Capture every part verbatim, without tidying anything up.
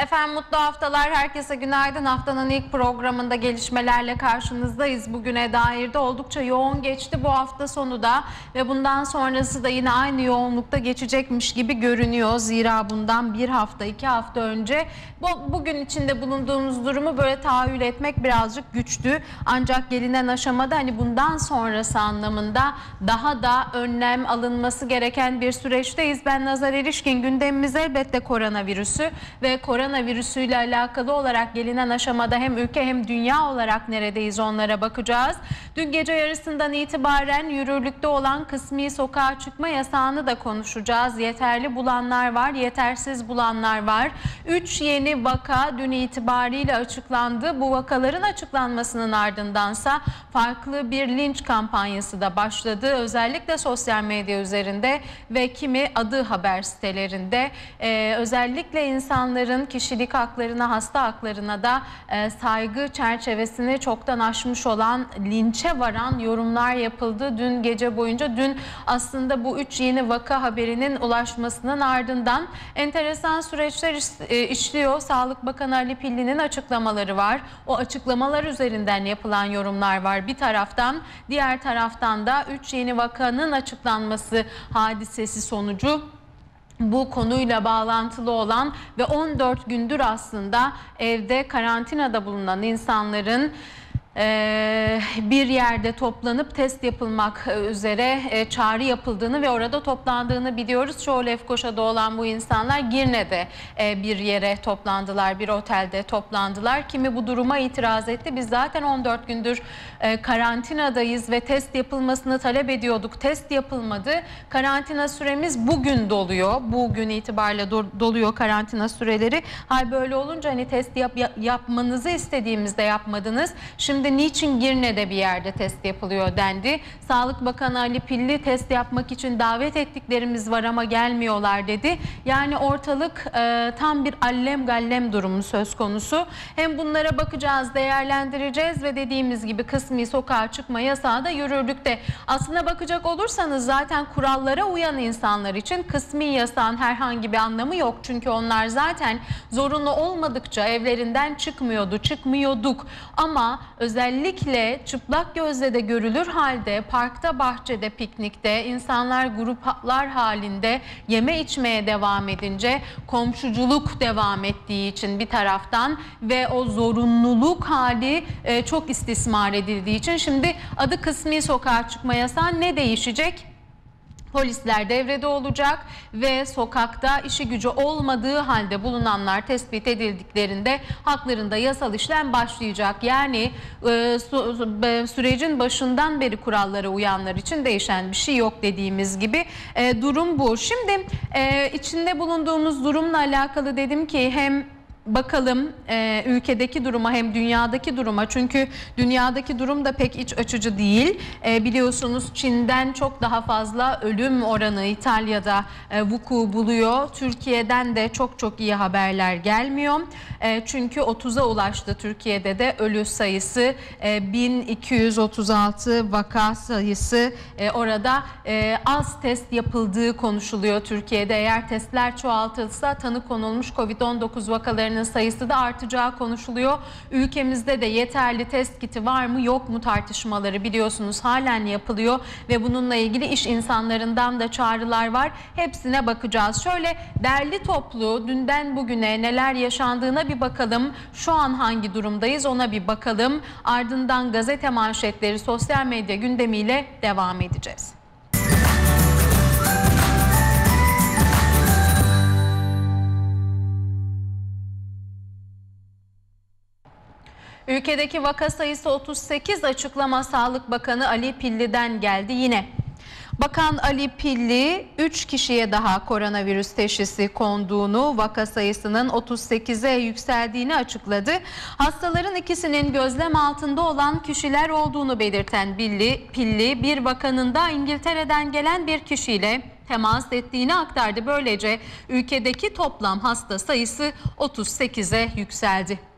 Efendim mutlu haftalar, herkese günaydın. Haftanın ilk programında gelişmelerle karşınızdayız. Bugüne dair de oldukça yoğun geçti bu hafta sonu da ve bundan sonrası da yine aynı yoğunlukta geçecekmiş gibi görünüyor. Zira bundan bir hafta, iki hafta önce bu, bugün içinde bulunduğumuz durumu böyle tahayyül etmek birazcık güçtü. Ancak gelinen aşamada hani bundan sonrası anlamında daha da önlem alınması gereken bir süreçteyiz. Ben Nazar Erişkin, gündemimiz elbette koronavirüsü ve koronavirüsüyle alakalı olarak gelinen aşamada hem ülke hem dünya olarak neredeyiz onlara bakacağız. Dün gece yarısından itibaren yürürlükte olan kısmi sokağa çıkma yasağını da konuşacağız. Yeterli bulanlar var, yetersiz bulanlar var. üç yeni vaka dün itibariyle açıklandı. Bu vakaların açıklanmasının ardındansa farklı bir linç kampanyası da başladı. Özellikle sosyal medya üzerinde ve kimi adı haber sitelerinde ee, özellikle insanların kişilik haklarına, hasta haklarına da e, saygı çerçevesini çoktan aşmış olan, linçe varan yorumlar yapıldı dün gece boyunca. Dün aslında bu üç yeni vaka haberinin ulaşmasının ardından enteresan süreçler işliyor. Sağlık Bakanı Ali Pilli'nin açıklamaları var. O açıklamalar üzerinden yapılan yorumlar var bir taraftan. Diğer taraftan da üç yeni vakanın açıklanması hadisesi sonucu bu konuyla bağlantılı olan ve on dört gündür aslında evde karantinada bulunan insanların Ee, bir yerde toplanıp test yapılmak üzere e, çağrı yapıldığını ve orada toplandığını biliyoruz. Çoğu Lefkoşa'da olan bu insanlar Girne'de e, bir yere toplandılar, bir otelde toplandılar. Kimi bu duruma itiraz etti. Biz zaten on dört gündür e, karantinadayız ve test yapılmasını talep ediyorduk. Test yapılmadı. Karantina süremiz bugün doluyor. Bugün itibariyle do doluyor karantina süreleri. Hal böyle olunca hani test yap yapmanızı istediğimizde yapmadınız. Şimdi niçin Girne'de bir yerde test yapılıyor dendi. Sağlık Bakanı Ali Pilli test yapmak için davet ettiklerimiz var ama gelmiyorlar dedi. Yani ortalık e, tam bir allem gallem durumu söz konusu. Hem bunlara bakacağız, değerlendireceğiz ve dediğimiz gibi kısmi sokağa çıkma yasağı da yürürlükte. Aslına bakacak olursanız zaten kurallara uyan insanlar için kısmi yasağın herhangi bir anlamı yok. Çünkü onlar zaten zorunlu olmadıkça evlerinden çıkmıyordu, çıkmıyorduk. Ama özellikle çıplak gözle de görülür halde parkta, bahçede, piknikte insanlar gruplar halinde yeme içmeye devam edince, komşuculuk devam ettiği için bir taraftan ve o zorunluluk hali e, çok istismar edildiği için şimdi adı kısmi sokağa çıkma yasağı. Ne değişecek? Polisler devrede olacak ve sokakta işi gücü olmadığı halde bulunanlar tespit edildiklerinde haklarında yasal işlem başlayacak. Yani e, su, sürecin başından beri kurallara uyanlar için değişen bir şey yok dediğimiz gibi e, durum bu. Şimdi e, içinde bulunduğumuz durumla alakalı dedim ki hem bakalım e, ülkedeki duruma hem dünyadaki duruma, çünkü dünyadaki durum da pek iç açıcı değil. E, biliyorsunuz Çin'den çok daha fazla ölüm oranı İtalya'da e, vuku buluyor. Türkiye'den de çok çok iyi haberler gelmiyor. E, çünkü otuza ulaştı Türkiye'de de ölü sayısı, e, bin iki yüz otuz altı vaka sayısı. E, orada e, az test yapıldığı konuşuluyor Türkiye'de. Eğer testler çoğaltılsa tanı konulmuş kovid on dokuz vakalarının sayısı da artacağı konuşuluyor. Ülkemizde de yeterli test kiti var mı yok mu tartışmaları biliyorsunuz halen yapılıyor ve bununla ilgili iş insanlarından da çağrılar var. Hepsine bakacağız. Şöyle derli toplu dünden bugüne neler yaşandığına bir bakalım. Şu an hangi durumdayız ona bir bakalım. Ardından gazete manşetleri, sosyal medya gündemiyle devam edeceğiz. Ülkedeki vaka sayısı otuz sekiz, açıklama Sağlık Bakanı Ali Pilli'den geldi yine. Bakan Ali Pilli üç kişiye daha koronavirüs teşhisi konduğunu, vaka sayısının otuz sekize yükseldiğini açıkladı. Hastaların ikisinin gözlem altında olan kişiler olduğunu belirten Pilli, Pilli bir vakanın da İngiltere'den gelen bir kişiyle temas ettiğini aktardı. Böylece ülkedeki toplam hasta sayısı otuz sekize yükseldi.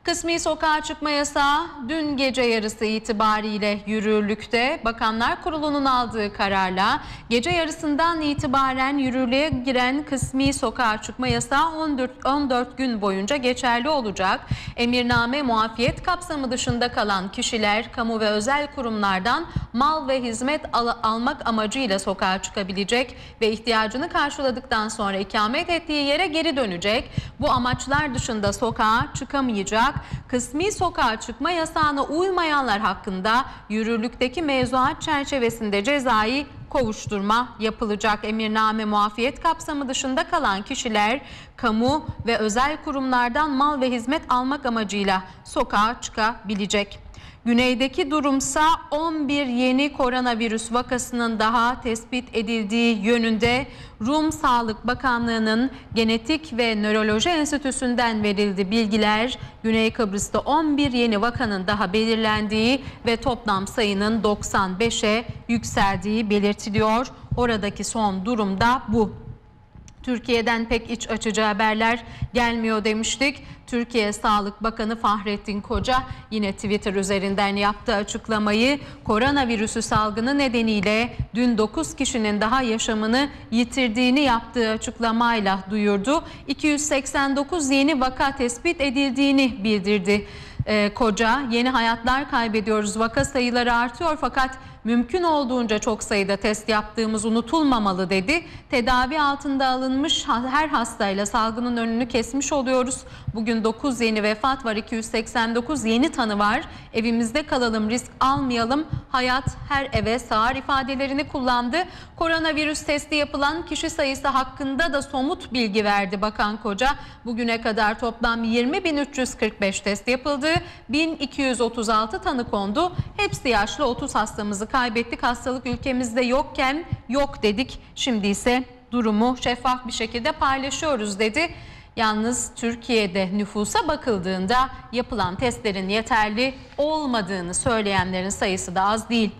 Kısmi sokağa çıkma yasağı dün gece yarısı itibariyle yürürlükte. Bakanlar Kurulu'nun aldığı kararla gece yarısından itibaren yürürlüğe giren kısmi sokağa çıkma yasağı on dört gün boyunca geçerli olacak. Emirname muafiyet kapsamı dışında kalan kişiler kamu ve özel kurumlardan mal ve hizmet al almak amacıyla sokağa çıkabilecek ve ihtiyacını karşıladıktan sonra ikamet ettiği yere geri dönecek. Bu amaçlar dışında sokağa çıkamayacak. Kısmi sokağa çıkma yasağına uymayanlar hakkında yürürlükteki mevzuat çerçevesinde cezai kovuşturma yapılacak. Emirname muafiyet kapsamı dışında kalan kişiler kamu ve özel kurumlardan mal ve hizmet almak amacıyla sokağa çıkabilecek. Güneydeki durumsa on bir yeni koronavirüs vakasının daha tespit edildiği yönünde. Rum Sağlık Bakanlığı'nın Genetik ve Nöroloji Enstitüsü'nden verildi bilgiler. Güney Kıbrıs'ta on bir yeni vakanın daha belirlendiği ve toplam sayının doksan beşe yükseldiği belirtiliyor. Oradaki son durum da bu. Türkiye'den pek iç açıcı haberler gelmiyor demiştik. Türkiye Sağlık Bakanı Fahrettin Koca yine Twitter üzerinden yaptığı açıklamayı koronavirüsü salgını nedeniyle dün dokuz kişinin daha yaşamını yitirdiğini yaptığı açıklamayla duyurdu. iki yüz seksen dokuz yeni vaka tespit edildiğini bildirdi. Ee, Koca yeni hayatlar kaybediyoruz, vaka sayıları artıyor fakat mümkün olduğunca çok sayıda test yaptığımız unutulmamalı dedi. Tedavi altında alınmış her hastayla salgının önünü kesmiş oluyoruz. Bugün dokuz yeni vefat var, iki yüz seksen dokuz yeni tanı var. Evimizde kalalım, risk almayalım, hayat her eve sığar ifadelerini kullandı. Koronavirüs testi yapılan kişi sayısı hakkında da somut bilgi verdi Bakan Koca. Bugüne kadar toplam yirmi bin üç yüz kırk beş test yapıldı. bin iki yüz otuz altı tanı kondu. Hepsi yaşlı, otuz hastamızı kaybettik. Hastalık ülkemizde yokken yok dedik. Şimdi ise durumu şeffaf bir şekilde paylaşıyoruz dedi. Yalnız Türkiye'de nüfusa bakıldığında yapılan testlerin yeterli olmadığını söyleyenlerin sayısı da az değil.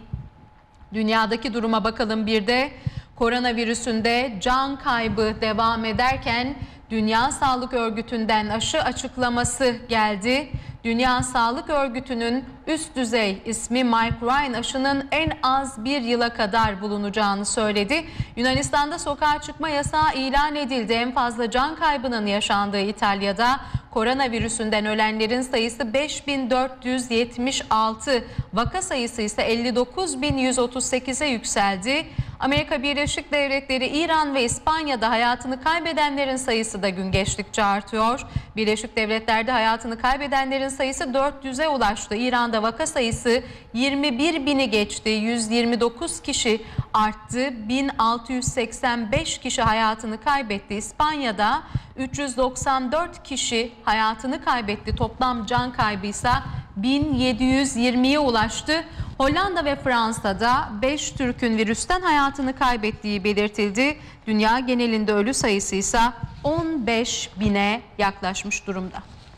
Dünyadaki duruma bakalım bir de. Koronavirüsünde can kaybı devam ederken Dünya Sağlık Örgütü'nden aşı açıklaması geldi. Dünya Sağlık Örgütü'nün üst düzey ismi Mike Ryan aşının en az bir yıla kadar bulunacağını söyledi. Yunanistan'da sokağa çıkma yasağı ilan edildi. En fazla can kaybının yaşandığı İtalya'da koronavirüsünden ölenlerin sayısı beş bin dört yüz yetmiş altı, vaka sayısı ise elli dokuz bin yüz otuz sekize yükseldi. Amerika Birleşik Devletleri, İran ve İspanya'da hayatını kaybedenlerin sayısı da gün geçtikçe artıyor. Birleşik Devletler'de hayatını kaybedenlerin sayısı dört yüze ulaştı. İran'da vaka sayısı yirmi bir bini geçti. yüz yirmi dokuz kişi arttı. bin altı yüz seksen beş kişi hayatını kaybetti. İspanya'da üç yüz doksan dört kişi hayatını kaybetti. Toplam can kaybıysa bin yedi yüz yirmiye ulaştı. Hollanda ve Fransa'da beş Türk'ün virüsten hayatını kaybettiği belirtildi. Dünya genelinde ölü sayısı ise on beş bine yaklaşmış durumda.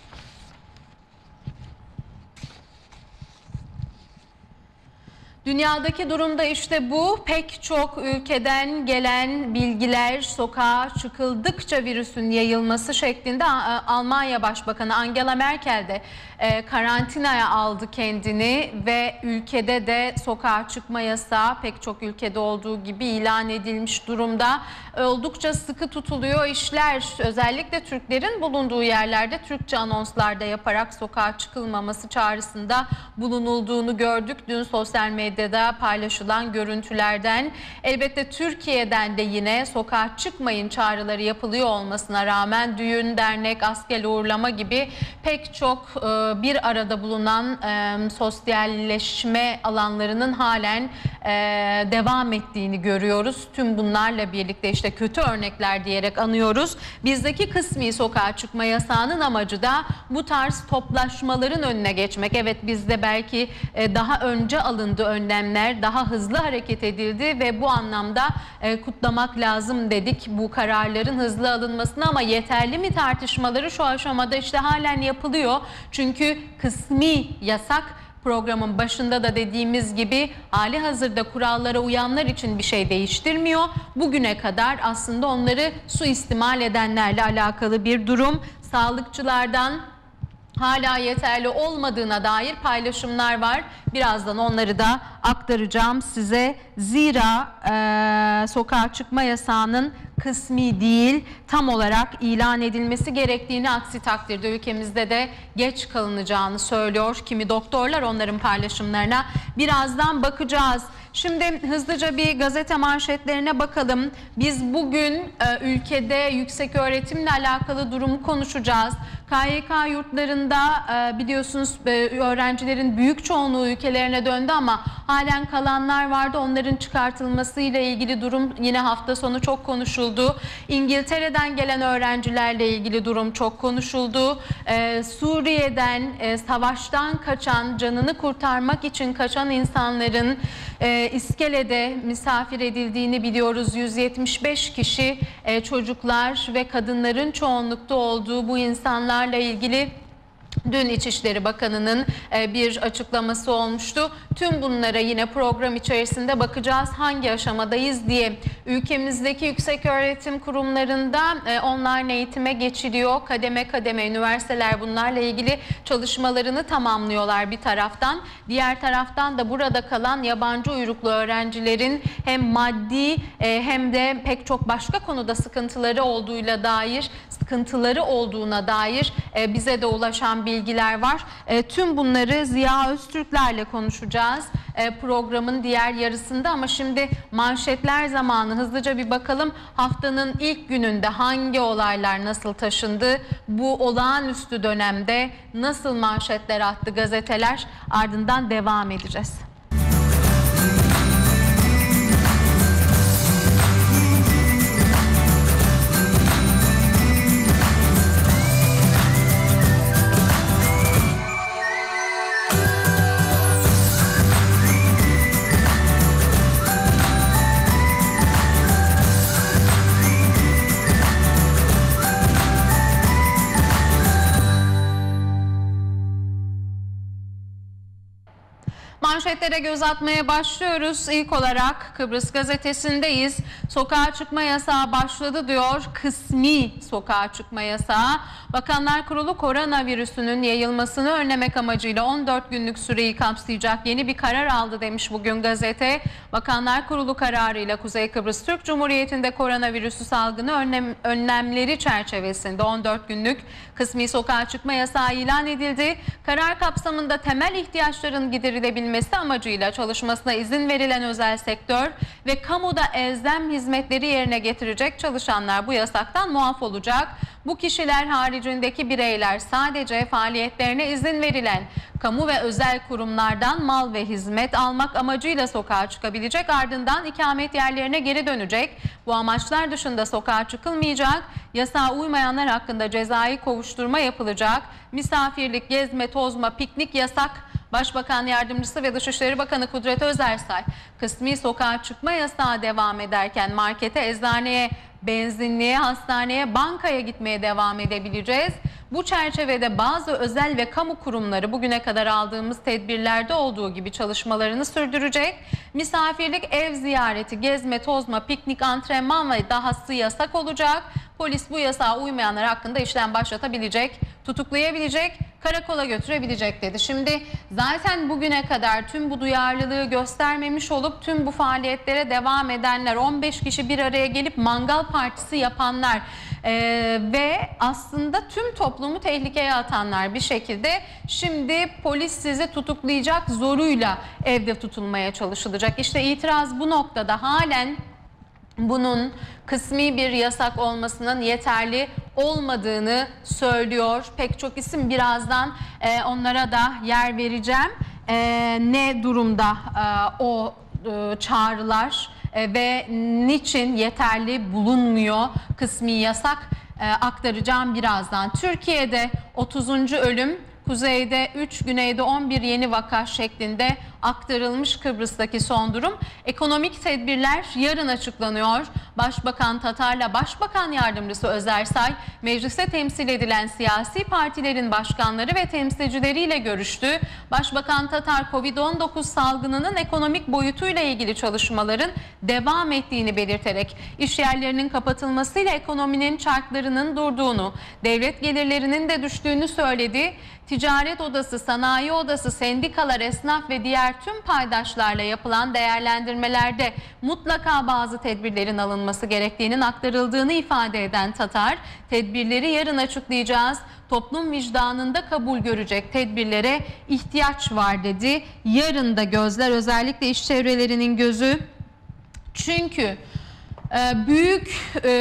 Dünyadaki durumda işte bu. Pek çok ülkeden gelen bilgiler sokağa çıkıldıkça virüsün yayılması şeklinde. Almanya Başbakanı Angela Merkel de karantinaya aldı kendini ve ülkede de sokağa çıkma yasağı pek çok ülkede olduğu gibi ilan edilmiş durumda. Oldukça sıkı tutuluyor işler. Özellikle Türklerin bulunduğu yerlerde Türkçe anonslarda yaparak sokağa çıkılmaması çağrısında bulunulduğunu gördük. Dün sosyal medyada paylaşılan görüntülerden. Elbette Türkiye'den de yine sokağa çıkmayın çağrıları yapılıyor olmasına rağmen düğün, dernek, asker uğurlama gibi pek çok e, bir arada bulunan e, sosyalleşme alanlarının halen e, devam ettiğini görüyoruz. Tüm bunlarla birlikte işte kötü örnekler diyerek anıyoruz. Bizdeki kısmi sokağa çıkma yasağının amacı da bu tarz toplaşmaların önüne geçmek. Evet, bizde belki e, daha önce alındı önlemler, daha hızlı hareket edildi ve bu anlamda e, kutlamak lazım dedik bu kararların hızlı alınmasını, ama yeterli mi tartışmaları şu aşamada işte halen yapılıyor. Çünkü kısmi yasak programın başında da dediğimiz gibi hali hazırda kurallara uyanlar için bir şey değiştirmiyor. Bugüne kadar aslında onları suistimal edenlerle alakalı bir durum. Sağlıkçılardan hala yeterli olmadığına dair paylaşımlar var. Birazdan onları da aktaracağım size. Zira e, sokağa çıkma yasağının kısmi değil, tam olarak ilan edilmesi gerektiğini, aksi takdirde ülkemizde de geç kalınacağını söylüyor kimi doktorlar. Onların paylaşımlarına birazdan bakacağız. Şimdi hızlıca bir gazete manşetlerine bakalım. Biz bugün e, ülkede yüksek öğretimle alakalı durumu konuşacağız. K Y K yurtlarında e, biliyorsunuz e, öğrencilerin büyük çoğunluğu ülkelerine döndü ama halen kalanlar vardı. Onların çıkartılmasıyla ilgili durum yine hafta sonu çok konuşuldu. İngiltere'den gelen öğrencilerle ilgili durum çok konuşuldu. E, Suriye'den e, savaştan kaçan, canını kurtarmak için kaçan insanların e, İskele'de misafir edildiğini biliyoruz. yüz yetmiş beş kişi, e, çocuklar ve kadınların çoğunlukta olduğu bu insanlarla ilgili dün İçişleri Bakanı'nın bir açıklaması olmuştu. Tüm bunlara yine program içerisinde bakacağız, hangi aşamadayız diye. Ülkemizdeki yükseköğretim kurumlarında online eğitime geçiliyor. Kademe kademe üniversiteler bunlarla ilgili çalışmalarını tamamlıyorlar bir taraftan. Diğer taraftan da burada kalan yabancı uyruklu öğrencilerin hem maddi hem de pek çok başka konuda sıkıntıları olduğuyla dair, sıkıntıları olduğuna dair bize de ulaşan bilgiler var. E, tüm bunları Ziya Öztürkler'le konuşacağız e, programın diğer yarısında, ama şimdi manşetler zamanı. Hızlıca bir bakalım haftanın ilk gününde hangi olaylar nasıl taşındı, bu olağanüstü dönemde nasıl manşetler attı gazeteler, ardından devam edeceğiz. Manşetlere göz atmaya başlıyoruz. İlk olarak Kıbrıs gazetesindeyiz. Sokağa çıkma yasağı başladı diyor. Kısmi sokağa çıkma yasağı. Bakanlar Kurulu koronavirüsünün yayılmasını önlemek amacıyla on dört günlük süreyi kapsayacak yeni bir karar aldı demiş bugün gazete. Bakanlar Kurulu kararıyla Kuzey Kıbrıs Türk Cumhuriyeti'nde koronavirüsü salgını önlem, önlemleri çerçevesinde on dört günlük kısmi sokağa çıkma yasağı ilan edildi. Karar kapsamında temel ihtiyaçların giderilebilmesi amacıyla çalışmasına izin verilen özel sektör ve kamuda elzem hizmetleri yerine getirecek çalışanlar bu yasaktan muaf olacak. Bu kişiler haricindeki bireyler sadece faaliyetlerine izin verilen kamu ve özel kurumlardan mal ve hizmet almak amacıyla sokağa çıkabilecek, ardından ikamet yerlerine geri dönecek. Bu amaçlar dışında sokağa çıkılmayacak. Yasağa uymayanlar hakkında cezai kovuşturma yapılacak. Misafirlik, gezme, tozma, piknik yasak. Başbakan Yardımcısı ve Dışişleri Bakanı Kudret Özersay, kısmi sokağa çıkma yasağı devam ederken markete, eczaneye, benzinliğe, hastaneye, bankaya gitmeye devam edebileceğiz. Bu çerçevede bazı özel ve kamu kurumları bugüne kadar aldığımız tedbirlerde olduğu gibi çalışmalarını sürdürecek. Misafirlik, ev ziyareti, gezme, tozma, piknik, antrenman ve dahası yasak olacak. Polis bu yasağa uymayanlar hakkında işlem başlatabilecek, tutuklayabilecek, karakola götürebilecek dedi. Şimdi zaten bugüne kadar tüm bu duyarlılığı göstermemiş olup tüm bu faaliyetlere devam edenler, on beş kişi bir araya gelip mangal partisi yapanlar ee, ve aslında tüm toplumu tehlikeye atanlar bir şekilde şimdi polis sizi tutuklayacak zoruyla evde tutulmaya çalışılacak. İşte itiraz bu noktada. Halen bunun kısmi bir yasak olmasının yeterli olmadığını söylüyor pek çok isim. Birazdan e, onlara da yer vereceğim. E, ne durumda e, o e, çağrılar e, ve niçin yeterli bulunmuyor kısmi yasak, e, aktaracağım birazdan. Türkiye'de otuzuncu ölüm, kuzeyde üç, güneyde on bir yeni vaka şeklinde aktarılmış Kıbrıs'taki son durum. Ekonomik tedbirler yarın açıklanıyor. Başbakan Tatar'la Başbakan Yardımcısı Özersay, mecliste temsil edilen siyasi partilerin başkanları ve temsilcileriyle görüştü. Başbakan Tatar, Covid on dokuz salgınının ekonomik boyutuyla ilgili çalışmaların devam ettiğini belirterek iş yerlerinin kapatılmasıyla ekonominin çarklarının durduğunu, devlet gelirlerinin de düştüğünü söyledi. Ticaret Odası, Sanayi Odası, sendikalar, esnaf ve diğer tüm paydaşlarla yapılan değerlendirmelerde mutlaka bazı tedbirlerin alınması gerektiğinin aktarıldığını ifade eden Tatar, tedbirleri yarın açıklayacağız, toplum vicdanında kabul görecek tedbirlere ihtiyaç var dedi. Yarın da gözler, özellikle iş çevrelerinin gözü, çünkü büyük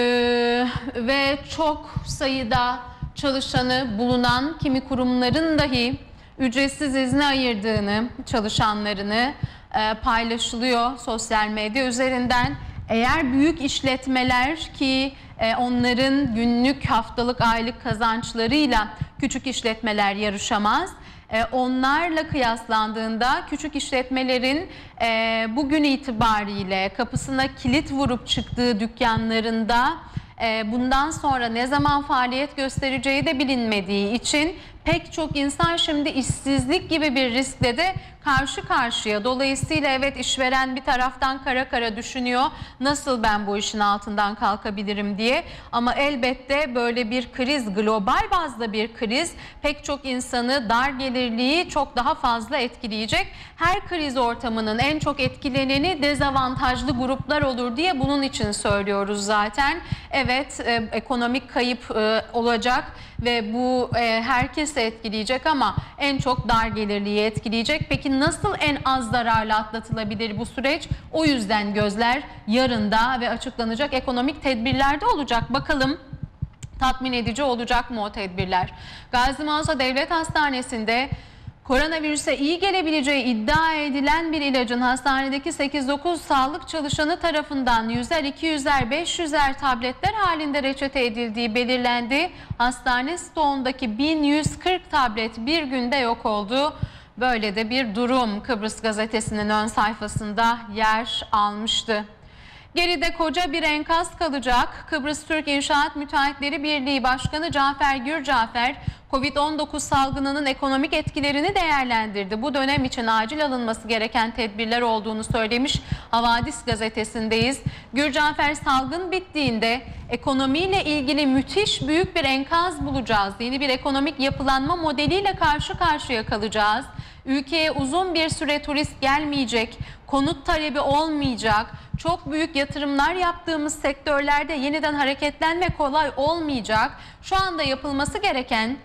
ve çok sayıda çalışanı bulunan kimi kurumların dahi ücretsiz izne ayırdığını, çalışanlarını e, paylaşılıyor sosyal medya üzerinden. Eğer büyük işletmeler, ki e, onların günlük, haftalık, aylık kazançlarıyla küçük işletmeler yarışamaz. E, onlarla kıyaslandığında küçük işletmelerin e, bugün itibariyle kapısına kilit vurup çıktığı dükkanlarında bundan sonra ne zaman faaliyet göstereceği de bilinmediği için pek çok insan şimdi işsizlik gibi bir riskle de karşı karşıya. Dolayısıyla evet, işveren bir taraftan kara kara düşünüyor, nasıl ben bu işin altından kalkabilirim diye. Ama elbette böyle bir kriz, global bazda bir kriz, pek çok insanı, dar gelirliği çok daha fazla etkileyecek. Her kriz ortamının en çok etkileneni dezavantajlı gruplar olur diye bunun için söylüyoruz zaten. Evet, e, ekonomik kayıp e, olacak ve bu e, herkese etkileyecek ama en çok dar gelirliği etkileyecek. Peki nasıl en az zararla atlatılabilir bu süreç? O yüzden gözler yarında ve açıklanacak ekonomik tedbirlerde olacak. Bakalım tatmin edici olacak mı o tedbirler? Gazi Mausa Devlet Hastanesi'nde koronavirüse iyi gelebileceği iddia edilen bir ilacın hastanedeki sekiz dokuz sağlık çalışanı tarafından yüzer, iki yüzer, beş yüzer tabletler halinde reçete edildiği belirlendi. Hastane stoğundaki bin yüz kırk tablet bir günde yok oldu. Böyle de bir durum Kıbrıs Gazetesi'nin ön sayfasında yer almıştı. Geride koca bir enkaz kalacak. Kıbrıs Türk İnşaat Müteahhitleri Birliği Başkanı Cafer Gürcafer, Covid on dokuz salgınının ekonomik etkilerini değerlendirdi. Bu dönem için acil alınması gereken tedbirler olduğunu söylemiş. Havadis gazetesindeyiz. Gürcafer, salgın bittiğinde ekonomiyle ilgili müthiş büyük bir enkaz bulacağız. Yeni bir ekonomik yapılanma modeliyle karşı karşıya kalacağız. Ülkeye uzun bir süre turist gelmeyecek, konut talebi olmayacak, çok büyük yatırımlar yaptığımız sektörlerde yeniden hareketlenme kolay olmayacak. Şu anda yapılması gereken,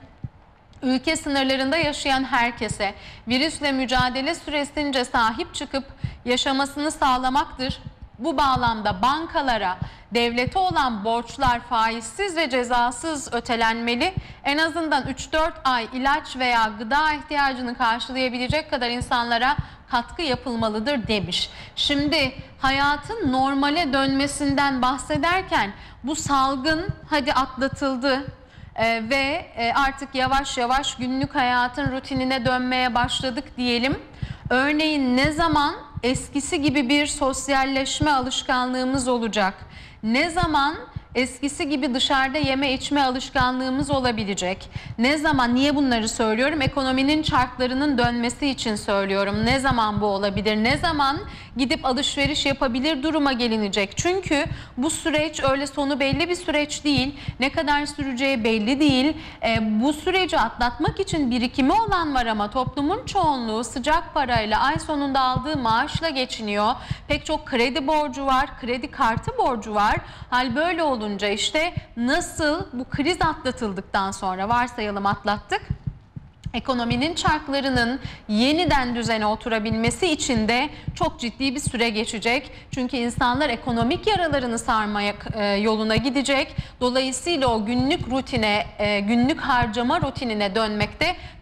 ülke sınırlarında yaşayan herkese virüsle mücadele süresince sahip çıkıp yaşamasını sağlamaktır. Bu bağlamda bankalara, devlete olan borçlar faizsiz ve cezasız ötelenmeli. En azından üç dört ay ilaç veya gıda ihtiyacını karşılayabilecek kadar insanlara katkı yapılmalıdır demiş. Şimdi hayatın normale dönmesinden bahsederken bu salgın hadi atlatıldı ee, ve e, artık yavaş yavaş günlük hayatın rutinine dönmeye başladık diyelim. Örneğin ne zaman eskisi gibi bir sosyalleşme alışkanlığımız olacak? Ne zaman eskisi gibi dışarıda yeme içme alışkanlığımız olabilecek? Ne zaman, niye bunları söylüyorum? Ekonominin çarklarının dönmesi için söylüyorum. Ne zaman bu olabilir? Ne zaman gidip alışveriş yapabilir duruma gelinecek? Çünkü bu süreç öyle sonu belli bir süreç değil. Ne kadar süreceği belli değil. E, bu süreci atlatmak için birikimi olan var ama toplumun çoğunluğu sıcak parayla, ay sonunda aldığı maaşla geçiniyor. Pek çok kredi borcu var, kredi kartı borcu var. Hal böyle olunca işte nasıl bu kriz atlatıldıktan sonra, varsayalım atlattık, ekonominin çarklarının yeniden düzene oturabilmesi için de çok ciddi bir süre geçecek. Çünkü insanlar ekonomik yaralarını sarmaya yoluna gidecek. Dolayısıyla o günlük rutine, günlük harcama rutinine dönmekte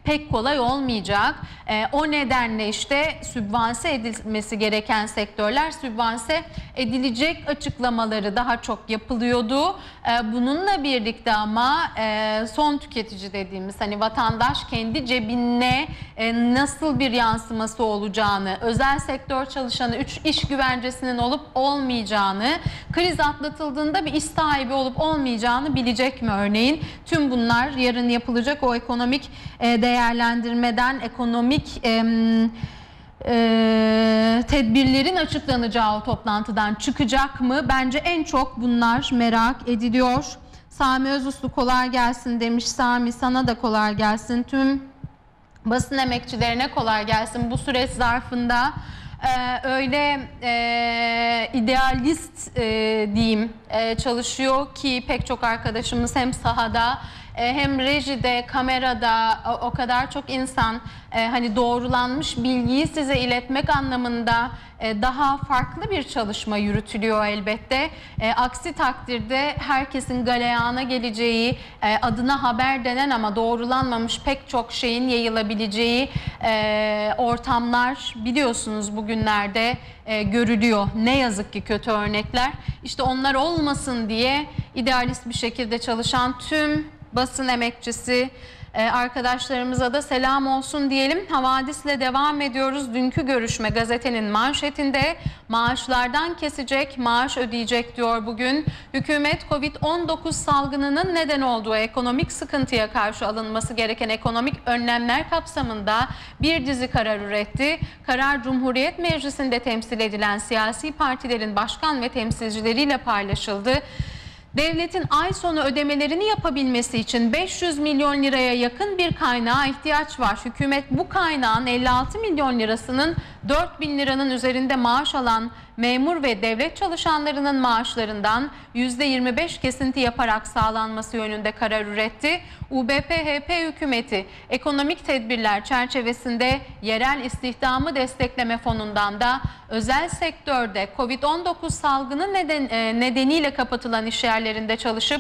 pek kolay olmayacak. E, o nedenle işte sübvanse edilmesi gereken sektörler sübvanse edilecek açıklamaları daha çok yapılıyordu. E, bununla birlikte ama e, son tüketici dediğimiz hani vatandaş kendi cebine e, nasıl bir yansıması olacağını, özel sektör çalışanı üç iş güvencesinin olup olmayacağını, kriz atlatıldığında bir iş sahibi olup olmayacağını bilecek mi örneğin? Tüm bunlar yarın yapılacak o ekonomik e, değerlendirmeden, ekonomik e, e, tedbirlerin açıklanacağı o toplantıdan çıkacak mı? Bence en çok bunlar merak ediliyor. Sami Özuslu kolay gelsin demiş. Sami, sana da kolay gelsin. Tüm basın emekçilerine kolay gelsin. Bu süreç zarfında Ee, öyle e, idealist e, diyeyim e, çalışıyor ki pek çok arkadaşımız hem sahada e, hem rejide, kamerada o, o kadar çok insan e, hani doğrulanmış bilgiyi size iletmek anlamında e, daha farklı bir çalışma yürütülüyor elbette. E, aksi takdirde herkesin galeyana geleceği, e, adına haber denen ama doğrulanmamış pek çok şeyin yayılabileceği e, ortamlar biliyorsunuz bugünlerde e, görülüyor. Ne yazık ki kötü örnekler. İşte onlar olmasın diye idealist bir şekilde çalışan tüm basın emekçisi arkadaşlarımıza da selam olsun diyelim. Havadisle devam ediyoruz. Dünkü görüşme gazetenin manşetinde maaşlardan kesecek, maaş ödeyecek diyor bugün. Hükümet Covid on dokuz salgınının neden olduğu ekonomik sıkıntıya karşı alınması gereken ekonomik önlemler kapsamında bir dizi karar üretti. Karar Cumhuriyet Meclisi'nde temsil edilen siyasi partilerin başkan ve temsilcileriyle paylaşıldı. Devletin ay sonu ödemelerini yapabilmesi için beş yüz milyon liraya yakın bir kaynağa ihtiyaç var. Hükümet bu kaynağın elli altı milyon lirasının dört bin liranın üzerinde maaş alan memur ve devlet çalışanlarının maaşlarından yüzde yirmi beş kesinti yaparak sağlanması yönünde karar üretti. U B P H P hükümeti ekonomik tedbirler çerçevesinde yerel istihdamı destekleme fonundan da özel sektörde Covid on dokuz salgını neden, e, nedeniyle kapatılan iş yerlerinde çalışıp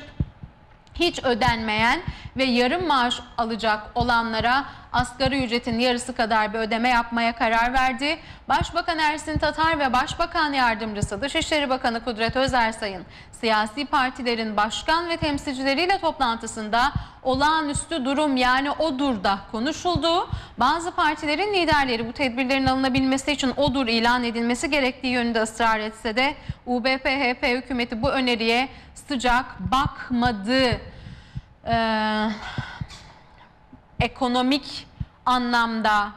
hiç ödenmeyen ve yarım maaş alacak olanlara asgari ücretin yarısı kadar bir ödeme yapmaya karar verdi. Başbakan Ersin Tatar ve Başbakan Yardımcısı Dışişleri Bakanı Kudret Özersay'ın siyasi partilerin başkan ve temsilcileriyle toplantısında olağanüstü durum yani ODUR'da konuşuldu. Bazı partilerin liderleri bu tedbirlerin alınabilmesi için ODUR ilan edilmesi gerektiği yönünde ısrar etse de U B P H P hükümeti bu öneriye sıcak bakmadı. Ee, ekonomik anlamda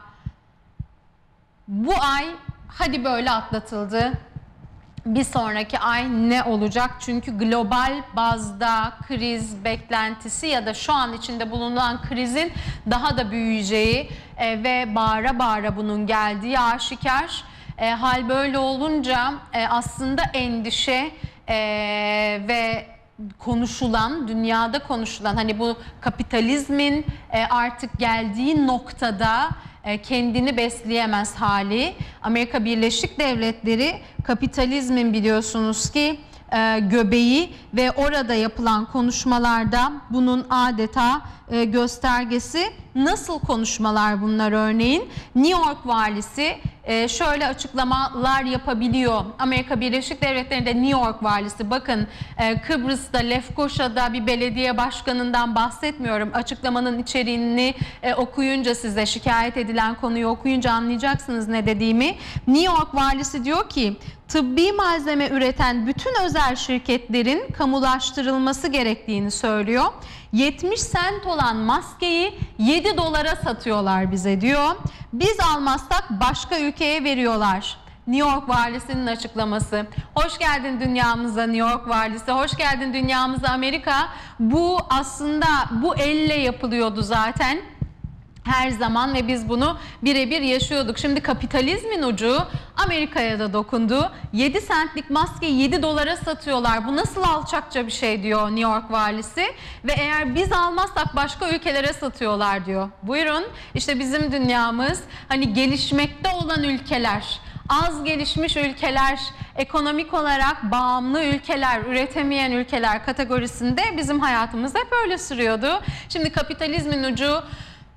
bu ay hadi böyle atlatıldı. Bir sonraki ay ne olacak? Çünkü global bazda kriz beklentisi ya da şu an içinde bulunan krizin daha da büyüyeceği e, ve bağıra bağıra bunun geldiği aşikar. E, hal böyle olunca e, aslında endişe e, ve konuşulan, dünyada konuşulan hani bu kapitalizmin e, artık geldiği noktada e, kendini besleyemez hali. Amerika Birleşik Devletleri kapitalizmin biliyorsunuz ki e, göbeği ve orada yapılan konuşmalarda bunun adeta e, göstergesi. Nasıl konuşmalar bunlar örneğin? New York valisi e, şöyle açıklamalar yapabiliyor. Amerika Birleşik Devletleri'nde New York valisi bakın e, Kıbrıs'ta Lefkoşa'da bir belediye başkanından bahsetmiyorum. Açıklamanın içeriğini e, okuyunca size şikayet edilen konuyu okuyunca anlayacaksınız ne dediğimi. New York valisi diyor ki tıbbi malzeme üreten bütün özel şirketlerin kamulaştırılması gerektiğini söylüyor. yetmiş sent olan maskeyi yedi dolara satıyorlar bize diyor. Biz almazsak başka ülkeye veriyorlar. New York valisinin açıklaması. Hoş geldin dünyamıza New York valisi. Hoş geldin dünyamıza Amerika. Bu aslında bu elle yapılıyordu zaten. Her zaman ve biz bunu birebir yaşıyorduk. Şimdi kapitalizmin ucu Amerika'ya da dokundu. yedi sentlik maskeyi yedi dolara satıyorlar. Bu nasıl alçakça bir şey diyor New York valisi. Ve eğer biz almazsak başka ülkelere satıyorlar diyor. Buyurun işte bizim dünyamız hani gelişmekte olan ülkeler, az gelişmiş ülkeler, ekonomik olarak bağımlı ülkeler, üretemeyen ülkeler kategorisinde bizim hayatımız hep öyle sürüyordu. Şimdi kapitalizmin ucu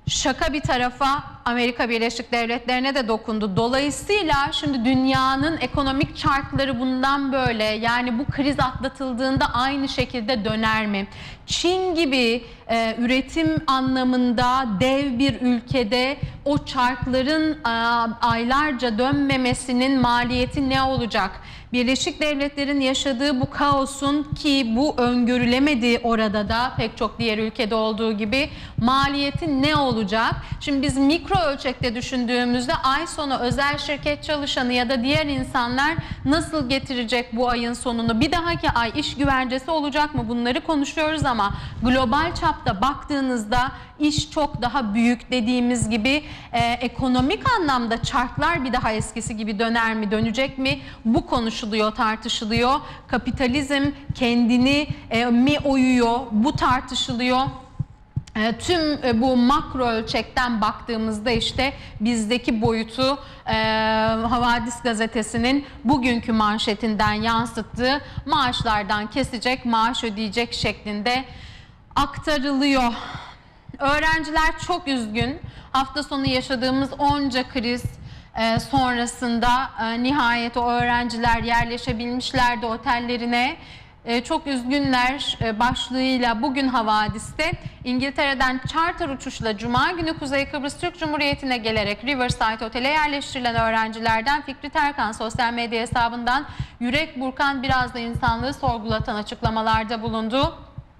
Şaka bir tarafa, Amerika Birleşik Devletleri'ne de dokundu. Dolayısıyla şimdi dünyanın ekonomik çarkları bundan böyle. Yani bu kriz atlatıldığında aynı şekilde döner mi? Çin gibi e, üretim anlamında dev bir ülkede o çarkların e, aylarca dönmemesinin maliyeti ne olacak? Birleşik Devletler'in yaşadığı bu kaosun, ki bu öngörülemediği orada da pek çok diğer ülkede olduğu gibi, maliyeti ne olacak? Şimdi biz mikro ölçekte düşündüğümüzde ay sonu özel şirket çalışanı ya da diğer insanlar nasıl getirecek bu ayın sonunu? Bir dahaki ay iş güvencesi olacak mı? Bunları konuşuyoruz ama global çapta baktığınızda iş çok daha büyük. Dediğimiz gibi e, ekonomik anlamda çarklar bir daha eskisi gibi döner mi, dönecek mi? Bu konuşuluyor, tartışılıyor. Kapitalizm kendini e, mi oyuyor? Bu tartışılıyor. E, tüm e, bu makro ölçekten baktığımızda işte bizdeki boyutu e, Havadis gazetesinin bugünkü manşetinden yansıttığı maaşlardan kesecek, maaş ödeyecek şeklinde aktarılıyor. Öğrenciler çok üzgün. Hafta sonu yaşadığımız onca kriz e, sonrasında e, nihayet o öğrenciler yerleşebilmişlerdi otellerine. E, çok üzgünler e, başlığıyla bugün Havadis'te İngiltere'den charter uçuşla Cuma günü Kuzey Kıbrıs Türk Cumhuriyeti'ne gelerek Riverside Otel'e yerleştirilen öğrencilerden Fikri Terkan sosyal medya hesabından yürek burkan, biraz da insanlığı sorgulatan açıklamalarda bulundu.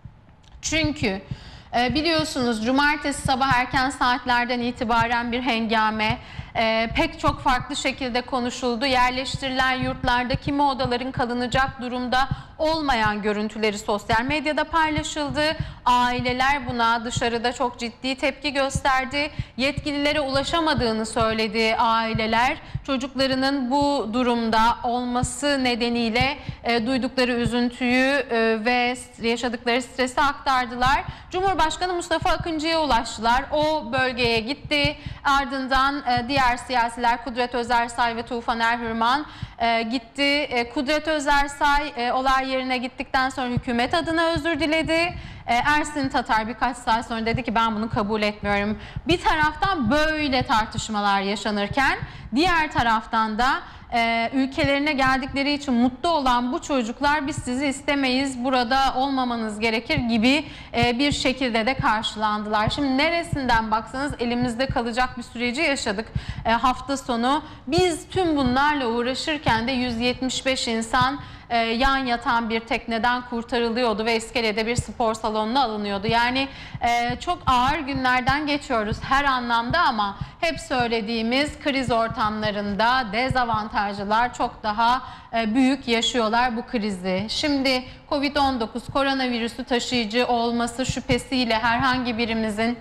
Çünkü biliyorsunuz cumartesi sabah erken saatlerden itibaren bir hengame e, pek çok farklı şekilde konuşuldu. Yerleştirilen yurtlarda kimi odaların kalınacak durumda olmayan görüntüleri sosyal medyada paylaşıldı. Aileler buna dışarıda çok ciddi tepki gösterdi. Yetkililere ulaşamadığını söyledi aileler. Çocuklarının bu durumda olması nedeniyle e, duydukları üzüntüyü e, ve yaşadıkları stresi aktardılar. Cumhurbaşkanı Mustafa Akıncı'ya ulaştılar. O bölgeye gitti. Ardından e, diğer siyasiler Kudret Özersay ve Tufan Erhürman e, gitti. E, Kudret Özersay e, olay yerine gittikten sonra hükümet adına özür diledi. Ersin Tatar birkaç saat sonra dedi ki ben bunu kabul etmiyorum. Bir taraftan böyle tartışmalar yaşanırken diğer taraftan da e, ülkelerine geldikleri için mutlu olan bu çocuklar biz sizi istemeyiz, burada olmamanız gerekir gibi e, bir şekilde de karşılandılar. Şimdi neresinden baksanız elimizde kalacak bir süreci yaşadık e, hafta sonu. Biz tüm bunlarla uğraşırken de yüz yetmiş beş insan e, yan yatan bir tekneden kurtarılıyordu ve iskelede bir spor salonuna alınıyordu. Yani e, çok ağır günlerden geçiyoruz her anlamda ama hep söylediğimiz kriz ortamlarında dezavantajlılar çok daha e, büyük yaşıyorlar bu krizi. Şimdi Covid on dokuz koronavirüsü taşıyıcı olması şüphesiyle herhangi birimizin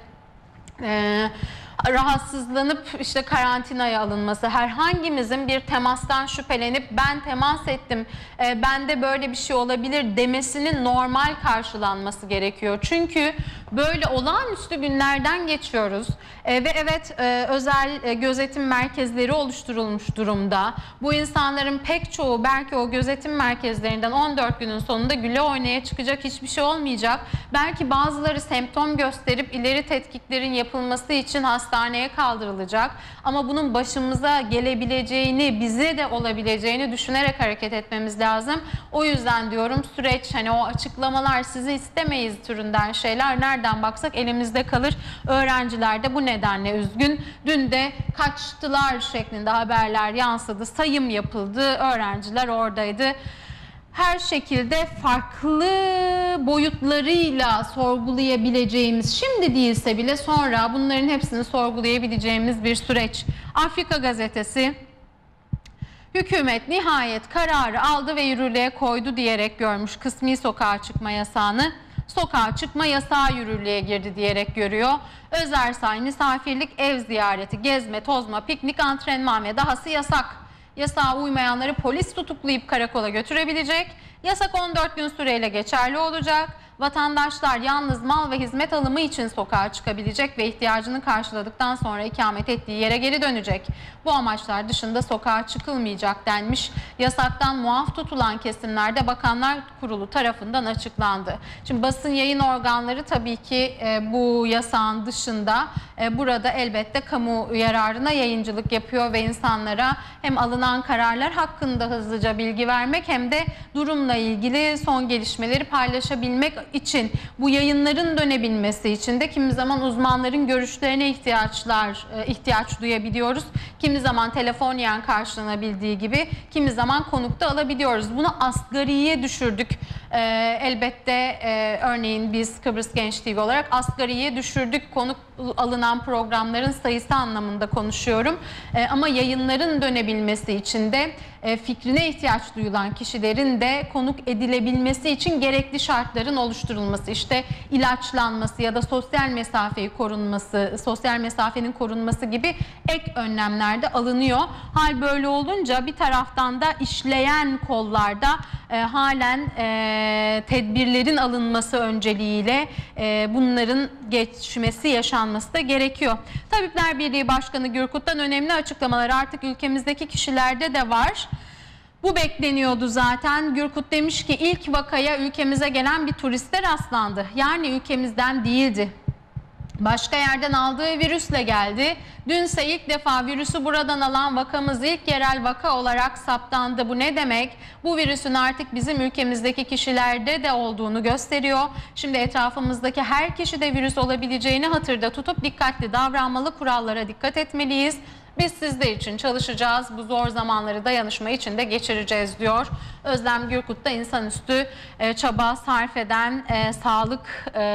e, rahatsızlanıp işte karantinaya alınması, herhangimizin bir temastan şüphelenip ben temas ettim, e, bende böyle bir şey olabilir demesinin normal karşılanması gerekiyor. Çünkü böyle olağanüstü günlerden geçiyoruz e, ve evet e, özel e, gözetim merkezleri oluşturulmuş durumda. Bu insanların pek çoğu belki o gözetim merkezlerinden on dört günün sonunda güle oynaya çıkacak, hiçbir şey olmayacak. Belki bazıları semptom gösterip ileri tetkiklerin yapılması için hastaneye kaldırılacak. Ama bunun başımıza gelebileceğini, bize de olabileceğini düşünerek hareket etmemiz lazım. O yüzden diyorum süreç, hani o açıklamalar sizi istemeyiz türünden şeyler nereden baksak elimizde kalır. Öğrenciler de bu nedenle üzgün. Dün de kaçtılar şeklinde haberler yansıdı. Sayım yapıldı. Öğrenciler oradaydı. Her şekilde farklı boyutlarıyla sorgulayabileceğimiz, şimdi değilse bile sonra bunların hepsini sorgulayabileceğimiz bir süreç. Afrika gazetesi, hükümet nihayet kararı aldı ve yürürlüğe koydu diyerek görmüş kısmi sokağa çıkma yasağını. Sokağa çıkma yasağı yürürlüğe girdi diyerek görüyor. Özersay misafirlik, ev ziyareti, gezme, tozma, piknik, antrenman ve dahası yasak. Yasağa uymayanları polis tutuklayıp karakola götürebilecek. Yasak on dört gün süreyle geçerli olacak. Vatandaşlar yalnız mal ve hizmet alımı için sokağa çıkabilecek ve ihtiyacını karşıladıktan sonra ikamet ettiği yere geri dönecek. Bu amaçlar dışında sokağa çıkılmayacak denmiş. Yasaktan muaf tutulan kesimlerde Bakanlar Kurulu tarafından açıklandı. Şimdi basın yayın organları tabii ki e, bu yasağın dışında e, burada elbette kamu yararına yayıncılık yapıyor ve insanlara hem alınan kararlar hakkında hızlıca bilgi vermek hem de durumla ilgili son gelişmeleri paylaşabilmek için, bu yayınların dönebilmesi için de kimi zaman uzmanların görüşlerine ihtiyaçlar e, ihtiyaç duyabiliyoruz. Kimi zaman telefoniyen karşılanabildiği gibi kimi zaman konukta alabiliyoruz. Bunu asgariye düşürdük. E, elbette e, örneğin biz Kıbrıs Genç T V olarak asgariye düşürdük. Konuk alınan programların sayısı anlamında konuşuyorum. E, ama yayınların dönebilmesi için de e, fikrine ihtiyaç duyulan kişilerin de konuk edilebilmesi için gerekli şartların oluşturulması, işte ilaçlanması ya da sosyal mesafeyi korunması, sosyal mesafenin korunması gibi ek önlemler de alınıyor. Hal böyle olunca bir taraftan da işleyen kollarda e, halen e, tedbirlerin alınması önceliğiyle e, bunların geçmesi, yaşanması da gerekiyor. Tabipler Birliği Başkanı Gürkut'tan önemli açıklamalar artık ülkemizdeki kişilerde de var. Bu bekleniyordu zaten. Gürkut demiş ki ilk vakaya ülkemize gelen bir turiste rastlandı. Yani ülkemizden değildi. Başka yerden aldığı virüsle geldi. Dünse ilk defa virüsü buradan alan vakamız ilk yerel vaka olarak saptandı. Bu ne demek? Bu virüsün artık bizim ülkemizdeki kişilerde de olduğunu gösteriyor. Şimdi etrafımızdaki her kişide virüs olabileceğini hatırda tutup dikkatli davranmalı, kurallara dikkat etmeliyiz. Biz sizler için çalışacağız. Bu zor zamanları dayanışma içinde geçireceğiz diyor. Özlem Gürkut da insanüstü e, çaba sarf eden e, sağlık e,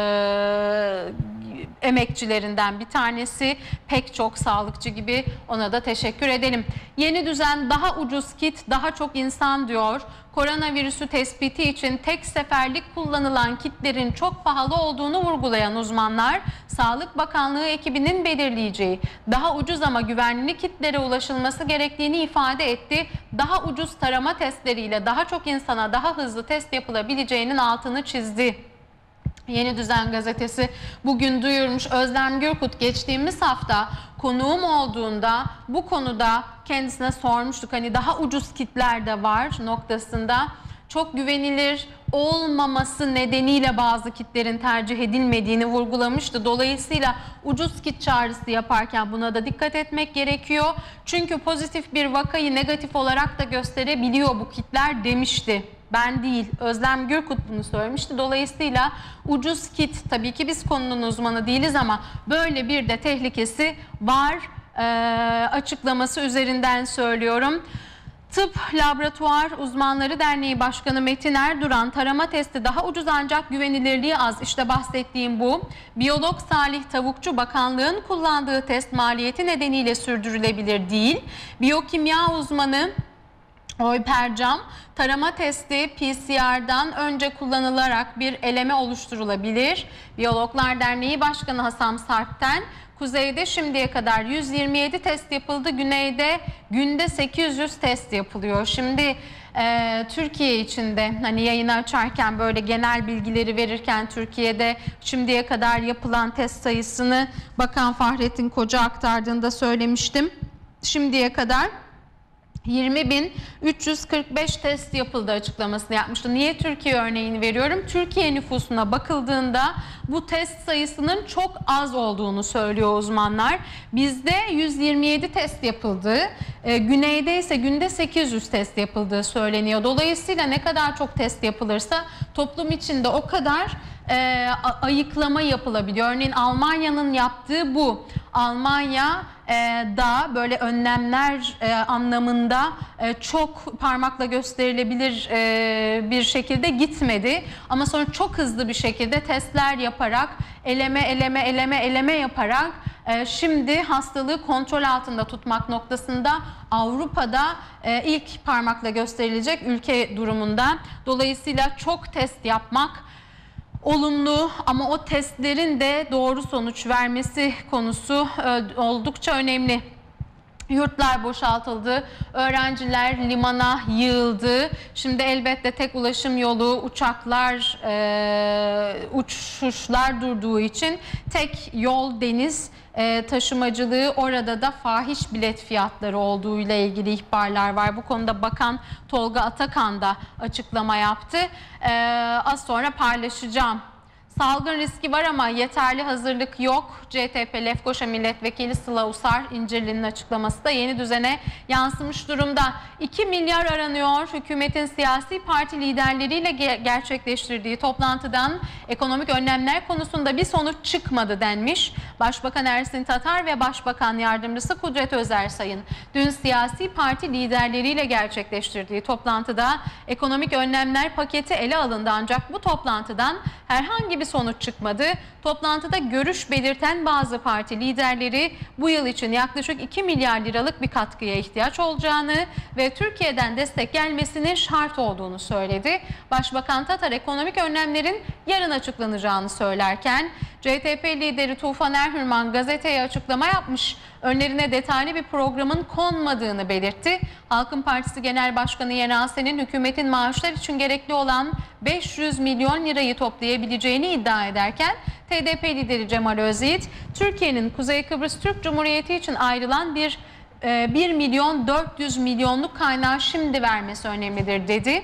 emekçilerinden bir tanesi. Pek çok sağlıkçı gibi, ona da teşekkür edelim. Yeni düzen daha ucuz kit, daha çok insan diyor. Koronavirüsü tespiti için tek seferlik kullanılan kitlerin çok pahalı olduğunu vurgulayan uzmanlar, Sağlık Bakanlığı ekibinin belirleyeceği daha ucuz ama güvenli kitlere ulaşılması gerektiğini ifade etti. Daha ucuz tarama testleriyle daha çok insana daha hızlı test yapılabileceğinin altını çizdi. Yeni Düzen gazetesi bugün duyurmuş. Özlem Gürkut geçtiğimiz hafta konuğum olduğunda bu konuda kendisine sormuştuk. Hani daha ucuz kitler de var noktasında. Çok güvenilir olmaması nedeniyle bazı kitlerin tercih edilmediğini vurgulamıştı. Dolayısıyla ucuz kit çağrısı yaparken buna da dikkat etmek gerekiyor. Çünkü pozitif bir vakayı negatif olarak da gösterebiliyor bu kitler demişti. Ben değil, Özlem Gürkut bunu söylemişti. Dolayısıyla ucuz kit, tabii ki biz konunun uzmanı değiliz ama böyle bir de tehlikesi var e, açıklaması üzerinden söylüyorum. Tıp Laboratuvar Uzmanları Derneği Başkanı Metin Erduran, tarama testi daha ucuz ancak güvenilirliği az. İşte bahsettiğim bu. Biyolog Salih Tavukçu, bakanlığın kullandığı test maliyeti nedeniyle sürdürülebilir değil. Biyokimya uzmanı Oyper Cam, tarama testi P C R'dan önce kullanılarak bir eleme oluşturulabilir. Biyologlar Derneği Başkanı Hasan Sarp'ten, kuzeyde şimdiye kadar yüz yirmi yedi test yapıldı, güneyde günde sekiz yüz test yapılıyor. Şimdi e, Türkiye içinde hani yayını açarken böyle genel bilgileri verirken Türkiye'de şimdiye kadar yapılan test sayısını Bakan Fahrettin Koca aktardığında söylemiştim. Şimdiye kadar yirmi bin üç yüz kırk beş test yapıldı açıklamasını yapmıştı. Niye Türkiye örneğini veriyorum? Türkiye nüfusuna bakıldığında bu test sayısının çok az olduğunu söylüyor uzmanlar. Bizde yüz yirmi yedi test yapıldı. E, güneyde ise günde sekiz yüz test yapıldığı söyleniyor. Dolayısıyla ne kadar çok test yapılırsa toplum içinde o kadar e, ayıklama yapılabiliyor. Örneğin Almanya'nın yaptığı bu. Almanya e, da böyle önlemler e, anlamında e, çok parmakla gösterilebilir e, bir şekilde gitmedi. Ama sonra çok hızlı bir şekilde testler yaparak, eleme eleme eleme eleme yaparak e, şimdi hastalığı kontrol altında tutmak noktasında Avrupa'da e, ilk parmakla gösterilecek ülke durumunda. Dolayısıyla çok test yapmak olumlu ama o testlerin de doğru sonuç vermesi konusu oldukça önemli. Yurtlar boşaltıldı, öğrenciler limana yığıldı. Şimdi elbette tek ulaşım yolu uçaklar, e, uçuşlar durduğu için tek yol deniz e, taşımacılığı. Orada da fahiş bilet fiyatları olduğu ile ilgili ihbarlar var. Bu konuda Bakan Tolga Atakan da açıklama yaptı. E, az sonra paylaşacağım. Salgın riski var ama yeterli hazırlık yok. C T P Lefkoşa Milletvekili Sıla Usar İncirli'nin açıklaması da yeni düzene yansımış durumda. iki milyar aranıyor. Hükümetin siyasi parti liderleriyle gerçekleştirdiği toplantıdan ekonomik önlemler konusunda bir sonuç çıkmadı denmiş. Başbakan Ersin Tatar ve Başbakan Yardımcısı Kudret Özersay'ın dün siyasi parti liderleriyle gerçekleştirdiği toplantıda ekonomik önlemler paketi ele alındı, ancak bu toplantıdan herhangi bir sonuç çıkmadı. Toplantıda görüş belirten bazı parti liderleri bu yıl için yaklaşık iki milyar liralık bir katkıya ihtiyaç olacağını ve Türkiye'den destek gelmesinin şart olduğunu söyledi. Başbakan Tatar ekonomik önlemlerin yarın açıklanacağını söylerken C T P lideri Tufan Erhürman gazeteye açıklama yapmış. Önlerine detaylı bir programın konmadığını belirtti. Halkın Partisi Genel Başkanı Yenase'nin hükümetin maaşlar için gerekli olan beş yüz milyon lirayı toplayabileceğini iddia ederken T D P lideri Cemal Özyiğit, Türkiye'nin Kuzey Kıbrıs Türk Cumhuriyeti için ayrılan bir bir milyon dört yüz milyonluk kaynağı şimdi vermesi önemlidir dedi.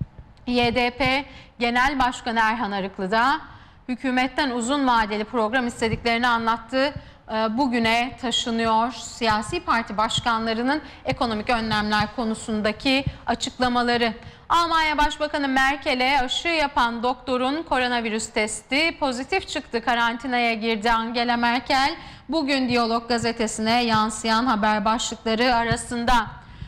Y D P Genel Başkanı Erhan Arıklı da hükümetten uzun vadeli program istediklerini anlattı. Bugüne taşınıyor siyasi parti başkanlarının ekonomik önlemler konusundaki açıklamaları. Almanya Başbakanı Merkel'e aşı yapan doktorun koronavirüs testi pozitif çıktı. Karantinaya girdi Angela Merkel. Bugün Diyalog gazetesine yansıyan haber başlıkları arasında.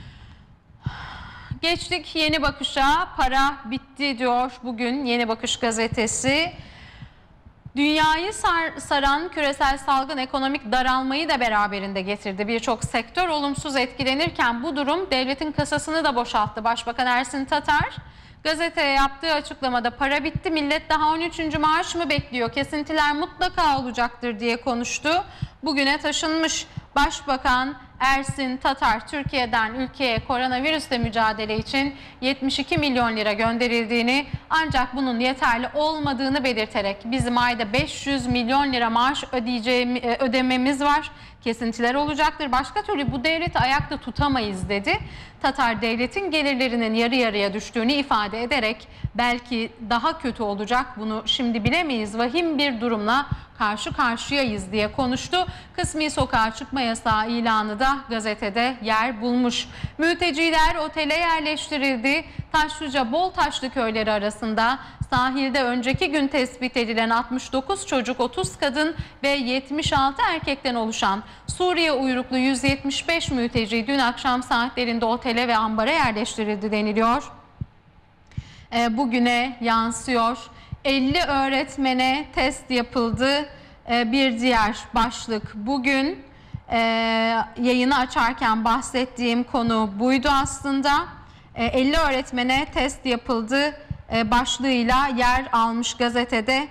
Geçtik Yeni Bakış'a. Para bitti diyor bugün Yeni Bakış gazetesi. Dünyayı sar, saran küresel salgın ekonomik daralmayı da beraberinde getirdi. Birçok sektör olumsuz etkilenirken bu durum devletin kasasını da boşalttı. Başbakan Ersin Tatar gazeteye yaptığı açıklamada para bitti, millet daha on üçüncü maaş mı bekliyor, kesintiler mutlaka olacaktır diye konuştu. Bugüne taşınmış. Başbakan Ersin Tatar Türkiye'den ülkeye koronavirüsle mücadele için yetmiş iki milyon lira gönderildiğini, ancak bunun yeterli olmadığını belirterek bizim ayda beş yüz milyon lira maaş ödememiz var, kesintiler olacaktır, başka türlü bu devleti ayakta tutamayız dedi. Tatar devletin gelirlerinin yarı yarıya düştüğünü ifade ederek belki daha kötü olacak, bunu şimdi bilemeyiz, vahim bir durumla karşı karşıyayız diye konuştu. Kısmi sokağa çıkma yasağı ilanı da gazetede yer bulmuş. Mülteciler otele yerleştirildi. Taşlıca Boltaşlı köyleri arasında sahilde önceki gün tespit edilen altmış dokuz çocuk, otuz kadın ve yetmiş altı erkekten oluşan Suriye uyruklu yüz yetmiş beş mülteci dün akşam saatlerinde otele ve ambara yerleştirildi deniliyor. E, bugüne yansıyor. elli öğretmene test yapıldı. E, bir diğer başlık bugün e, yayını açarken bahsettiğim konu buydu aslında. E, elli öğretmene test yapıldı e, başlığıyla yer almış gazetede.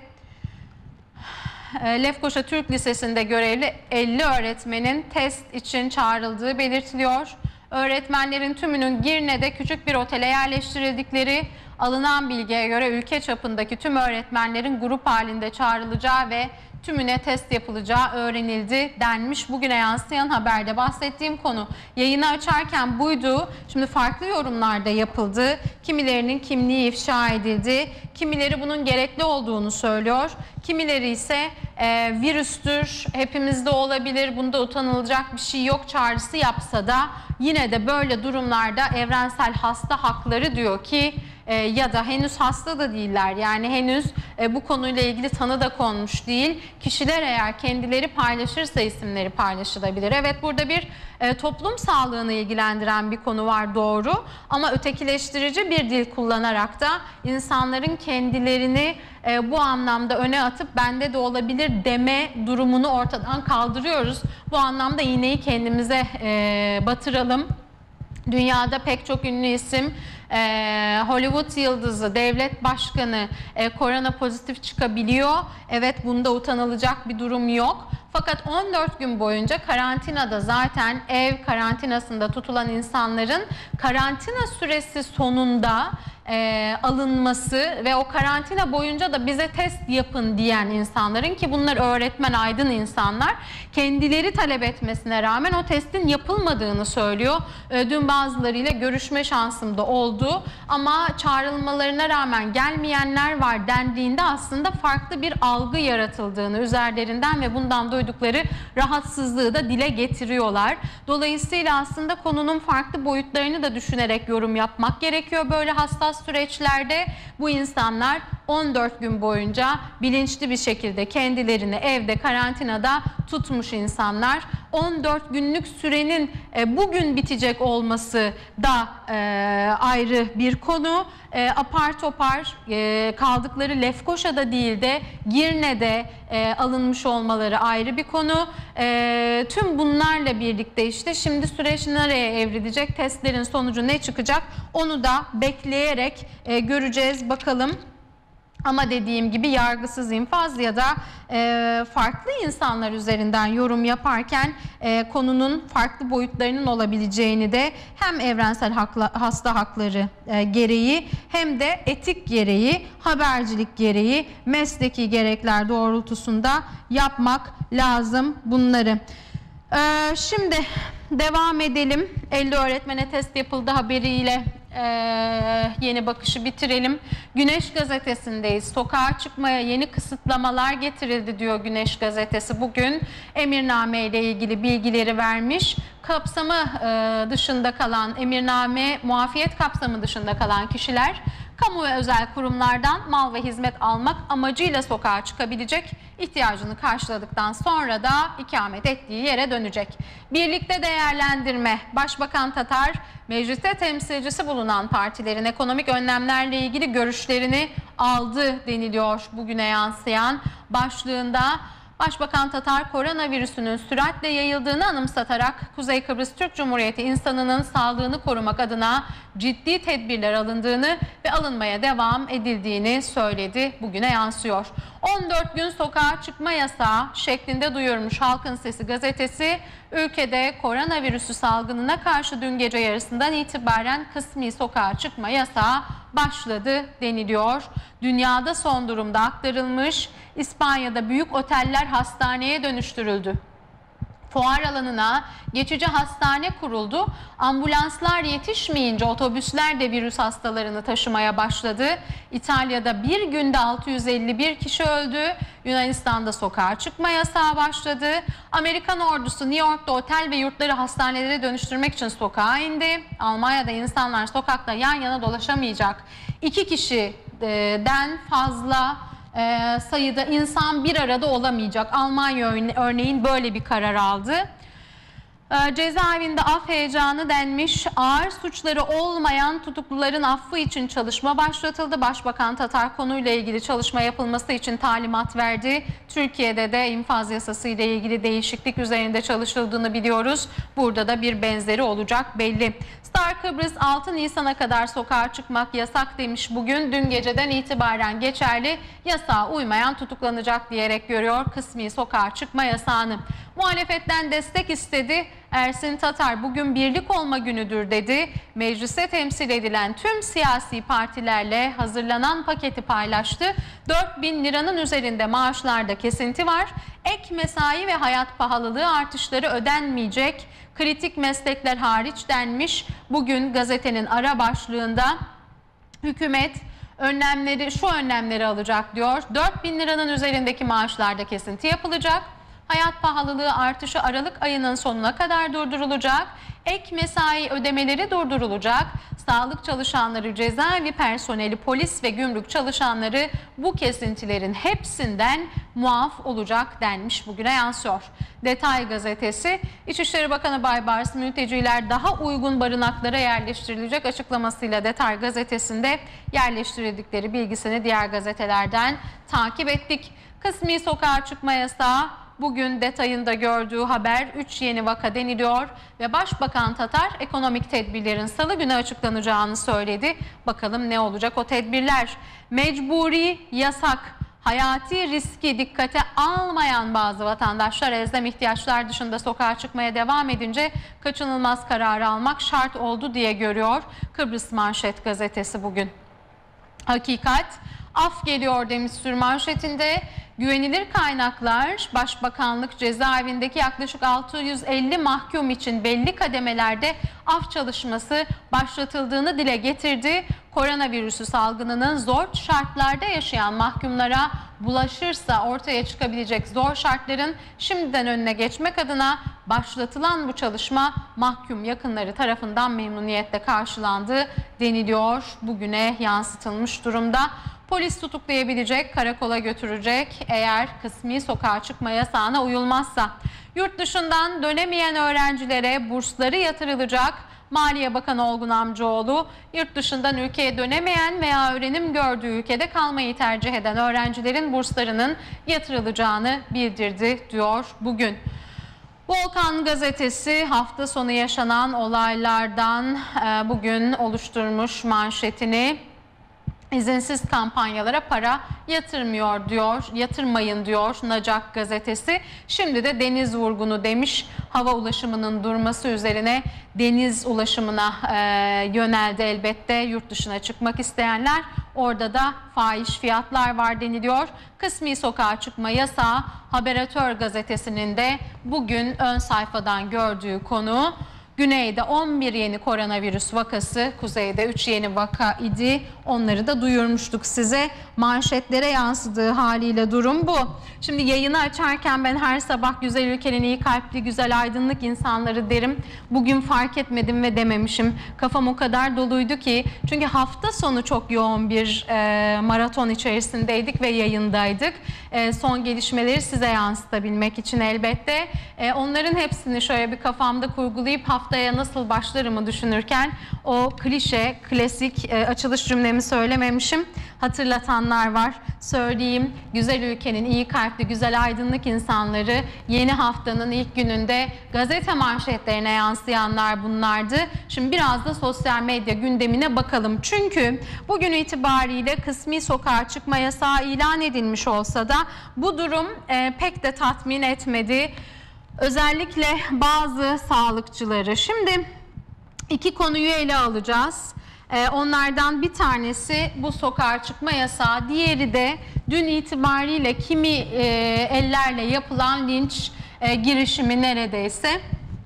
E, Lefkoşa Türk Lisesi'nde görevli elli öğretmenin test için çağrıldığı belirtiliyor. Öğretmenlerin tümünün Girne'de küçük bir otele yerleştirildikleri, alınan bilgiye göre ülke çapındaki tüm öğretmenlerin grup halinde çağrılacağı ve tümüne test yapılacağı öğrenildi denmiş. Bugüne yansıyan haberde bahsettiğim konu yayını açarken buydu. Şimdi farklı yorumlar da yapıldı. Kimilerinin kimliği ifşa edildi. Kimileri bunun gerekli olduğunu söylüyor. Kimileri ise e, virüstür, hepimizde olabilir, bunda utanılacak bir şey yok çağrısı yapsa da yine de böyle durumlarda evrensel hasta hakları diyor ki e, ya da henüz hasta da değiller, yani henüz e, bu konuyla ilgili tanı da konmuş değil. Kişiler eğer kendileri paylaşırsa isimleri paylaşılabilir. Evet, burada bir e, toplum sağlığını ilgilendiren bir konu var, doğru, ama ötekileştirici bir dil kullanarak da insanların kendilerini e, bu anlamda öne atıp bende de olabilir deme durumunu ortadan kaldırıyoruz. Bu anlamda iğneyi kendimize e, batıralım. Dünyada pek çok ünlü isim e, Hollywood yıldızı, devlet başkanı e, korona pozitif çıkabiliyor. Evet, bunda utanılacak bir durum yok. Fakat on dört gün boyunca karantinada, zaten ev karantinasında tutulan insanların karantina süresi sonunda e, alınması ve o karantina boyunca da bize test yapın diyen insanların, ki bunlar öğretmen, aydın insanlar, kendileri talep etmesine rağmen o testin yapılmadığını söylüyor. E, dün bazılarıyla görüşme şansım da oldu ama çağrılmalarına rağmen gelmeyenler var dendiğinde aslında farklı bir algı yaratıldığını üzerlerinden ve bundan duydukları rahatsızlığı da dile getiriyorlar. Dolayısıyla aslında konunun farklı boyutlarını da düşünerek yorum yapmak gerekiyor. Böyle hassas süreçlerde bu insanlar on dört gün boyunca bilinçli bir şekilde kendilerini evde karantinada tutmuş insanlar. on dört günlük sürenin e, bugün bitecek olması da e, ayrı bir konu. E, apar topar e, kaldıkları Lefkoşa'da değil de Girne'de e, alınmış olmaları ayrı bir konu. E, tüm bunlarla birlikte işte şimdi süreç nereye evrilecek, testlerin sonucu ne çıkacak onu da bekleyerek e, göreceğiz bakalım. Ama dediğim gibi yargısız infaz ya da e, farklı insanlar üzerinden yorum yaparken e, konunun farklı boyutlarının olabileceğini de hem evrensel hakla, hasta hakları e, gereği hem de etik gereği, habercilik gereği, mesleki gerekler doğrultusunda yapmak lazım bunları. E, şimdi devam edelim. elli öğretmene test yapıldı haberiyle Ee, yeni bakışı bitirelim. Güneş Gazetesi'ndeyiz. Sokağa çıkmaya yeni kısıtlamalar getirildi diyor Güneş Gazetesi. Bugün emirname ile ilgili bilgileri vermiş. Kapsamı e, dışında kalan, emirname muafiyet kapsamı dışında kalan kişiler kamu ve özel kurumlardan mal ve hizmet almak amacıyla sokağa çıkabilecek, ihtiyacını karşıladıktan sonra da ikamet ettiği yere dönecek. Birlikte değerlendirme. Başbakan Tatar, mecliste temsilcisi bulunan partilerin ekonomik önlemlerle ilgili görüşlerini aldı deniliyor bugüne yansıyan başlığında. Başbakan Tatar, koronavirüsünün süratle yayıldığını anımsatarak Kuzey Kıbrıs Türk Cumhuriyeti insanının sağlığını korumak adına ciddi tedbirler alındığını ve alınmaya devam edildiğini söyledi. Bugüne yansıyor. on dört gün sokağa çıkma yasağı şeklinde duyurmuş Halkın Sesi gazetesi, ülkede koronavirüsü salgınına karşı dün gece yarısından itibaren kısmi sokağa çıkma yasağı başladı deniliyor. Dünyada son durumda aktarılmış. İspanya'da büyük oteller hastaneye dönüştürüldü. Fuar alanına geçici hastane kuruldu. Ambulanslar yetişmeyince otobüsler de virüs hastalarını taşımaya başladı. İtalya'da bir günde altı yüz elli bir kişi öldü. Yunanistan'da sokağa çıkma yasağı başladı. Amerikan ordusu New York'ta otel ve yurtları hastanelere dönüştürmek için sokağa indi. Almanya'da insanlar sokakta yan yana dolaşamayacak. İki kişiden fazla e, sayıda insan bir arada olamayacak. Almanya örneğin böyle bir karar aldı. Cezaevinde af heyecanı denmiş, ağır suçları olmayan tutukluların affı için çalışma başlatıldı. Başbakan Tatar konuyla ilgili çalışma yapılması için talimat verdi. Türkiye'de de infaz yasası ile ilgili değişiklik üzerinde çalışıldığını biliyoruz. Burada da bir benzeri olacak belli. Star Kıbrıs altı Nisan'a kadar sokağa çıkmak yasak demiş bugün. Dün geceden itibaren geçerli, yasağa uymayan tutuklanacak diyerek görüyor kısmi sokağa çıkma yasağını. Muhalefetten destek istedi. Ersin Tatar, bugün birlik olma günüdür dedi. Mecliste temsil edilen tüm siyasi partilerle hazırlanan paketi paylaştı. dört bin liranın üzerinde maaşlarda kesinti var. Ek mesai ve hayat pahalılığı artışları ödenmeyecek. Kritik meslekler hariç denmiş. Bugün gazetenin ara başlığında hükümet önlemleri, şu önlemleri alacak diyor. dört bin liranın üzerindeki maaşlarda kesinti yapılacak. Hayat pahalılığı artışı Aralık ayının sonuna kadar durdurulacak. Ek mesai ödemeleri durdurulacak. Sağlık çalışanları, cezaevi personeli, polis ve gümrük çalışanları bu kesintilerin hepsinden muaf olacak denmiş, bugüne yansıyor. Detay gazetesi, İçişleri Bakanı Baybars, mülteciler daha uygun barınaklara yerleştirilecek açıklamasıyla Detay gazetesinde yerleştirildikleri bilgisini diğer gazetelerden takip ettik. Kısmi sokağa çıkma yasağı bugün detayında gördüğü haber üç yeni vaka deniliyor ve Başbakan Tatar ekonomik tedbirlerin salı günü açıklanacağını söyledi. Bakalım ne olacak o tedbirler? Mecburi yasak. Hayati riski dikkate almayan bazı vatandaşlar elzem ihtiyaçlar dışında sokağa çıkmaya devam edince kaçınılmaz kararı almak şart oldu diye görüyor Kıbrıs Manşet gazetesi bugün. Hakikat, af geliyor demiş sürmanşetinde. Güvenilir kaynaklar Başbakanlık cezaevindeki yaklaşık altı yüz elli mahkum için belli kademelerde af çalışması başlatıldığını dile getirdi. Koronavirüsü salgınının zor şartlarda yaşayan mahkumlara bulaşırsa ortaya çıkabilecek zor şartların şimdiden önüne geçmek adına başlatılan bu çalışma mahkum yakınları tarafından memnuniyetle karşılandı deniliyor. Bugüne yansıtılmış durumda. Polis tutuklayabilecek, karakola götürecek eğer kısmi sokağa çıkma yasağına uyulmazsa. Yurt dışından dönemeyen öğrencilere bursları yatırılacak. Maliye Bakanı Olgun Amcaoğlu, yurt dışından ülkeye dönemeyen veya öğrenim gördüğü ülkede kalmayı tercih eden öğrencilerin burslarının yatırılacağını bildirdi diyor bugün. Volkan gazetesi hafta sonu yaşanan olaylardan bugün oluşturmuş manşetini. İzinsiz kampanyalara para yatırmıyor diyor, yatırmayın diyor Nacak gazetesi. Şimdi de deniz vurgunu demiş. Hava ulaşımının durması üzerine deniz ulaşımına e, yöneldi elbette yurt dışına çıkmak isteyenler. Orada da fahiş fiyatlar var deniliyor. Kısmi sokağa çıkma yasağı Haberatör gazetesinin de bugün ön sayfadan gördüğü konu. Güneyde on bir yeni koronavirüs vakası, kuzeyde üç yeni vaka idi. Onları da duyurmuştuk size. Manşetlere yansıdığı haliyle durum bu. Şimdi yayını açarken ben her sabah güzel ülkenin iyi kalpli, güzel aydınlık insanları derim. Bugün fark etmedim ve dememişim. Kafam o kadar doluydu ki. Çünkü hafta sonu çok yoğun bir e, maraton içerisindeydik ve yayındaydık. E, son gelişmeleri size yansıtabilmek için elbette. E, onların hepsini şöyle bir kafamda kurgulayıp haftaya nasıl başlarımı düşünürken o klişe, klasik e, açılış cümlemi söylememişim. Hatırlatanlar var. Söyleyeyim, güzel ülkenin iyi kalpli, güzel aydınlık insanları yeni haftanın ilk gününde gazete manşetlerine yansıyanlar bunlardı. Şimdi biraz da sosyal medya gündemine bakalım. Çünkü bugün itibariyle kısmi sokağa çıkma yasağı ilan edilmiş olsa da bu durum e, pek de tatmin etmedi. Özellikle bazı sağlıkçıları. Şimdi iki konuyu ele alacağız. Ee, onlardan bir tanesi bu sokağa çıkma yasağı, diğeri de dün itibariyle kimi e, ellerle yapılan linç e, girişimi neredeyse.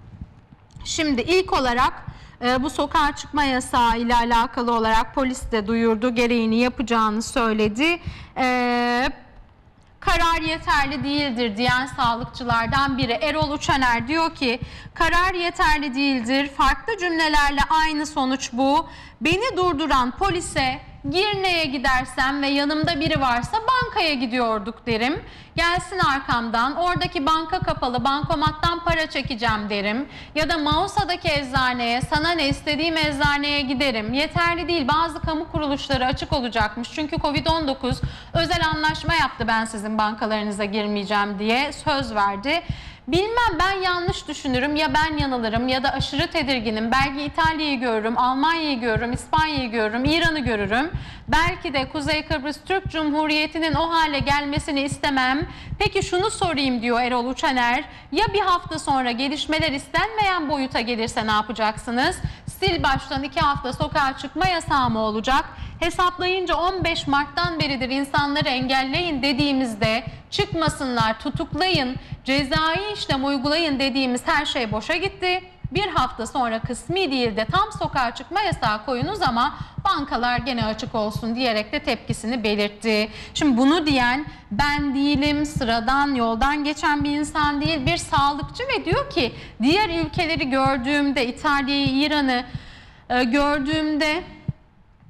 Şimdi ilk olarak e, bu sokağa çıkma yasağı ile alakalı olarak polis de duyurdu, gereğini yapacağını söyledi. E, Karar yeterli değildir diyen sağlıkçılardan biri Erol Uçaner diyor ki karar yeterli değildir. Farklı cümlelerle aynı sonuç bu. Beni durduran polise Girne'ye gidersem ve yanımda biri varsa bankaya gidiyorduk derim. Gelsin arkamdan, oradaki banka kapalı, bankomattan para çekeceğim derim. Ya da Mausa'daki eczaneye, sana ne, istediğim eczaneye giderim. Yeterli değil, bazı kamu kuruluşları açık olacakmış. Çünkü Covid on dokuz özel anlaşma yaptı, ben sizin bankalarınıza girmeyeceğim diye söz verdi. Bilmem, ben yanlış düşünürüm, ya ben yanılırım ya da aşırı tedirginim. Belki İtalya'yı görürüm, Almanya'yı görürüm, İspanya'yı görürüm, İran'ı görürüm. Belki de Kuzey Kıbrıs Türk Cumhuriyeti'nin o hale gelmesini istemem. Peki şunu sorayım diyor Erol Uçaner. Ya bir hafta sonra gelişmeler istenmeyen boyuta gelirse ne yapacaksınız? Sil baştan iki hafta sokağa çıkma yasağı mı olacak? Hesaplayınca on beş Mart'tan beridir insanları engelleyin dediğimizde çıkmasınlar, tutuklayın, cezai işlem uygulayın dediğimiz her şey boşa gitti. Bir hafta sonra kısmi değil de tam sokağa çıkma yasağı koyunuz ama bankalar gene açık olsun diyerek de tepkisini belirtti. Şimdi bunu diyen ben değilim, sıradan yoldan geçen bir insan değil, bir sağlıkçı ve diyor ki diğer ülkeleri gördüğümde, İtalya'yı, İran'ı e, gördüğümde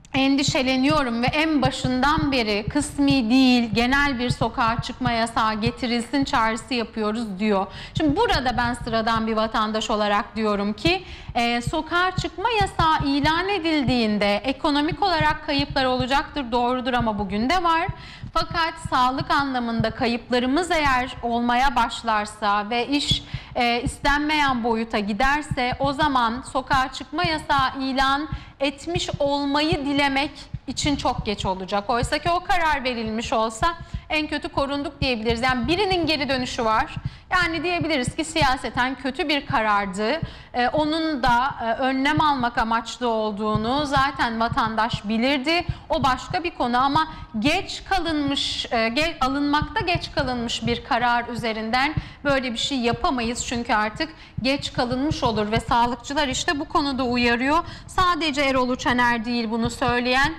endişeleniyorum ve en başından beri kısmi değil genel bir sokağa çıkma yasağı getirilsin çağrısı yapıyoruz diyor. Şimdi burada ben sıradan bir vatandaş olarak diyorum ki e, sokağa çıkma yasağı ilan edildiğinde ekonomik olarak kayıplar olacaktır, doğrudur, ama bugün de var. Fakat sağlık anlamında kayıplarımız eğer olmaya başlarsa ve iş e, istenmeyen boyuta giderse o zaman sokağa çıkma yasağı ilan etmiş olmayı dilemek için çok geç olacak. Oysa ki o karar verilmiş olsa en kötü korunduk diyebiliriz. Yani birinin geri dönüşü var. Yani diyebiliriz ki siyaseten kötü bir karardı. Ee, onun da e, önlem almak amaçlı olduğunu zaten vatandaş bilirdi. O başka bir konu ama geç kalınmış, e, ge alınmakta geç kalınmış bir karar üzerinden böyle bir şey yapamayız. Çünkü artık geç kalınmış olur ve sağlıkçılar işte bu konuda uyarıyor. Sadece Erol Uçaner değil bunu söyleyen.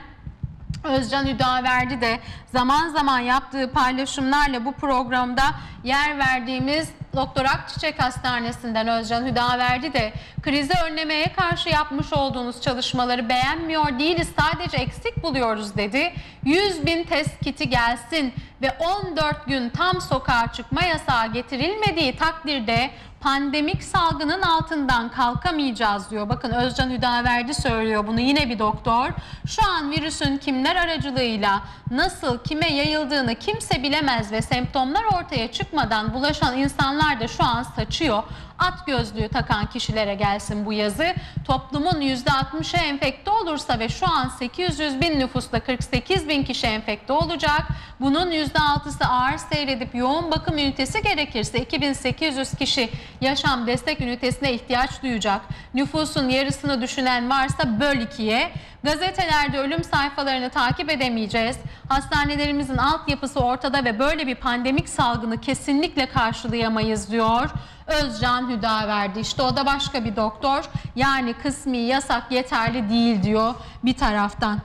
Özcan Hüdaverdi de zaman zaman yaptığı paylaşımlarla bu programda yer verdiğimiz Doktor Akçiçek Hastanesi'nden Özcan Hüdaverdi de krizi önlemeye karşı yapmış olduğunuz çalışmaları beğenmiyor değiliz, sadece eksik buluyoruz dedi. yüz bin test kiti gelsin ve on dört gün tam sokağa çıkma yasağı getirilmediği takdirde pandemik salgının altından kalkamayacağız diyor. Bakın Özcan Hüdaverdi söylüyor bunu, yine bir doktor. Şu an virüsün kimler aracılığıyla nasıl kime yayıldığını kimse bilemez ve semptomlar ortaya çıkmadan bulaşan insanlar da şu an saçıyor. At gözlüğü takan kişilere gelsin bu yazı. Toplumun yüzde altmışı enfekte olursa ve şu an sekiz yüz bin nüfusla kırk sekiz bin kişi enfekte olacak. Bunun yüzde altısı ağır seyredip yoğun bakım ünitesi gerekirse iki bin sekiz yüz kişi yaşam destek ünitesine ihtiyaç duyacak. Nüfusun yarısını düşünen varsa böl ikiye. Gazetelerde ölüm sayfalarını takip edemeyeceğiz. Hastanelerimizin altyapısı ortada ve böyle bir pandemik salgını kesinlikle karşılayamayız diyor Özcan Hüdaverdi. İşte o da başka bir doktor. Yani kısmi yasak yeterli değil diyor bir taraftan.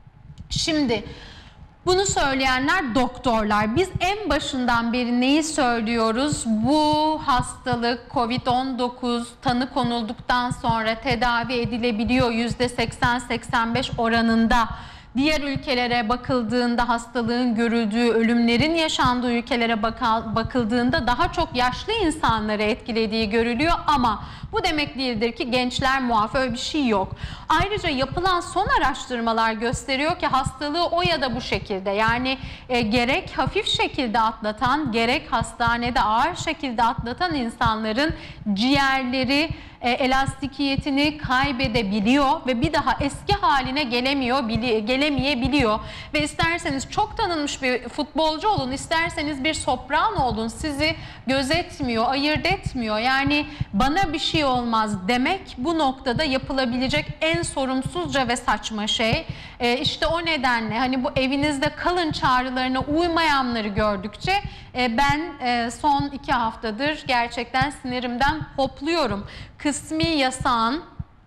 Şimdi bunu söyleyenler doktorlar. Biz en başından beri neyi söylüyoruz? Bu hastalık kovid on dokuz tanı konulduktan sonra tedavi edilebiliyor yüzde seksen seksen beş oranında. Diğer ülkelere bakıldığında hastalığın görüldüğü, ölümlerin yaşandığı ülkelere bakıldığında daha çok yaşlı insanları etkilediği görülüyor ama bu demek değildir ki gençler muaf, öyle bir şey yok. Ayrıca yapılan son araştırmalar gösteriyor ki hastalığı o ya da bu şekilde, yani e, gerek hafif şekilde atlatan gerek hastanede ağır şekilde atlatan insanların ciğerleri e, elastikiyetini kaybedebiliyor ve bir daha eski haline gelemiyor, bili, gelemeyebiliyor. Ve isterseniz çok tanınmış bir futbolcu olun, isterseniz bir soprano olun, sizi gözetmiyor, ayırt etmiyor. Yani bana bir şey olmaz demek bu noktada yapılabilecek en sorumsuzca ve saçma şey. E, işte o nedenle hani bu evinizde kalın çağrılarına uymayanları gördükçe e, ben e, son iki haftadır gerçekten sinirimden hopluyorum. Kısmi yasağın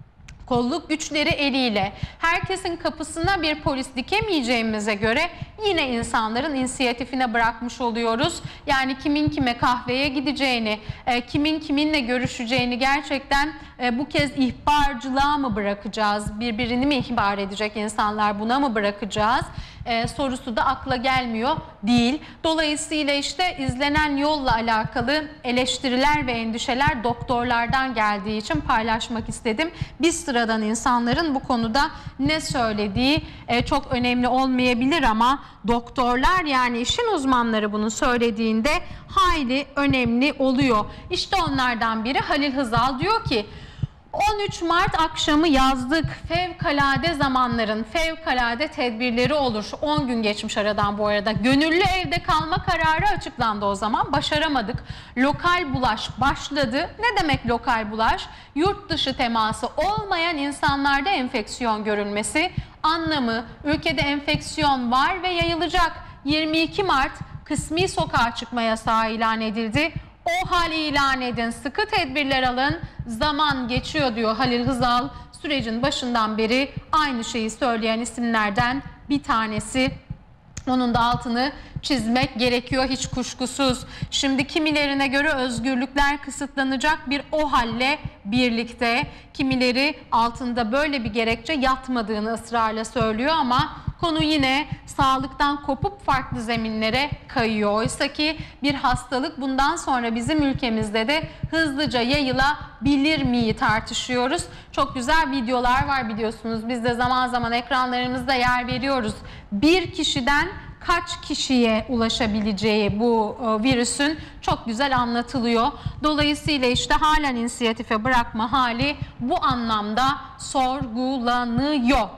kolluk güçleri eliyle herkesin kapısına bir polis dikemeyeceğimize göre yine insanların inisiyatifine bırakmış oluyoruz. Yani kimin kime kahveye gideceğini, e, kimin kiminle görüşeceğini gerçekten e, bu kez ihbarcılığa mı bırakacağız? Birbirini mi ihbar edecek insanlar, buna mı bırakacağız? E, sorusu da akla gelmiyor değil. Dolayısıyla işte izlenen yolla alakalı eleştiriler ve endişeler doktorlardan geldiği için paylaşmak istedim. Biz sıradan insanların bu konuda ne söylediği e, çok önemli olmayabilir ama doktorlar, yani işin uzmanları bunu söylediğinde hayli önemli oluyor. İşte onlardan biri Halil Hızal diyor ki on üç Mart akşamı yazdık. Fevkalade zamanların fevkalade tedbirleri olur. on gün geçmiş aradan bu arada. Gönüllü evde kalma kararı açıklandı o zaman. Başaramadık. Lokal bulaş başladı. Ne demek lokal bulaş? Yurt dışı teması olmayan insanlarda enfeksiyon görülmesi. Anlamı ülkede enfeksiyon var ve yayılacak. yirmi iki Mart kısmi sokağa çıkma yasağı ilan edildi. O hal ilan edin, sıkı tedbirler alın, zaman geçiyor diyor Halil Hızal. Sürecin başından beri aynı şeyi söyleyen isimlerden bir tanesi Onun da altını çizmek gerekiyor hiç kuşkusuz. Şimdi kimilerine göre özgürlükler kısıtlanacak bir o halle birlikte. Kimileri altında böyle bir gerekçe yatmadığını ısrarla söylüyor ama konu yine sağlıktan kopup farklı zeminlere kayıyor. Oysa ki bir hastalık bundan sonra bizim ülkemizde de hızlıca yayılabilir miyi tartışıyoruz. Çok güzel videolar var biliyorsunuz. Biz de zaman zaman ekranlarımızda yer veriyoruz. Bir kişiden kaç kişiye ulaşabileceği bu virüsün çok güzel anlatılıyor. Dolayısıyla işte halen inisiyatife bırakma hali bu anlamda sorgulanıyor.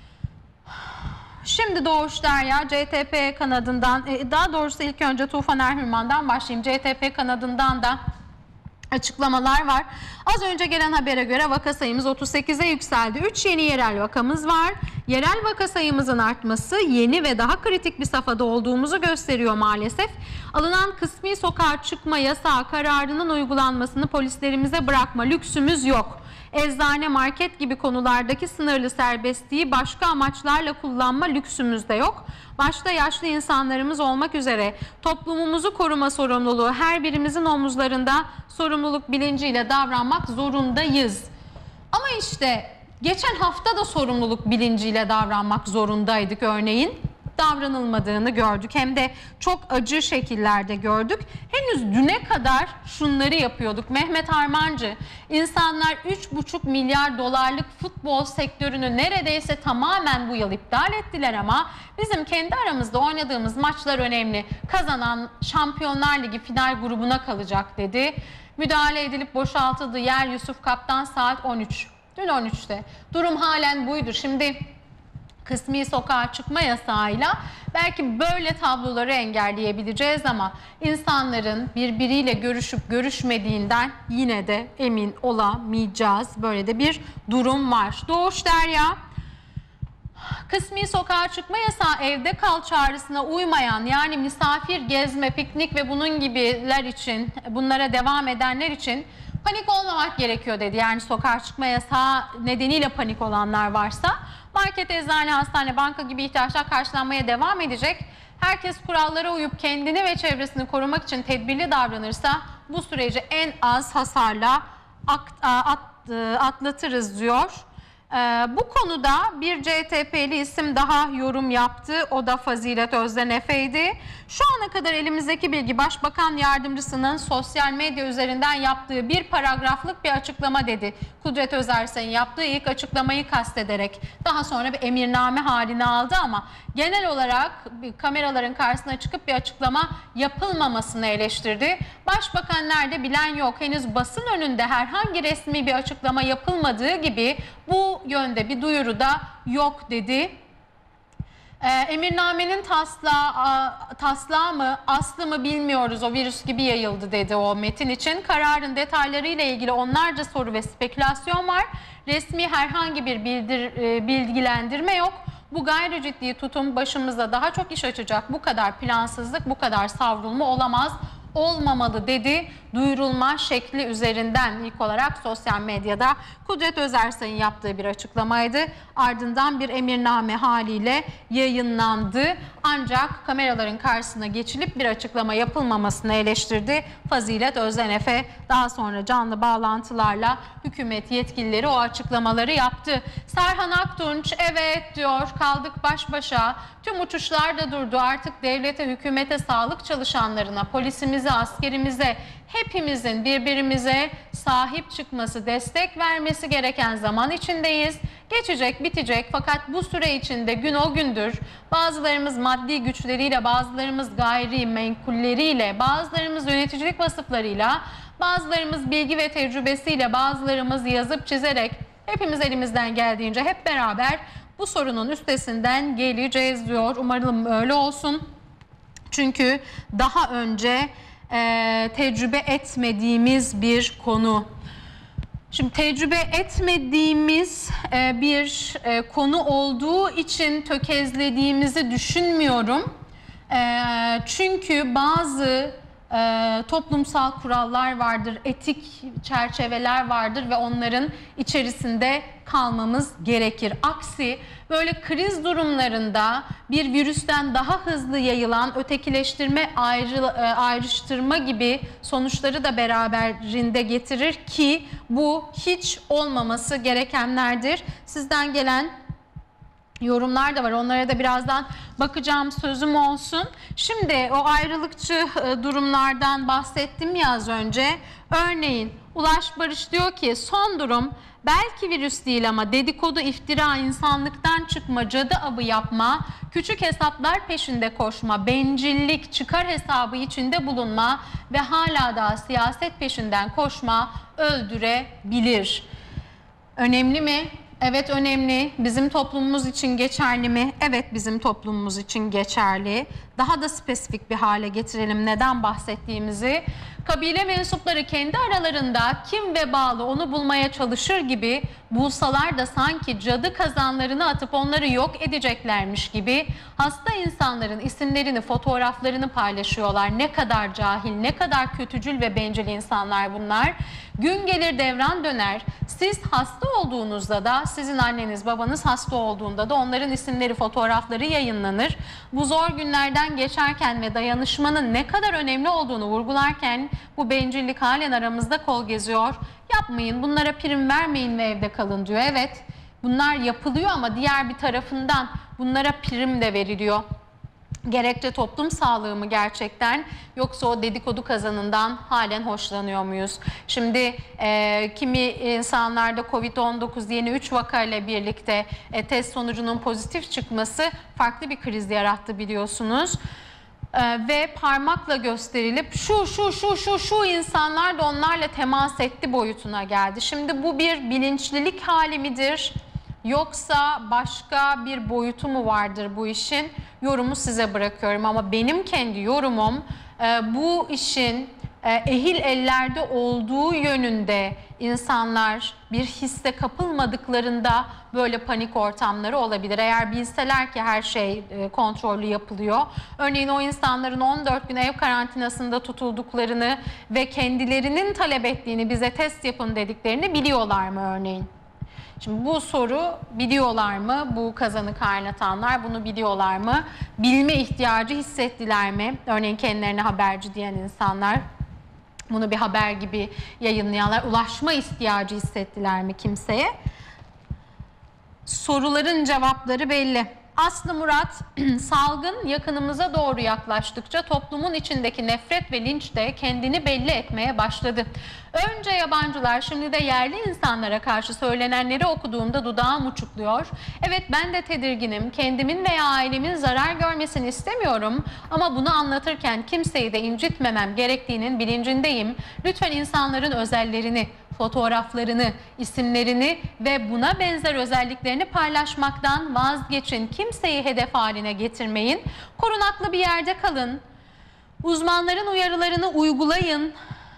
Şimdi Doğuş Derya C T P kanadından, daha doğrusu ilk önce Tufan Erhürman'dan başlayayım. C T P kanadından da açıklamalar var. Az önce gelen habere göre vaka sayımız otuz sekize yükseldi. üç yeni yerel vakamız var. Yerel vaka sayımızın artması yeni ve daha kritik bir safhada olduğumuzu gösteriyor maalesef. Alınan kısmi sokağa çıkma yasağı kararının uygulanmasını polislerimize bırakma lüksümüz yok. Eczane, market gibi konulardaki sınırlı serbestliği başka amaçlarla kullanma lüksümüz de yok. Başta yaşlı insanlarımız olmak üzere toplumumuzu koruma sorumluluğu her birimizin omuzlarında, sorumluluk bilinciyle davranmak zorundayız. Ama işte geçen hafta da sorumluluk bilinciyle davranmak zorundaydık örneğin. Davranılmadığını gördük. Hem de çok acı şekillerde gördük. Henüz düne kadar şunları yapıyorduk. Mehmet Harmancı, insanlar üç buçuk milyar dolarlık futbol sektörünü neredeyse tamamen bu yıl iptal ettiler ama bizim kendi aramızda oynadığımız maçlar önemli. Kazanan Şampiyonlar Ligi final grubuna kalacak dedi. Müdahale edilip boşaltıldığı yer Yusuf Kaptan saat on üç. Dün on üçte. Durum halen buydu. Şimdi kısmi sokağa çıkma yasağıyla belki böyle tabloları engelleyebileceğiz ama insanların birbiriyle görüşüp görüşmediğinden yine de emin olamayacağız. Böyle de bir durum var. Doğuş Derya, kısmi sokağa çıkma yasağı evde kal çağrısına uymayan, yani misafir, gezme, piknik ve bunun gibiler için, bunlara devam edenler için panik olmamak gerekiyor dedi. Yani sokağa çıkma yasağı nedeniyle panik olanlar varsa market, eczane, hastane, banka gibi ihtiyaçlar karşılanmaya devam edecek. Herkes kurallara uyup kendini ve çevresini korumak için tedbirli davranırsa bu süreci en az hasarla atlatırız diyor. Ee, bu konuda bir C T P'li isim daha yorum yaptı. O da Fazilet Özden Efe'ydi. Şu ana kadar elimizdeki bilgi Başbakan Yardımcısının sosyal medya üzerinden yaptığı bir paragraflık bir açıklama dedi. Kudret Özersay'ın yaptığı ilk açıklamayı kastederek daha sonra bir emirname haline aldı ama genel olarak kameraların karşısına çıkıp bir açıklama yapılmamasını eleştirdi. Başbakan nerede bilen yok. Henüz basın önünde herhangi resmi bir açıklama yapılmadığı gibi bu yönde bir duyuru da yok dedi. Ee, emirnamenin taslağı, taslağı mı, aslı mı bilmiyoruz, o virüs gibi yayıldı dedi o metin için. Kararın detaylarıyla ilgili onlarca soru ve spekülasyon var. Resmi herhangi bir bildir, bilgilendirme yok. Bu gayri ciddi tutum başımıza daha çok iş açacak. Bu kadar plansızlık, bu kadar savrulma olamaz, olmamalı dedi. Duyurulma şekli üzerinden ilk olarak sosyal medyada Kudret Özersay'ın yaptığı bir açıklamaydı. Ardından bir emirname haliyle yayınlandı. Ancak kameraların karşısına geçilip bir açıklama yapılmamasını eleştirdi Fazilet Özden Efe. Daha sonra canlı bağlantılarla hükümet yetkilileri o açıklamaları yaptı. Serhan Aktunç, evet diyor, kaldık baş başa. Tüm uçuşlar da durdu. Artık devlete, hükümete, sağlık çalışanlarına, polisimize, askerimize, hepimizin birbirimize sahip çıkması, destek vermesi gereken zaman içindeyiz. Geçecek, bitecek, fakat bu süre içinde gün o gündür bazılarımız maddi güçleriyle, bazılarımız gayri menkulleriyle, bazılarımız yöneticilik vasıflarıyla, bazılarımız bilgi ve tecrübesiyle, bazılarımız yazıp çizerek, hepimiz elimizden geldiğince hep beraber bu sorunun üstesinden geleceğiz diyor. Umarım öyle olsun. Çünkü daha önce e, tecrübe etmediğimiz bir konu. Şimdi tecrübe etmediğimiz e, bir e, konu olduğu için tökezlediğimizi düşünmüyorum. E, çünkü bazı e, toplumsal kurallar vardır, etik çerçeveler vardır ve onların içerisinde kalmamız gerekir. Aksi böyle kriz durumlarında bir virüsten daha hızlı yayılan ötekileştirme, ayrı, ayrıştırma gibi sonuçları da beraberinde getirir ki bu hiç olmaması gerekenlerdir. Sizden gelen yorumlar da var. Onlara da birazdan bakacağım, sözüm olsun. Şimdi o ayrılıkçı durumlardan bahsettim ya az önce. Örneğin Ulaş Barış diyor ki son durum belki virüs değil ama dedikodu, iftira, insanlıktan çıkma, cadı avı yapma, küçük hesaplar peşinde koşma, bencillik, çıkar hesabı içinde bulunma ve hala da siyaset peşinden koşma öldürebilir. Önemli mi? Evet önemli. Bizim toplumumuz için geçerli mi? Evet bizim toplumumuz için geçerli. Daha da spesifik bir hale getirelim neden bahsettiğimizi. Kabile mensupları kendi aralarında kim vebalı onu bulmaya çalışır gibi bulsalar da sanki cadı kazanlarını atıp onları yok edeceklermiş gibi hasta insanların isimlerini, fotoğraflarını paylaşıyorlar. Ne kadar cahil, ne kadar kötücül ve bencil insanlar bunlar. Gün gelir devran döner. Siz hasta olduğunuzda da, sizin anneniz babanız hasta olduğunda da onların isimleri, fotoğrafları yayınlanır. Bu zor günlerden geçerken ve dayanışmanın ne kadar önemli olduğunu vurgularken bu bencillik halen aramızda kol geziyor. Yapmayın, bunlara prim vermeyin ve evde kalın diyor. Evet, bunlar yapılıyor ama diğer bir tarafından bunlara prim de veriliyor. Gerekçe toplum sağlığı mı gerçekten, yoksa o dedikodu kazanından halen hoşlanıyor muyuz? Şimdi e, kimi insanlarda kovid on dokuz yeni üç vakayla birlikte e, test sonucunun pozitif çıkması farklı bir kriz yarattı biliyorsunuz. E, ve parmakla gösterilip şu şu şu şu şu insanlar da onlarla temas etti boyutuna geldi. Şimdi bu bir bilinçlilik hali midir? Yoksa başka bir boyutu mu vardır bu işin? Yorumu size bırakıyorum ama benim kendi yorumum e, bu işin e, ehil ellerde olduğu yönünde insanlar bir hisse kapılmadıklarında böyle panik ortamları olabilir. Eğer bilseler ki her şey e, kontrollü yapılıyor. Örneğin o insanların on dört gün ev karantinasında tutulduklarını ve kendilerinin talep ettiğini, bize test yapın dediklerini biliyorlar mı örneğin? Şimdi bu soru, biliyorlar mı? Bu kazanı kaynatanlar bunu biliyorlar mı? Bilme ihtiyacı hissettiler mi? Örneğin kendilerine haberci diyen insanlar, bunu bir haber gibi yayınlayanlar, ulaşma ihtiyacı hissettiler mi kimseye? Soruların cevapları belli. Aslı Murat, salgın yakınımıza doğru yaklaştıkça toplumun içindeki nefret ve linç de kendini belli etmeye başladı. Önce yabancılar, şimdi de yerli insanlara karşı söylenenleri okuduğumda dudağım uçukluyor. Evet ben de tedirginim, kendimin veya ailemin zarar görmesini istemiyorum ama bunu anlatırken kimseyi de incitmemem gerektiğinin bilincindeyim. Lütfen insanların özellerini, fotoğraflarını, isimlerini ve buna benzer özelliklerini paylaşmaktan vazgeçin. Kimseyi hedef haline getirmeyin. Korunaklı bir yerde kalın. Uzmanların uyarılarını uygulayın.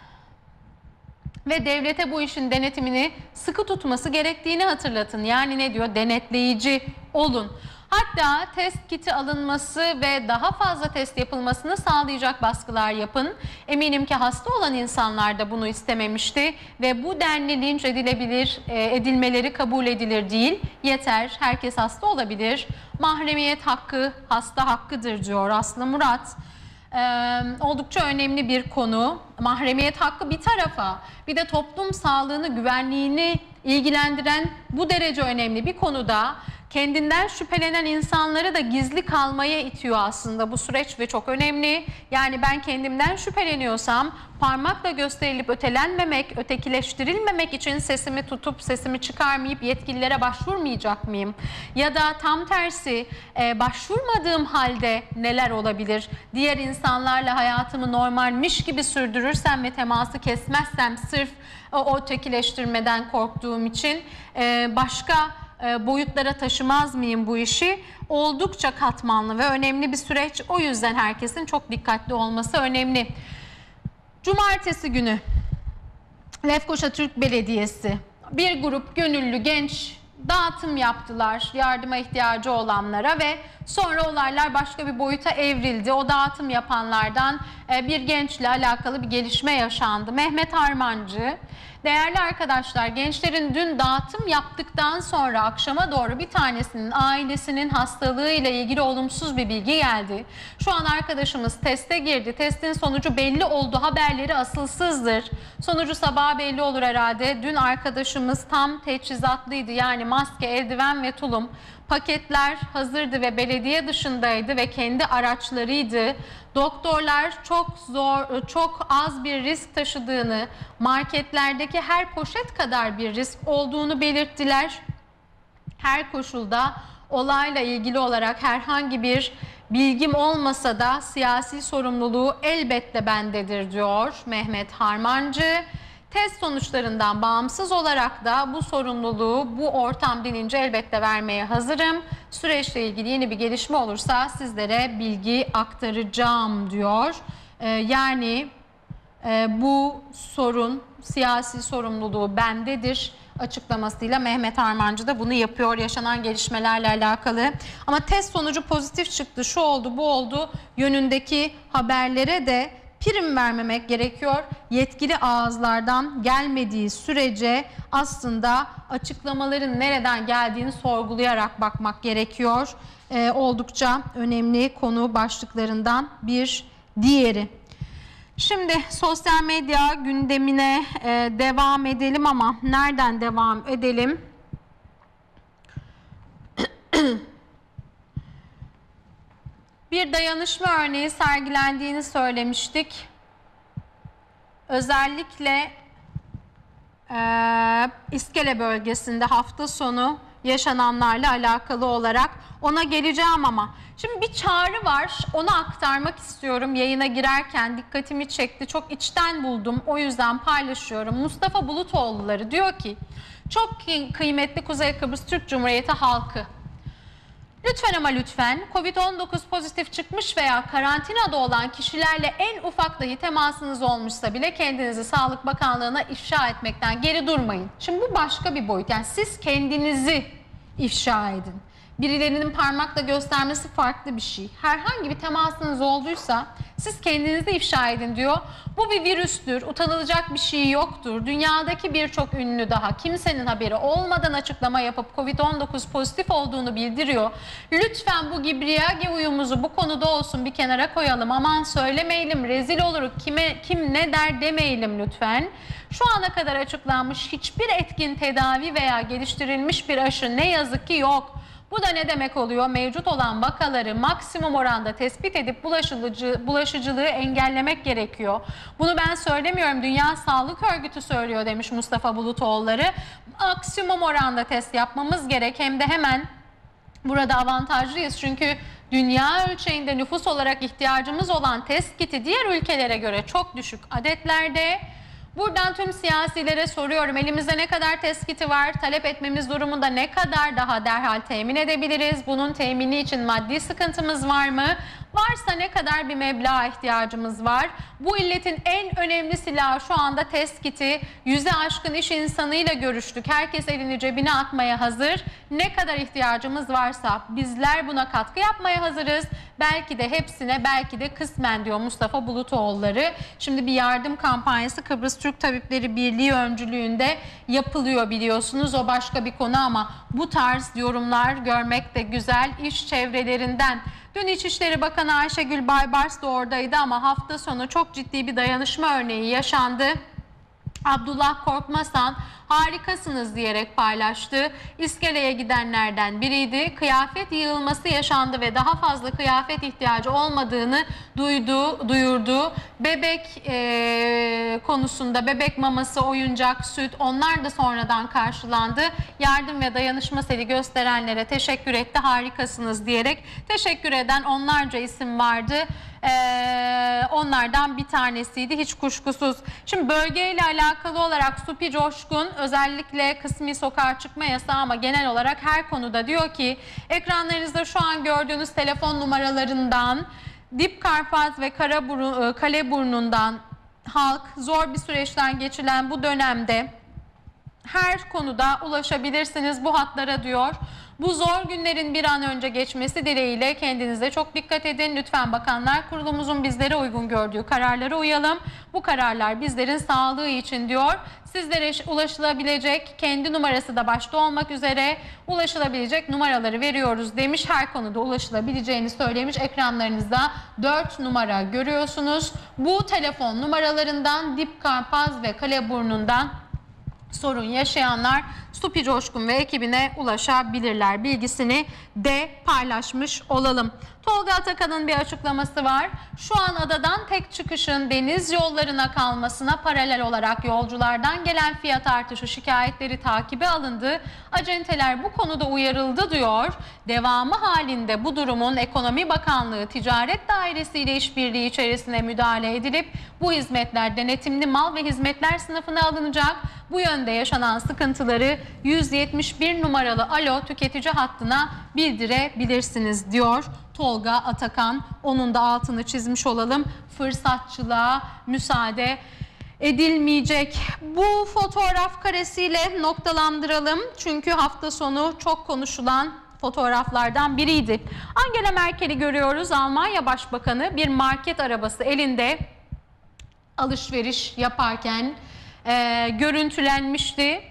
Ve devlete bu işin denetimini sıkı tutması gerektiğini hatırlatın. Yani ne diyor? Denetleyici olun. Hatta test kiti alınması ve daha fazla test yapılmasını sağlayacak baskılar yapın. Eminim ki hasta olan insanlar da bunu istememişti ve bu denli linç edilebilir, edilmeleri kabul edilir değil. Yeter, herkes hasta olabilir. Mahremiyet hakkı hasta hakkıdır diyor Aslı Murat. Ee, oldukça önemli bir konu. Mahremiyet hakkı bir tarafa, bir de toplum sağlığını, güvenliğini ilgilendiren bu derece önemli bir konuda kendinden şüphelenen insanları da gizli kalmaya itiyor aslında bu süreç ve çok önemli. Yani ben kendimden şüpheleniyorsam parmakla gösterilip ötelenmemek, ötekileştirilmemek için sesimi tutup sesimi çıkarmayıp yetkililere başvurmayacak mıyım? Ya da tam tersi e, başvurmadığım halde neler olabilir? Diğer insanlarla hayatımı normalmiş gibi sürdürürsem ve teması kesmezsem sırf o ötekileştirmeden korktuğum için e, başka boyutlara taşımaz mıyım bu işi? Oldukça katmanlı ve önemli bir süreç. O yüzden herkesin çok dikkatli olması önemli. Cumartesi günü Lefkoşa Türk Belediyesi bir grup gönüllü genç dağıtım yaptılar yardıma ihtiyacı olanlara ve sonra olaylar başka bir boyuta evrildi. O dağıtım yapanlardan bir gençle alakalı bir gelişme yaşandı. Mehmet Harmancı. Değerli arkadaşlar, gençlerin dün dağıtım yaptıktan sonra akşama doğru bir tanesinin ailesinin hastalığıyla ilgili olumsuz bir bilgi geldi. Şu an arkadaşımız teste girdi. Testin sonucu belli oldu. Haberleri asılsızdır. Sonucu sabah belli olur herhalde. Dün arkadaşımız tam teçhizatlıydı. Yani maske, eldiven ve tulum. Paketler hazırdı ve belediye dışındaydı ve kendi araçlarıydı. Doktorlar çok zor, çok az bir risk taşıdığını, marketlerdeki her poşet kadar bir risk olduğunu belirttiler. Her koşulda olayla ilgili olarak herhangi bir bilgim olmasa da siyasi sorumluluğu elbette bendedir diyor Mehmet Harmancı. Test sonuçlarından bağımsız olarak da bu sorumluluğu bu ortam denince elbette vermeye hazırım. Süreçle ilgili yeni bir gelişme olursa sizlere bilgi aktaracağım diyor. Ee, yani e, bu sorun, siyasi sorumluluğu bendedir açıklamasıyla Mehmet Harmancı da bunu yapıyor yaşanan gelişmelerle alakalı. Ama test sonucu pozitif çıktı, şu oldu, bu oldu yönündeki haberlere de prim vermemek gerekiyor. Yetkili ağızlardan gelmediği sürece aslında açıklamaların nereden geldiğini sorgulayarak bakmak gerekiyor. Ee, oldukça önemli konu başlıklarından bir diğeri. Şimdi sosyal medya gündemine e, devam edelim ama nereden devam edelim? Bir dayanışma örneği sergilendiğini söylemiştik. Özellikle e, İskele bölgesinde hafta sonu yaşananlarla alakalı olarak ona geleceğim ama şimdi bir çağrı var, onu aktarmak istiyorum. Yayına girerken dikkatimi çekti, çok içten buldum, o yüzden paylaşıyorum. Mustafa Bulutoğulları diyor ki, çok kıymetli Kuzey Kıbrıs Türk Cumhuriyeti halkı, lütfen ama lütfen kovid on dokuz pozitif çıkmış veya karantinada olan kişilerle en ufak dahi temasınız olmuşsa bile kendinizi Sağlık Bakanlığı'na ifşa etmekten geri durmayın. Şimdi bu başka bir boyut. Yani siz kendinizi ifşa edin. Birilerinin parmakla göstermesi farklı bir şey. Herhangi bir temasınız olduysa siz kendinizi ifşa edin diyor. Bu bir virüstür, utanılacak bir şey yoktur. Dünyadaki birçok ünlü daha kimsenin haberi olmadan açıklama yapıp kovid on dokuz pozitif olduğunu bildiriyor. Lütfen bu gibriyage uyumuzu bu konuda olsun bir kenara koyalım. Aman söylemeyelim, rezil oluruz, kime, kim ne der demeyelim lütfen. Şu ana kadar açıklanmış hiçbir etkin tedavi veya geliştirilmiş bir aşı ne yazık ki yok. Bu da ne demek oluyor? Mevcut olan vakaları maksimum oranda tespit edip bulaşıcı, bulaşıcılığı engellemek gerekiyor. Bunu ben söylemiyorum. Dünya Sağlık Örgütü söylüyor demiş Mustafa Bulutoğulları. Maksimum oranda test yapmamız gerek. Hem de hemen burada avantajlıyız. Çünkü dünya ölçeğinde nüfus olarak ihtiyacımız olan test kiti diğer ülkelere göre çok düşük adetlerde. Buradan tüm siyasilere soruyorum, elimizde ne kadar test kiti var, talep etmemiz durumunda ne kadar daha derhal temin edebiliriz, bunun temini için maddi sıkıntımız var mı, varsa ne kadar bir meblağa ihtiyacımız var? Bu illetin en önemli silahı şu anda test kiti. Yüze aşkın iş insanıyla görüştük, herkes elini cebine atmaya hazır, ne kadar ihtiyacımız varsa bizler buna katkı yapmaya hazırız. Belki de hepsine, belki de kısmen diyor Mustafa Bulutoğulları. Şimdi bir yardım kampanyası Kıbrıs Türk Tabipleri Birliği öncülüğünde yapılıyor biliyorsunuz. O başka bir konu ama bu tarz yorumlar görmek de güzel iş çevrelerinden. Dün İçişleri Bakanı Ayşegül Baybars da oradaydı ama hafta sonu çok ciddi bir dayanışma örneği yaşandı. Abdullah Korkmazhan harikasınız diyerek paylaştı. İskele'ye gidenlerden biriydi. Kıyafet yığılması yaşandı ve daha fazla kıyafet ihtiyacı olmadığını duydu, duyurdu. Bebek e, konusunda bebek maması, oyuncak, süt onlar da sonradan karşılandı. Yardım ve dayanışma seli gösterenlere teşekkür etti. Harikasınız diyerek teşekkür eden onlarca isim vardı. Ee, onlardan bir tanesiydi hiç kuşkusuz. Şimdi bölgeyle alakalı olarak Supi Coşkun özellikle kısmi sokağa çıkma yasağı ama genel olarak her konuda diyor ki ekranlarınızda şu an gördüğünüz telefon numaralarından Dipkarpaz ve Kaleburnu'ndan halk zor bir süreçten geçilen bu dönemde her konuda ulaşabilirsiniz bu hatlara diyor. Bu zor günlerin bir an önce geçmesi dileğiyle kendinize çok dikkat edin. Lütfen Bakanlar Kurulumuzun bizlere uygun gördüğü kararlara uyalım. Bu kararlar bizlerin sağlığı için diyor. Sizlere ulaşılabilecek, kendi numarası da başta olmak üzere ulaşılabilecek numaraları veriyoruz demiş. Her konuda ulaşılabileceğini söylemiş. Ekranlarınızda dört numara görüyorsunuz. Bu telefon numaralarından Dipkarpaz ve Kaleburnu'ndan sorun yaşayanlar Stupi Coşkun ve ekibine ulaşabilirler. Bilgisini de paylaşmış olalım. Tolga Atakan'ın bir açıklaması var. Şu an adadan tek çıkışın deniz yollarına kalmasına paralel olarak yolculardan gelen fiyat artışı şikayetleri takibe alındı. Acenteler bu konuda uyarıldı diyor. Devamı halinde bu durumun Ekonomi Bakanlığı Ticaret Dairesi ile işbirliği içerisine müdahale edilip bu hizmetler denetimli mal ve hizmetler sınıfına alınacak. Bu yönde yaşanan sıkıntıları yüz yetmiş bir numaralı Alo tüketici hattına bildirebilirsiniz diyor Tolga Atakan. Onun da altını çizmiş olalım. Fırsatçılığa müsaade edilmeyecek. Bu fotoğraf karesiyle noktalandıralım. Çünkü hafta sonu çok konuşulan fotoğraflardan biriydi. Angela Merkel'i görüyoruz. Almanya Başbakanı bir market arabası elinde alışveriş yaparken e, görüntülenmişti.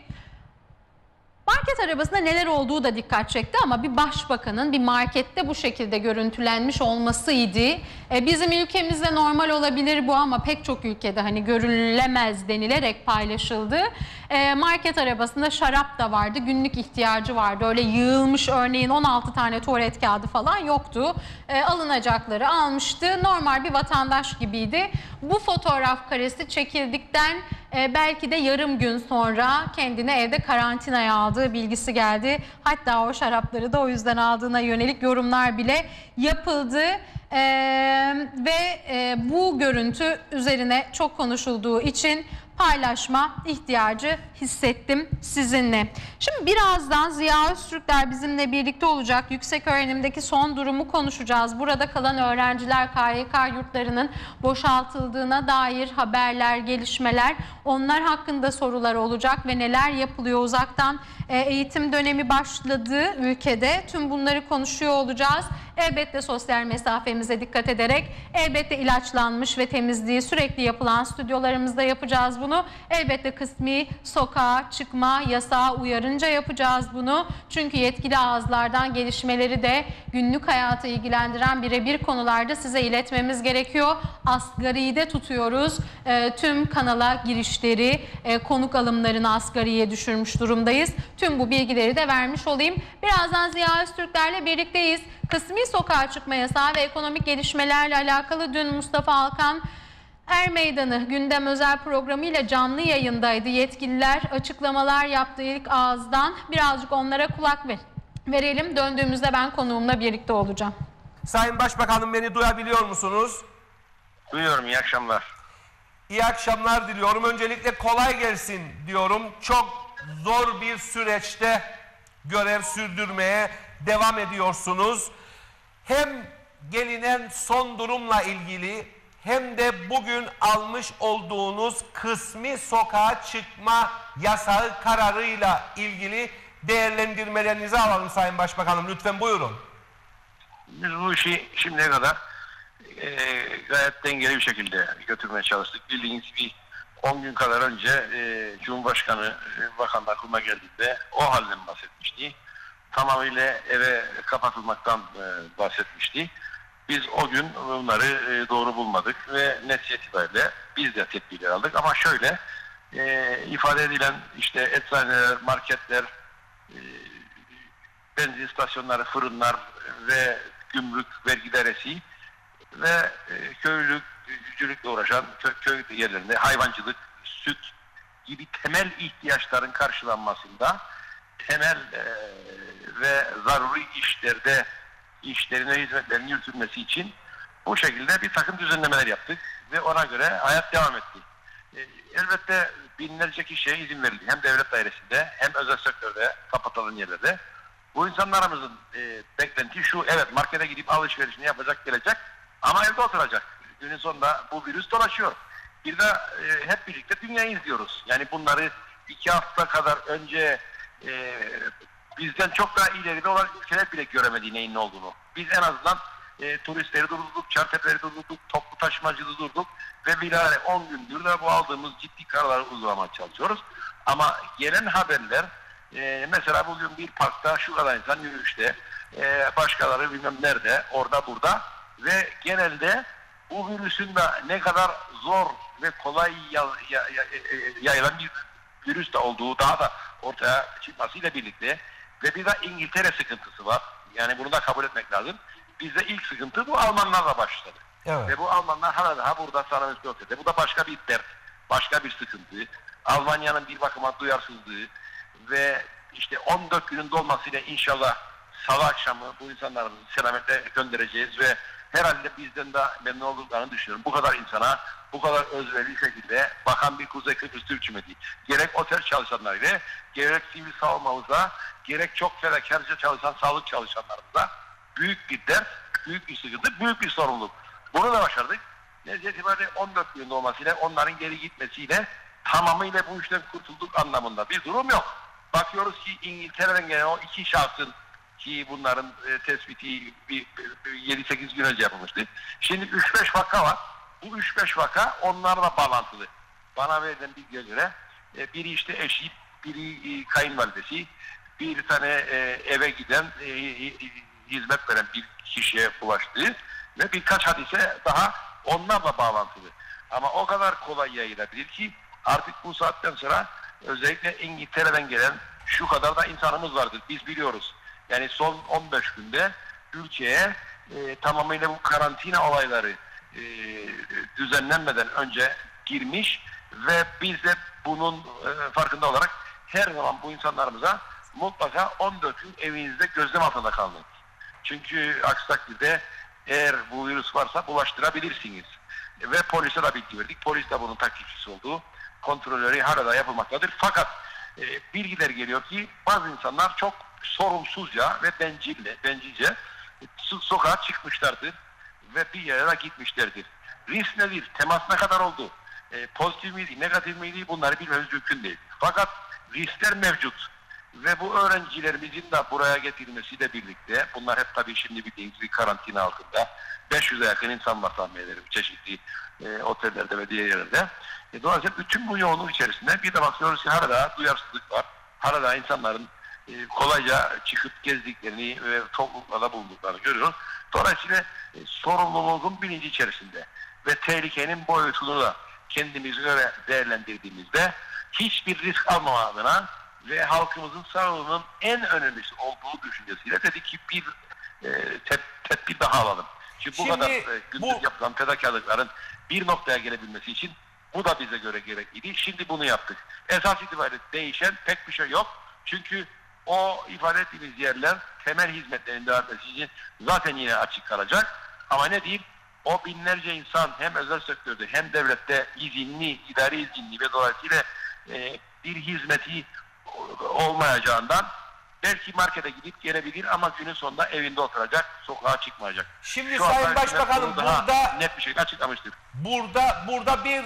Market arabasında neler olduğu da dikkat çekti ama bir başbakanın bir markette bu şekilde görüntülenmiş olmasıydı. E, bizim ülkemizde normal olabilir bu ama pek çok ülkede hani görülemez denilerek paylaşıldı. E, market arabasında şarap da vardı, günlük ihtiyacı vardı. Öyle yığılmış örneğin on altı tane tuvalet kağıdı falan yoktu. E, alınacakları almıştı. Normal bir vatandaş gibiydi. Bu fotoğraf karesi çekildikten e, belki de yarım gün sonra kendini evde karantinaya aldığı bilgisi geldi. Hatta o şarapları da o yüzden aldığına yönelik yorumlar bile yapıldı. Ee, ve e, bu görüntü üzerine çok konuşulduğu için paylaşma ihtiyacı hissettim sizinle. Şimdi birazdan Ziya Öztürkler bizimle birlikte olacak. Yüksek öğrenimdeki son durumu konuşacağız. Burada kalan öğrenciler K Y K yurtlarının boşaltıldığına dair haberler, gelişmeler, onlar hakkında sorular olacak ve neler yapılıyor uzaktan. Eğitim dönemi başladı ülkede. Tüm bunları konuşuyor olacağız. Elbette sosyal mesafemize dikkat ederek, elbette ilaçlanmış ve temizliği sürekli yapılan stüdyolarımızda yapacağız bunu. Elbette kısmi sokağa çıkma yasağı uyarınca yapacağız bunu. Çünkü yetkili ağızlardan gelişmeleri de günlük hayatı ilgilendiren birebir konularda size iletmemiz gerekiyor. Asgariyi de tutuyoruz. E, tüm kanala girişleri, e, konuk alımlarını asgariye düşürmüş durumdayız. Tüm bu bilgileri de vermiş olayım. Birazdan Ziya Öztürkler'le birlikteyiz. Kısmi sokağa çıkma yasağı ve ekonomik gelişmelerle alakalı dün Mustafa Alkan Er Meydanı gündem özel programıyla canlı yayındaydı. Yetkililer açıklamalar yaptı ilk ağızdan. Birazcık onlara kulak ver verelim. Döndüğümüzde ben konuğumla birlikte olacağım. Sayın Başbakanım, beni duyabiliyor musunuz? Duyuyorum, iyi akşamlar. İyi akşamlar diliyorum. Öncelikle kolay gelsin diyorum. Çok zor bir süreçte görev sürdürmeye devam ediyorsunuz. Hem gelinen son durumla ilgili hem de bugün almış olduğunuz kısmi sokağa çıkma yasağı kararıyla ilgili değerlendirmelerinizi alalım Sayın Başbakanım. Lütfen buyurun. Biz bu işi şimdiye kadar e, gayet dengeli bir şekilde götürmeye çalıştık. Bildiğiniz gibi on gün kadar önce e, Cumhurbaşkanı e, Bakanlar Kurulu'na geldiğinde o halden bahsetmişti. Tamamıyla eve kapatılmaktan e, bahsetmişti. Biz o gün bunları e, doğru bulmadık ve netice itibariyle biz de tedbirler aldık. Ama şöyle e, ifade edilen işte eczaneler, marketler, e, benzin istasyonları, fırınlar ve gümrük vergi dairesi ve e, köylülük, gücülükle uğraşan kö köy yerlerinde hayvancılık, süt gibi temel ihtiyaçların karşılanmasında temel e, ve zaruri işlerde işlerin ve hizmetlerin yürütülmesi için bu şekilde bir takım düzenlemeler yaptık ve ona göre hayat devam etti. E, elbette binlerce kişiye izin verildi. Hem devlet dairesinde hem özel sektörde kapatılan yerlerde. Bu insanlarımızın e, beklenti şu: evet, markete gidip alışverişini yapacak, gelecek ama evde oturacak. Günün sonunda bu virüs dolaşıyor. Bir de e, hep birlikte dünyayı izliyoruz. Yani bunları iki hafta kadar önce e, bizden çok daha ileride olan ülkeler bile göremediği neyin ne olduğunu. Biz en azından e, turistleri durdurduk, çartepeleri durdurduk, toplu taşımacılığı durdurduk ve bilahare on gündür de bu aldığımız ciddi kararları uygulamaya çalışıyoruz. Ama gelen haberler, e, mesela bugün bir parkta şu kadar insan yürüyüşte, e, başkaları bilmem nerede, orada burada ve genelde bu virüsün de ne kadar zor ve kolay ya, ya, ya, yayılan bir virüs de olduğu daha da ortaya çıkmasıyla birlikte ve bir de İngiltere sıkıntısı var. Yani bunu da kabul etmek lazım. Bizde ilk sıkıntı bu Almanlarla başladı. Evet. Ve bu Almanlar hala daha burada sana müstahak. Bu da başka bir dert, başka bir sıkıntı. Almanya'nın bir bakıma duyarsızlığı ve işte on dört günün dolmasıyla inşallah salı akşamı bu insanlarımızı selametle göndereceğiz ve herhalde bizden de memnun olduklarını düşünüyorum. Bu kadar insana, bu kadar özverili şekilde bakan bir Kuzey Kıbrıs Türk Cumhuriyeti, gerek otel çalışanlarıyla, gerek sivil savunmamıza, gerek çok fedakarca çalışan sağlık çalışanlarımıza büyük bir dert, büyük bir sıkıntı, büyük bir sorumluluk. Bunu da başardık. Netice itibariyle on dört gün olmasıyla, onların geri gitmesiyle tamamıyla bu işten kurtulduk anlamında bir durum yok. Bakıyoruz ki İngiltere'den gelen o iki şahsın ki bunların e, tespiti bir, bir yedi sekiz gün önce yapılmıştı. Şimdi üç beş vaka var. Bu üç beş vaka onlarla bağlantılı. Bana verilen bilgiye göre e, biri işte eşi, biri e, kayınvalidesi, bir tane e, eve giden e, e, hizmet veren bir kişiye bulaştı ve birkaç hadise daha onlarla bağlantılı. Ama o kadar kolay yayılabilir ki artık bu saatten sonra özellikle İngiltere'den gelen şu kadar da insanımız vardır. Biz biliyoruz. Yani son on beş günde ülkeye e, tamamıyla bu karantina olayları e, düzenlenmeden önce girmiş ve biz de bunun e, farkında olarak her zaman bu insanlarımıza mutlaka on dört gün evinizde gözlem altında kalın. Çünkü aksi takdirde eğer bu virüs varsa bulaştırabilirsiniz. E, ve polise de bilgi verdik. Polis de bunun takipçisi olduğu kontrolleri hala yapılmaktadır. Fakat e, bilgiler geliyor ki bazı insanlar çok sorumsuzca ve bencille, bencilce so sokağa çıkmışlardır ve bir yere gitmişlerdir. Risk nedir? Temas ne kadar oldu? E, pozitif miydi, negatif miydi? Bunları bilmemiz mümkün değil. Fakat riskler mevcut. Ve bu öğrencilerimizin de buraya getirilmesiyle birlikte, bunlar hep tabii şimdi bildiğiniz gibi karantina altında, beş yüze yakın insan var tahmin ederim çeşitli e, otellerde ve diğer yerlerde. E, dolayısıyla bütün bu yoğunluk içerisinde bir de bakıyoruz ki hala duyarsızlık var. Hala insanların e, kolayca çıkıp gezdiklerini ve topluluklarda bulunduklarını görüyoruz. Dolayısıyla e, sorumluluğun bilinci içerisinde ve tehlikenin boyutunu da kendimize göre değerlendirdiğimizde hiçbir risk almama adına ve halkımızın sağlığının en önemlisi olduğu düşüncesiyle dedik ki bir e, tep, tedbir daha alalım. Şimdi bu Şimdi, kadar e, gündüz bu... yapılan fedakarlıkların bir noktaya gelebilmesi için bu da bize göre gerekliydi. Şimdi bunu yaptık. Esas itibariyle değişen pek bir şey yok. Çünkü o ifade ettiğimiz yerler temel hizmetlerin devam etmesi için zaten yine açık kalacak. Ama ne diyeyim? O binlerce insan hem özel sektörde hem devlette izinli, idari izinli ve dolayısıyla e, bir hizmeti olmayacağından belki markete gidip gelebilir ama günün sonunda evinde oturacak, sokağa çıkmayacak. Şimdi Şu Sayın Başbakanım burada net bir şekilde açıklamıştır. Burada burada bir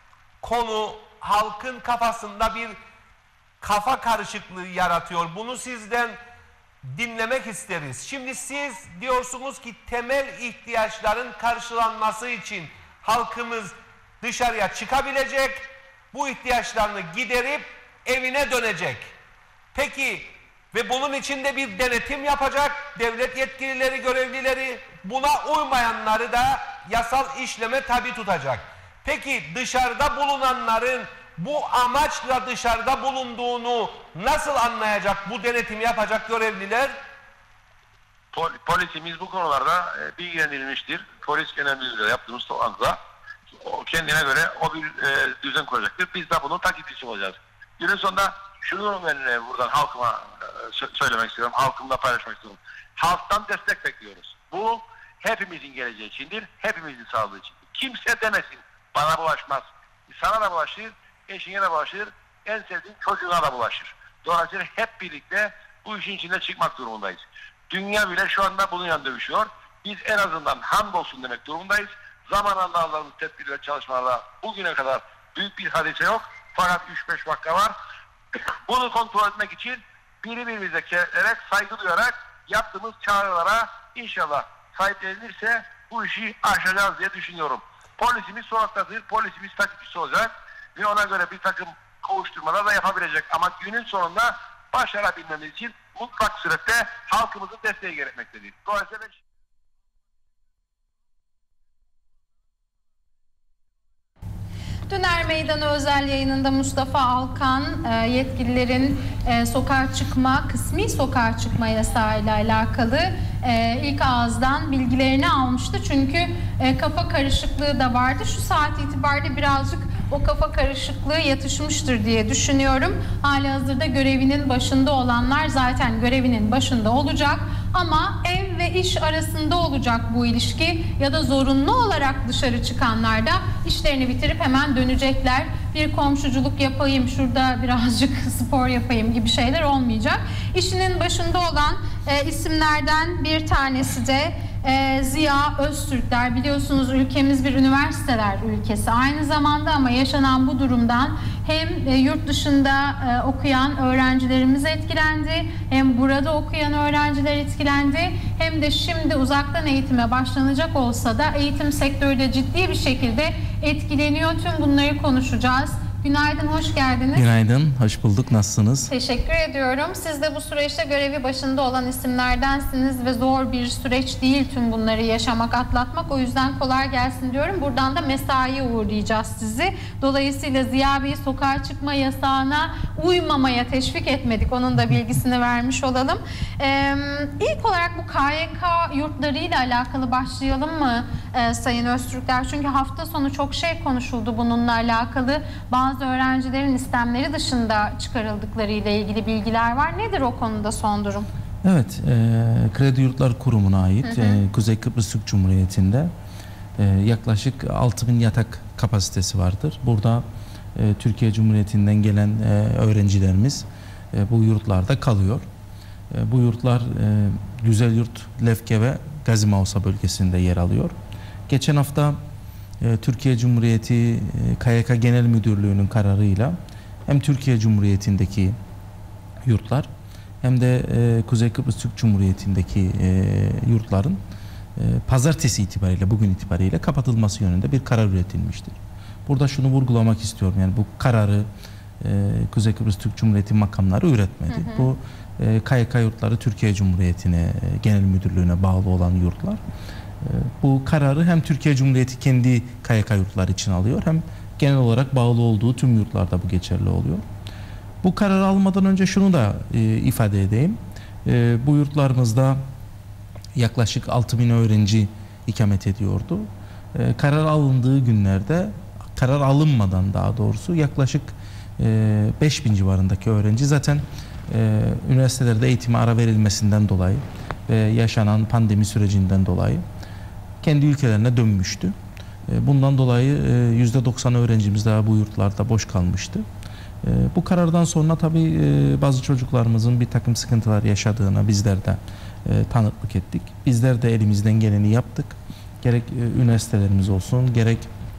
konu halkın kafasında bir kafa karışıklığı yaratıyor. Bunu sizden dinlemek isteriz. Şimdi siz diyorsunuz ki temel ihtiyaçların karşılanması için halkımız dışarıya çıkabilecek, bu ihtiyaçlarını giderip evine dönecek. Peki ve bunun için de bir denetim yapacak devlet yetkilileri, görevlileri, buna uymayanları da yasal işleme tabi tutacak. Peki dışarıda bulunanların bu amaçla dışarıda bulunduğunu nasıl anlayacak bu denetimi yapacak görevliler? Pol polisimiz bu konularda e, bilgilendirilmiştir. Polis genel müdürlüğüyle yaptığımız toplantıda o kendine göre o bir e, düzen kuracaktır. Biz de bunun takipçisi olacağız. Günün sonunda şunu ben e, buradan halkıma e, söylemek istiyorum, halkımla paylaşmak istiyorum. Halktan destek bekliyoruz. Bu hepimizin geleceği içindir, hepimizin sağlığı için. Kimse demesin bana bulaşmaz. Sana da bulaşır, eşine de bulaşır, en sevdiğin çocuğuna da bulaşır. Dolayısıyla hep birlikte bu işin içinde çıkmak durumundayız. Dünya bile şu anda bunun yanında dövüşüyor. Biz en azından hamdolsun demek durumundayız. Zamanında aldığımız tedbir ve çalışmalarla bugüne kadar büyük bir hadise yok. Fakat üç beş vaka var. Bunu kontrol etmek için birbirimize keserek, saygı duyarak yaptığımız çağrılara inşallah sahiplenilirse bu işi aşacağız diye düşünüyorum. Polisimiz sokaktadır, polisimiz takipçisi olacak ve ona göre bir takım kovuşturmalar da yapabilecek. Ama günün sonunda başarabilmemiz için mutlak surette halkımızın desteği gerekmektedir. Dolayısıyla Döner Meydanı özel yayınında Mustafa Alkan yetkililerin sokağa çıkma, kısmi sokağa çıkma yasağıyla alakalı ilk ağızdan bilgilerini almıştı. Çünkü kafa karışıklığı da vardı. Şu saat itibariyle birazcık o kafa karışıklığı yatışmıştır diye düşünüyorum. Halihazırda görevinin başında olanlar zaten görevinin başında olacak. Ama ev ve iş arasında olacak bu ilişki ya da zorunlu olarak dışarı çıkanlar da işlerini bitirip hemen dönecekler. Bir komşuculuk yapayım, şurada birazcık spor yapayım gibi şeyler olmayacak. İşinin başında olan e, isimlerden bir tanesi de e, Ziya Öztürkler. Biliyorsunuz ülkemiz bir üniversiteler ülkesi. Aynı zamanda ama yaşanan bu durumdan hem e, yurt dışında e, okuyan öğrencilerimiz etkilendi, hem burada okuyan öğrenciler etkilendi, hem de şimdi uzaktan eğitime başlanacak olsa da eğitim sektörü de ciddi bir şekilde etkileniyor. Tüm bunları konuşacağız. Günaydın, hoş geldiniz. Günaydın, hoş bulduk. Nasılsınız? Teşekkür ediyorum. Siz de bu süreçte görevi başında olan isimlerdensiniz ve zor bir süreç değil tüm bunları yaşamak, atlatmak. O yüzden kolay gelsin diyorum. Buradan da mesaiye uğurlayacağız sizi. Dolayısıyla Ziya Bey'i sokağa çıkma yasağına uymamaya teşvik etmedik. Onun da bilgisini vermiş olalım. Ee, ilk olarak bu K Y K yurtlarıyla alakalı başlayalım mı e, Sayın Öztürkler? Çünkü hafta sonu çok şey konuşuldu bununla alakalı. Bazı Bazı öğrencilerin istemleri dışında çıkarıldıkları ile ilgili bilgiler var. Nedir o konuda son durum? Evet, e, Kredi Yurtlar Kurumu'na ait hı hı. E, Kuzey Kıbrıs Türk Cumhuriyeti'nde e, yaklaşık altı bin yatak kapasitesi vardır. Burada e, Türkiye Cumhuriyeti'nden gelen e, öğrencilerimiz e, bu yurtlarda kalıyor. E, bu yurtlar e, Güzel Yurt, Lefke ve Gazimausa bölgesinde yer alıyor. Geçen hafta Türkiye Cumhuriyeti K Y K Genel Müdürlüğü'nün kararıyla hem Türkiye Cumhuriyeti'ndeki yurtlar hem de Kuzey Kıbrıs Türk Cumhuriyeti'ndeki yurtların pazartesi itibariyle, bugün itibariyle kapatılması yönünde bir karar üretilmiştir. Burada şunu vurgulamak istiyorum, yani bu kararı Kuzey Kıbrıs Türk Cumhuriyeti makamları üretmedi. Hı hı. Bu K Y K yurtları Türkiye Cumhuriyeti'ne, Genel Müdürlüğü'ne bağlı olan yurtlar. Bu kararı hem Türkiye Cumhuriyeti kendi K Y K yurtları için alıyor, hem genel olarak bağlı olduğu tüm yurtlarda bu geçerli oluyor. Bu kararı almadan önce şunu da e, ifade edeyim. E, bu yurtlarımızda yaklaşık altı bin öğrenci ikamet ediyordu. E, karar alındığı günlerde, karar alınmadan daha doğrusu yaklaşık e, beş bin civarındaki öğrenci zaten e, üniversitelerde eğitime ara verilmesinden dolayı ve yaşanan pandemi sürecinden dolayı kendi ülkelerine dönmüştü. Bundan dolayı yüzde doksan öğrencimiz daha bu yurtlarda boş kalmıştı. Bu karardan sonra tabii bazı çocuklarımızın bir takım sıkıntılar yaşadığına bizler de tanıklık ettik. Bizler de elimizden geleni yaptık. Gerek üniversitelerimiz olsun, gerek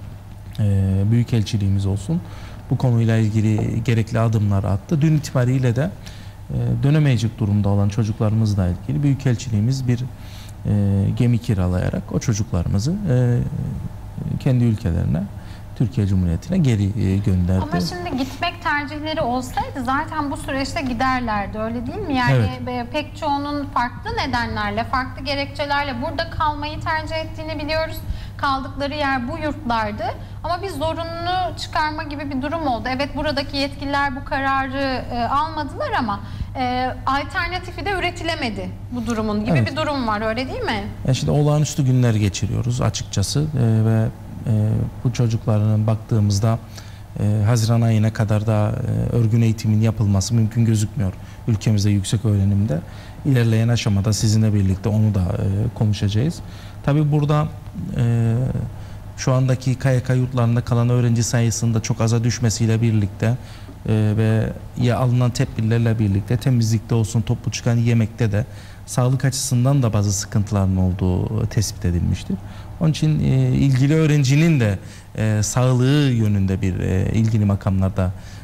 büyükelçiliğimiz olsun bu konuyla ilgili gerekli adımları attı. Dün itibariyle de dönemeyecek durumda olan çocuklarımızla ilgili büyükelçiliğimiz bir E, gemi kiralayarak o çocuklarımızı e, kendi ülkelerine, Türkiye Cumhuriyeti'ne geri e, gönderdi. Ama şimdi gitmek tercihleri olsaydı zaten bu süreçte giderlerdi, öyle değil mi? Yani evet. Pek çoğunun farklı nedenlerle, farklı gerekçelerle burada kalmayı tercih ettiğini biliyoruz. Kaldıkları yer bu yurtlardı. Ama bir zorunlu çıkarma gibi bir durum oldu. Evet, buradaki yetkililer bu kararı e, almadılar ama e, alternatifi de üretilemedi bu durumun gibi evet. bir durum var, öyle değil mi? Yani şimdi olağanüstü günler geçiriyoruz açıkçası e, ve e, bu çocukların baktığımızda e, Haziran ayına kadar da e, örgün eğitimin yapılması mümkün gözükmüyor ülkemizde yüksek öğrenimde. İlerleyen aşamada sizinle birlikte onu da e, konuşacağız. Tabii burada e, şu andaki K Y K yurtlarında kalan öğrenci sayısında çok aza düşmesiyle birlikte e, ve ya alınan tedbirlerle birlikte temizlikte olsun, toplu çıkan yemekte de sağlık açısından da bazı sıkıntıların olduğu tespit edilmiştir. Onun için e, ilgili öğrencinin de e, sağlığı yönünde bir e, ilgili makamlarda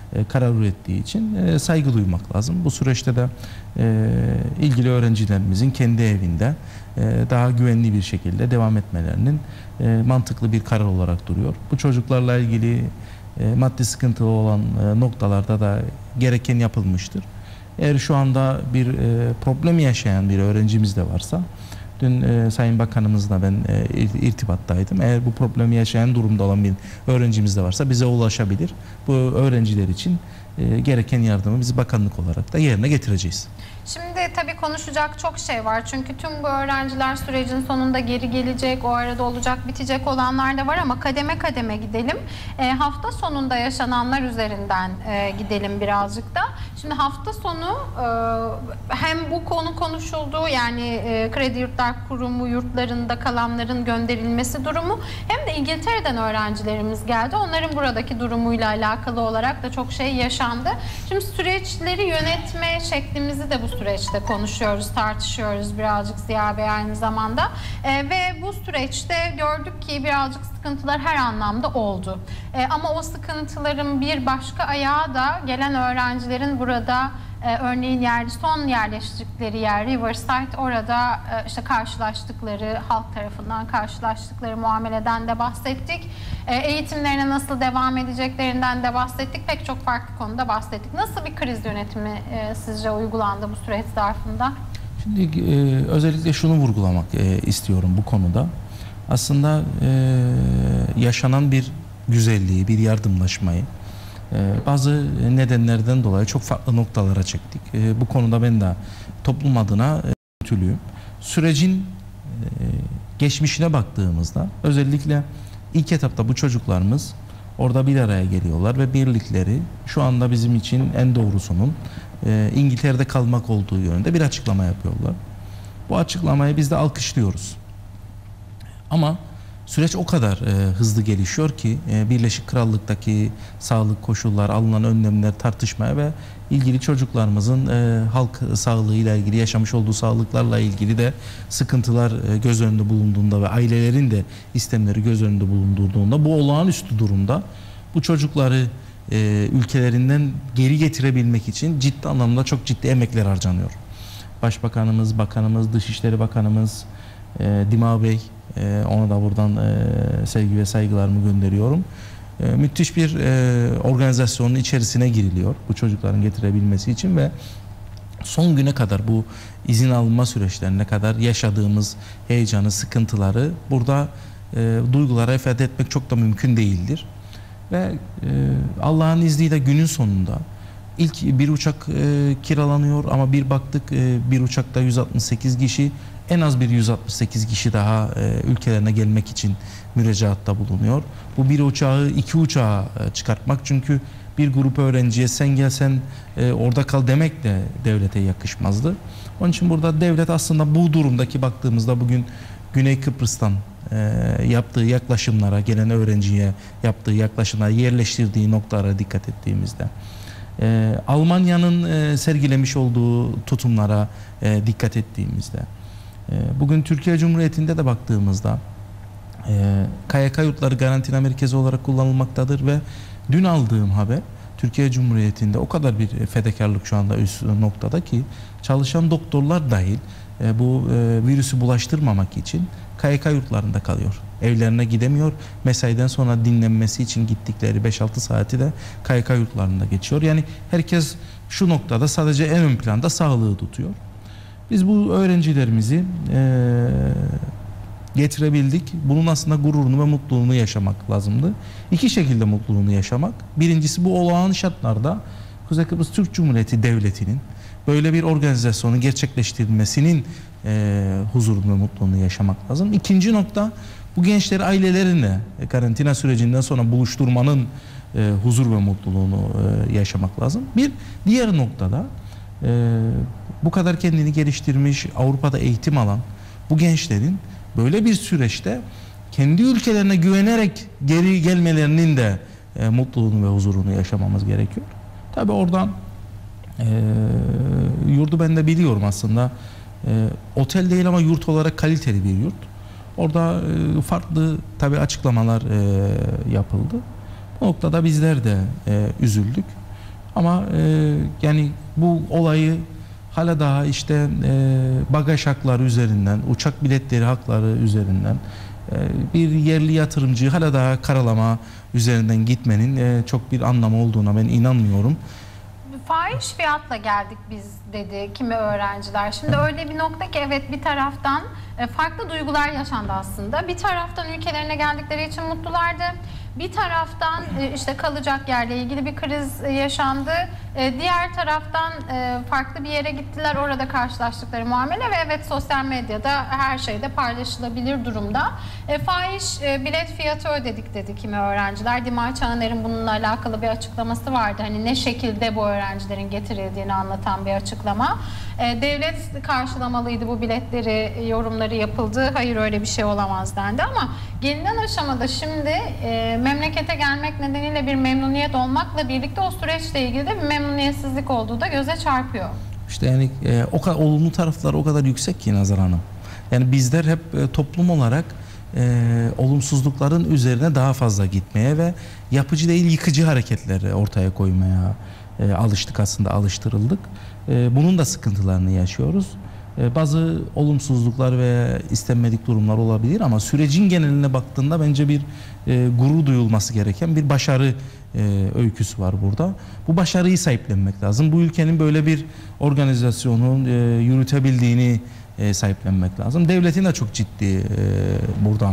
e, karar ürettiği için e, saygı duymak lazım. Bu süreçte de e, ilgili öğrencilerimizin kendi evinde e, daha güvenli bir şekilde devam etmelerinin e, mantıklı bir karar olarak duruyor. Bu çocuklarla ilgili e, maddi sıkıntılı olan e, noktalarda da gereken yapılmıştır. Eğer şu anda bir e, problem yaşayan bir öğrencimiz de varsa, dün e, Sayın Bakanımızla ben e, irtibattaydım. Eğer bu problemi yaşayan durumda olan bir öğrencimiz de varsa bize ulaşabilir. Bu öğrenciler için e, gereken yardımı biz bakanlık olarak da yerine getireceğiz. Şimdi tabii konuşacak çok şey var. Çünkü tüm bu öğrenciler sürecin sonunda geri gelecek, o arada olacak, bitecek olanlar da var ama kademe kademe gidelim. E, hafta sonunda yaşananlar üzerinden e, gidelim birazcık da. Şimdi hafta sonu e, hem bu konu konuşuldu, yani e, Kredi Yurtlar Kurumu yurtlarında kalanların gönderilmesi durumu, hem de İngiltere'den öğrencilerimiz geldi. Onların buradaki durumuyla alakalı olarak da çok şey yaşandı. Şimdi süreçleri yönetme şeklimizi de bu süreçte konuşuyoruz, tartışıyoruz birazcık Ziya Bey aynı zamanda. E, ve bu süreçte gördük ki birazcık sıkıntılar her anlamda oldu. E, ama o sıkıntıların bir başka ayağı da gelen öğrencilerin burada e, örneğin yer, son yerleştikleri yer Riverside, orada e, işte karşılaştıkları, halk tarafından karşılaştıkları muameleden de bahsettik. E, eğitimlerine nasıl devam edeceklerinden de bahsettik. Pek çok farklı konuda bahsettik. Nasıl bir kriz yönetimi e, sizce uygulandı bu süreç zarfında? Şimdi e, özellikle şunu vurgulamak e, istiyorum bu konuda. Aslında e, yaşanan bir güzelliği, bir yardımlaşmayı e, bazı nedenlerden dolayı çok farklı noktalara çektik. E, bu konuda ben de toplum adına e, kötülüğüm. Sürecin e, geçmişine baktığımızda özellikle ilk etapta bu çocuklarımız orada bir araya geliyorlar ve birlikleri şu anda bizim için en doğrusunun e, İngiltere'de kalmak olduğu yönünde bir açıklama yapıyorlar. Bu açıklamayı biz de alkışlıyoruz. Ama süreç o kadar e, hızlı gelişiyor ki e, Birleşik Krallık'taki sağlık koşulları, alınan önlemler tartışmaya ve ilgili çocuklarımızın e, halk sağlığıyla ilgili, yaşamış olduğu sağlıklarla ilgili de sıkıntılar e, göz önünde bulunduğunda ve ailelerin de istemleri göz önünde bulundurduğunda, bu olağanüstü durumda bu çocukları e, ülkelerinden geri getirebilmek için ciddi anlamda çok ciddi emekler harcanıyor. Başbakanımız, bakanımız, Dışişleri Bakanımız, e, Dima Bey, e, ona da buradan e, sevgi ve saygılarımı gönderiyorum. E, müthiş bir e, organizasyonun içerisine giriliyor bu çocukların getirebilmesi için ve son güne kadar bu izin alma süreçlerine kadar yaşadığımız heyecanı, sıkıntıları burada e, duygulara ifade etmek çok da mümkün değildir. Ve e, Allah'ın izniyle günün sonunda ilk bir uçak e, kiralanıyor ama bir baktık e, bir uçakta yüz altmış sekiz kişi, en az bir yüz altmış sekiz kişi daha e, ülkelerine gelmek için müracaatta bulunuyor. Bu bir uçağı iki uçağa e, çıkartmak, çünkü bir grup öğrenciye sen gel sen e, orada kal demek de devlete yakışmazdı. Onun için burada devlet aslında bu durumdaki baktığımızda bugün Güney Kıbrıs'tan e, yaptığı yaklaşımlara, gelen öğrenciye yaptığı yaklaşımlara, yerleştirdiği noktalara dikkat ettiğimizde, e, Almanya'nın e, sergilemiş olduğu tutumlara e, dikkat ettiğimizde, bugün Türkiye Cumhuriyeti'nde de baktığımızda K Y K yurtları karantina merkezi olarak kullanılmaktadır ve dün aldığım haber, Türkiye Cumhuriyeti'nde o kadar bir fedakarlık şu anda üst noktada ki çalışan doktorlar dahil bu virüsü bulaştırmamak için K Y K yurtlarında kalıyor. Evlerine gidemiyor. Mesaiden sonra dinlenmesi için gittikleri beş altı saati de K Y K yurtlarında geçiyor. Yani herkes şu noktada sadece en ön planda sağlığı tutuyor. Biz bu öğrencilerimizi e, getirebildik. Bunun aslında gururunu ve mutluluğunu yaşamak lazımdı. İki şekilde mutluluğunu yaşamak. Birincisi, bu olağan şartlarda Kuzey Kıbrıs Türk Cumhuriyeti Devleti'nin böyle bir organizasyonu gerçekleştirilmesinin e, huzurunu ve mutluluğunu yaşamak lazım. İkinci nokta, bu gençleri ailelerine karantina sürecinden sonra buluşturmanın e, huzur ve mutluluğunu e, yaşamak lazım. Bir diğer noktada, e, bu kadar kendini geliştirmiş, Avrupa'da eğitim alan bu gençlerin böyle bir süreçte kendi ülkelerine güvenerek geri gelmelerinin de e, mutluluğunu ve huzurunu yaşamamız gerekiyor. Tabii oradan e, yurdu ben de biliyorum aslında. E, otel değil ama yurt olarak kaliteli bir yurt. Orada e, farklı tabii açıklamalar e, yapıldı. Bu noktada bizler de e, üzüldük. Ama e, yani bu olayı hala daha işte e, bagaj hakları üzerinden, uçak biletleri hakları üzerinden e, bir yerli yatırımcı hala daha karalama üzerinden gitmenin e, çok bir anlamı olduğuna ben inanmıyorum. Fahiş fiyatla geldik biz dedi kimi öğrenciler. Şimdi öyle bir nokta ki evet, bir taraftan farklı duygular yaşandı aslında. Bir taraftan ülkelerine geldikleri için mutlulardı. Bir taraftan işte kalacak yerle ilgili bir kriz yaşandı. Diğer taraftan farklı bir yere gittiler. Orada karşılaştıkları muamele ve evet, sosyal medyada her şeyde paylaşılabilir durumda. E, fahiş e, bilet fiyatı ödedik dedi kimi öğrenciler. Dimay Çağaner'in bununla alakalı bir açıklaması vardı. Hani ne şekilde bu öğrencilerin getirildiğini anlatan bir açıklama. E, devlet karşılamalıydı bu biletleri, yorumları yapıldı. Hayır, öyle bir şey olamaz dendi ama gelinen aşamada şimdi e, memlekete gelmek nedeniyle bir memnuniyet olmakla birlikte o süreçle ilgili de bir memnuniyetsizlik olduğu da göze çarpıyor. İşte yani e, o kadar olumlu taraflar o kadar yüksek ki Nazar Hanım. Yani bizler hep e, toplum olarak e, olumsuzlukların üzerine daha fazla gitmeye ve yapıcı değil yıkıcı hareketleri ortaya koymaya e, alıştık, aslında alıştırıldık. E, bunun da sıkıntılarını yaşıyoruz. E, bazı olumsuzluklar ve istenmedik durumlar olabilir ama sürecin geneline baktığında bence bir e, gurur duyulması gereken bir başarı e, öyküsü var burada. Bu başarıyı sahiplenmek lazım. Bu ülkenin böyle bir organizasyonu e, yürütebildiğini e, sahiplenmek lazım. Devletin de çok ciddi e, buradan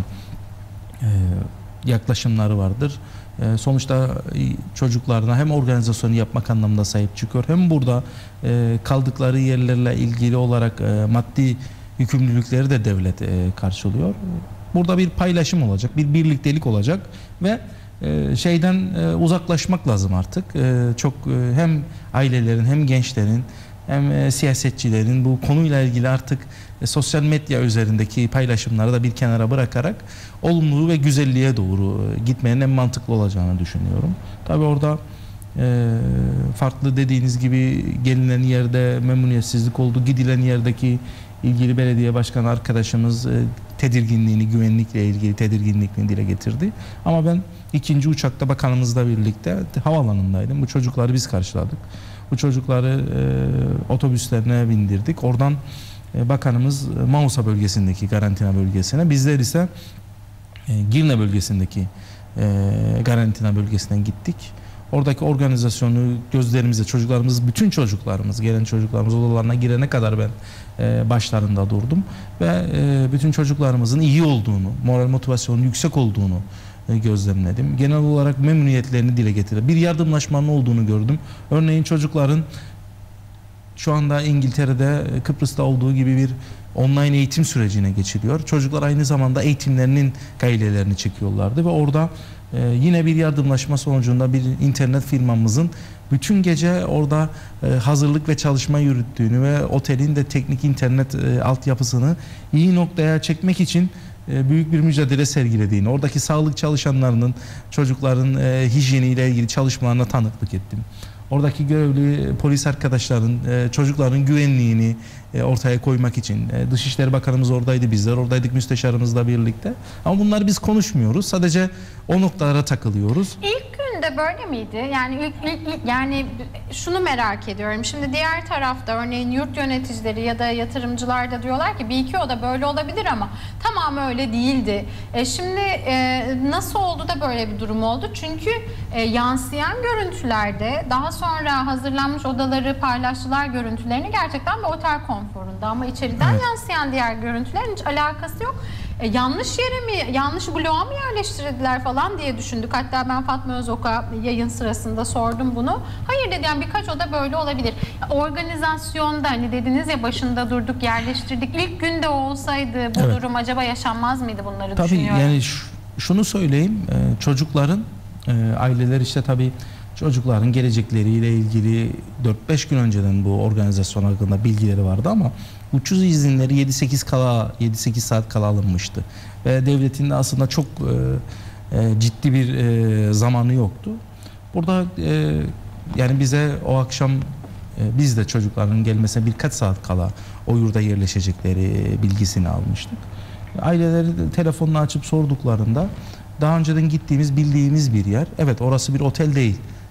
e, yaklaşımları vardır. E, sonuçta çocuklarına hem organizasyonu yapmak anlamında sahip çıkıyor, hem burada e, kaldıkları yerlerle ilgili olarak e, maddi yükümlülükleri de devlet e, karşılıyor. Burada bir paylaşım olacak, bir birliktelik olacak ve e, şeyden e, uzaklaşmak lazım artık. E, çok e, hem ailelerin hem gençlerin hem e, siyasetçilerin bu konuyla ilgili artık e, sosyal medya üzerindeki paylaşımları da bir kenara bırakarak olumlu ve güzelliğe doğru e, gitmenin en mantıklı olacağını düşünüyorum. Tabii orada e, farklı dediğiniz gibi gelinen yerde memnuniyetsizlik oldu. Gidilen yerdeki ilgili belediye başkanı arkadaşımız e, tedirginliğini, güvenlikle ilgili tedirginliğini dile getirdi. Ama ben ikinci uçakta bakanımızla birlikte havaalanındaydım. Bu çocukları biz karşıladık. Bu çocukları e, otobüslerine bindirdik. Oradan e, bakanımız Mausa bölgesindeki karantina bölgesine, bizler ise e, Girne bölgesindeki e, karantina bölgesine gittik. Oradaki organizasyonu gözlerimizle, çocuklarımız, bütün çocuklarımız, gelen çocuklarımız odalarına girene kadar ben e, başlarında durdum ve e, bütün çocuklarımızın iyi olduğunu, moral motivasyonun yüksek olduğunu e, gözlemledim. Genel olarak memnuniyetlerini dile getirdi. Bir yardımlaşmanın olduğunu gördüm. Örneğin çocukların şu anda İngiltere'de, Kıbrıs'ta olduğu gibi bir online eğitim sürecine geçiliyor. Çocuklar aynı zamanda eğitimlerinin gailelerini çekiyorlardı ve orada Ee, yine bir yardımlaşma sonucunda bir internet firmamızın bütün gece orada e, hazırlık ve çalışma yürüttüğünü ve otelin de teknik internet e, altyapısını iyi noktaya çekmek için e, büyük bir mücadele sergilediğini, oradaki sağlık çalışanlarının çocukların e, hijyeniyle ilgili çalışmalarına tanıklık ettim. Oradaki görevli polis arkadaşların e, çocukların güvenliğini e, ortaya koymak için e, Dışişleri Bakanımız oradaydı, bizler oradaydık müsteşarımızla birlikte. Ama bunları biz konuşmuyoruz. Sadece o noktalara takılıyoruz. İlk günde böyle miydi? Yani ilk, ilk, ilk yani şunu merak ediyorum. Şimdi diğer tarafta örneğin yurt yöneticileri ya da yatırımcılar da diyorlar ki bir iki oda böyle olabilir ama tamam öyle değildi. E, şimdi e, nasıl oldu da böyle bir durum oldu? Çünkü e, yansıyan görüntülerde daha sonra hazırlanmış odaları paylaştılar görüntülerini, gerçekten bir otel konforunda ama içeriden evet. yansıyan diğer görüntülerin hiç alakası yok. E, yanlış yere mi, yanlış bloğa mı yerleştirdiler falan diye düşündük. Hatta ben Fatma Özok'a yayın sırasında sordum bunu. Hayır dedi, yani birkaç oda böyle olabilir. Organizasyonda hani dediniz ya, başında durduk, yerleştirdik. İlk günde olsaydı bu evet. durum acaba yaşanmaz mıydı, bunları tabii düşünüyorum. Yani şunu söyleyeyim, e, çocukların e, aileler işte tabii çocukların gelecekleriyle ilgili dört beş gün önceden bu organizasyon hakkında bilgileri vardı ama uçuş izinleri yedi sekiz kala yedi sekiz saat kala alınmıştı ve devletin de aslında çok e, e, ciddi bir e, zamanı yoktu. Burada e, yani bize o akşam e, biz de çocukların gelmesine birkaç saat kala o yurda yerleşecekleri bilgisini almıştık. Aileleri telefonla açıp sorduklarında daha önceden gittiğimiz, bildiğimiz bir yer. Evet, orası bir otel değil.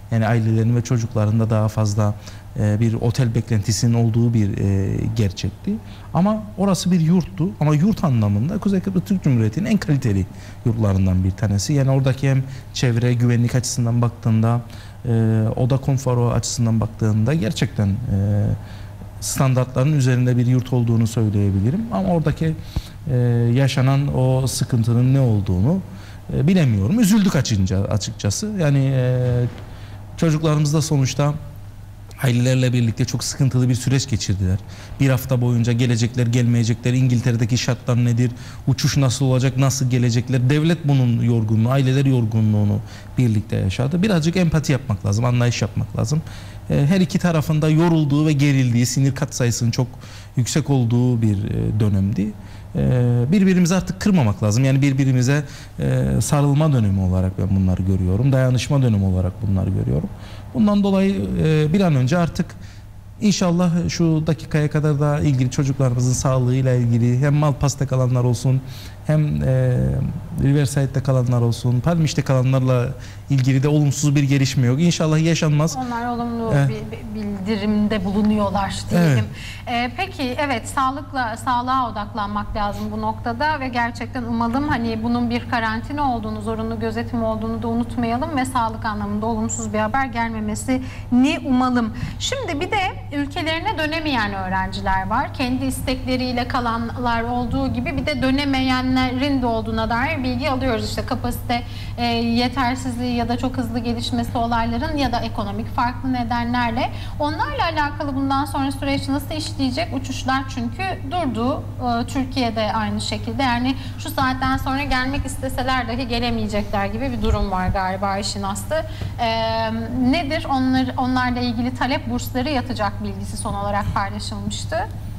Yani ailelerin ve çocukların da daha fazla e, bir otel beklentisinin olduğu bir e, gerçekti. Ama orası bir yurttu. Ama yurt anlamında Kuzey Kıbrıs Türk Cumhuriyeti'nin en kaliteli yurtlarından bir tanesi. Yani oradaki hem çevre güvenlik açısından baktığında, e, oda konforu açısından baktığında gerçekten e, standartların üzerinde bir yurt olduğunu söyleyebilirim. Ama oradaki e, yaşanan o sıkıntının ne olduğunu e, bilemiyorum. Üzüldük açınca, açıkçası. Yani e, çocuklarımız da sonuçta ailelerle birlikte çok sıkıntılı bir süreç geçirdiler. Bir hafta boyunca gelecekler, gelmeyecekler, İngiltere'deki şartlar nedir, uçuş nasıl olacak, nasıl gelecekler, devlet bunun yorgunluğu, aileler yorgunluğunu birlikte yaşadı. Birazcık empati yapmak lazım, anlayış yapmak lazım. Her iki tarafında yorulduğu ve gerildiği, sinir katsayısının çok yüksek olduğu bir dönemdi. Birbirimizi artık kırmamak lazım. Yani birbirimize sarılma dönemi olarak ben bunları görüyorum. Dayanışma dönemi olarak bunları görüyorum. Bundan dolayı bir an önce artık İnşallah şu dakikaya kadar da ilgili çocuklarımızın sağlığıyla ilgili hem Malpas'ta kalanlar olsun, hem e, Riverside'de kalanlar olsun, Palmiş'te kalanlarla ilgili de olumsuz bir gelişme yok. İnşallah yaşanmaz. Onlar olumlu Ee, bir bildirimde bulunuyorlar diyelim. Evet. Ee, peki evet, sağlıkla sağlığa odaklanmak lazım bu noktada ve gerçekten umalım hani bunun bir karantina olduğunu, zorunlu gözetim olduğunu da unutmayalım ve sağlık anlamında olumsuz bir haber gelmemesini umalım. Şimdi bir de ülkelerine dönemeyen öğrenciler var. Kendi istekleriyle kalanlar olduğu gibi bir de dönemeyenlerin de olduğuna dair bilgi alıyoruz. İşte kapasite e, yetersizliği ya da çok hızlı gelişmesi olayların ya da ekonomik farklı nedenlerle. Onlarla alakalı bundan sonra süreç nasıl işleyecek? Uçuşlar çünkü durdu. E, Türkiye'de aynı şekilde. Yani şu saatten sonra gelmek isteseler dahi gelemeyecekler gibi bir durum var galiba işin aslı. E, nedir? Onlar, onlarla ilgili talep bursları yatacak bilgisi son olarak paylaşılmıştı.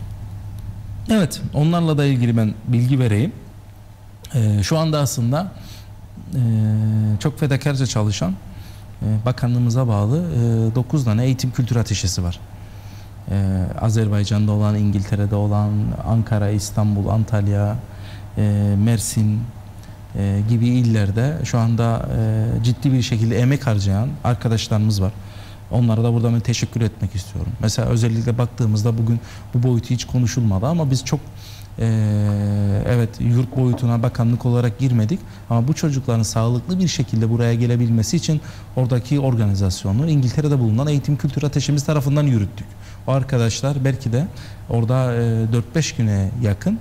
Evet, onlarla da ilgili ben bilgi vereyim. Ee, şu anda aslında e, çok fedakarca çalışan e, bakanlığımıza bağlı e, dokuz tane eğitim kültür ateşesi var. E, Azerbaycan'da olan, İngiltere'de olan, Ankara, İstanbul, Antalya, e, Mersin e, gibi illerde şu anda e, ciddi bir şekilde emek harcayan arkadaşlarımız var. Onlara da buradan ben teşekkür etmek istiyorum. Mesela özellikle baktığımızda bugün bu boyutu hiç konuşulmadı ama biz çok e, evet yurt boyutuna bakanlık olarak girmedik ama bu çocukların sağlıklı bir şekilde buraya gelebilmesi için oradaki organizasyonu İngiltere'de bulunan eğitim kültür ateşimiz tarafından yürüttük. O arkadaşlar belki de orada e, dört beş güne yakın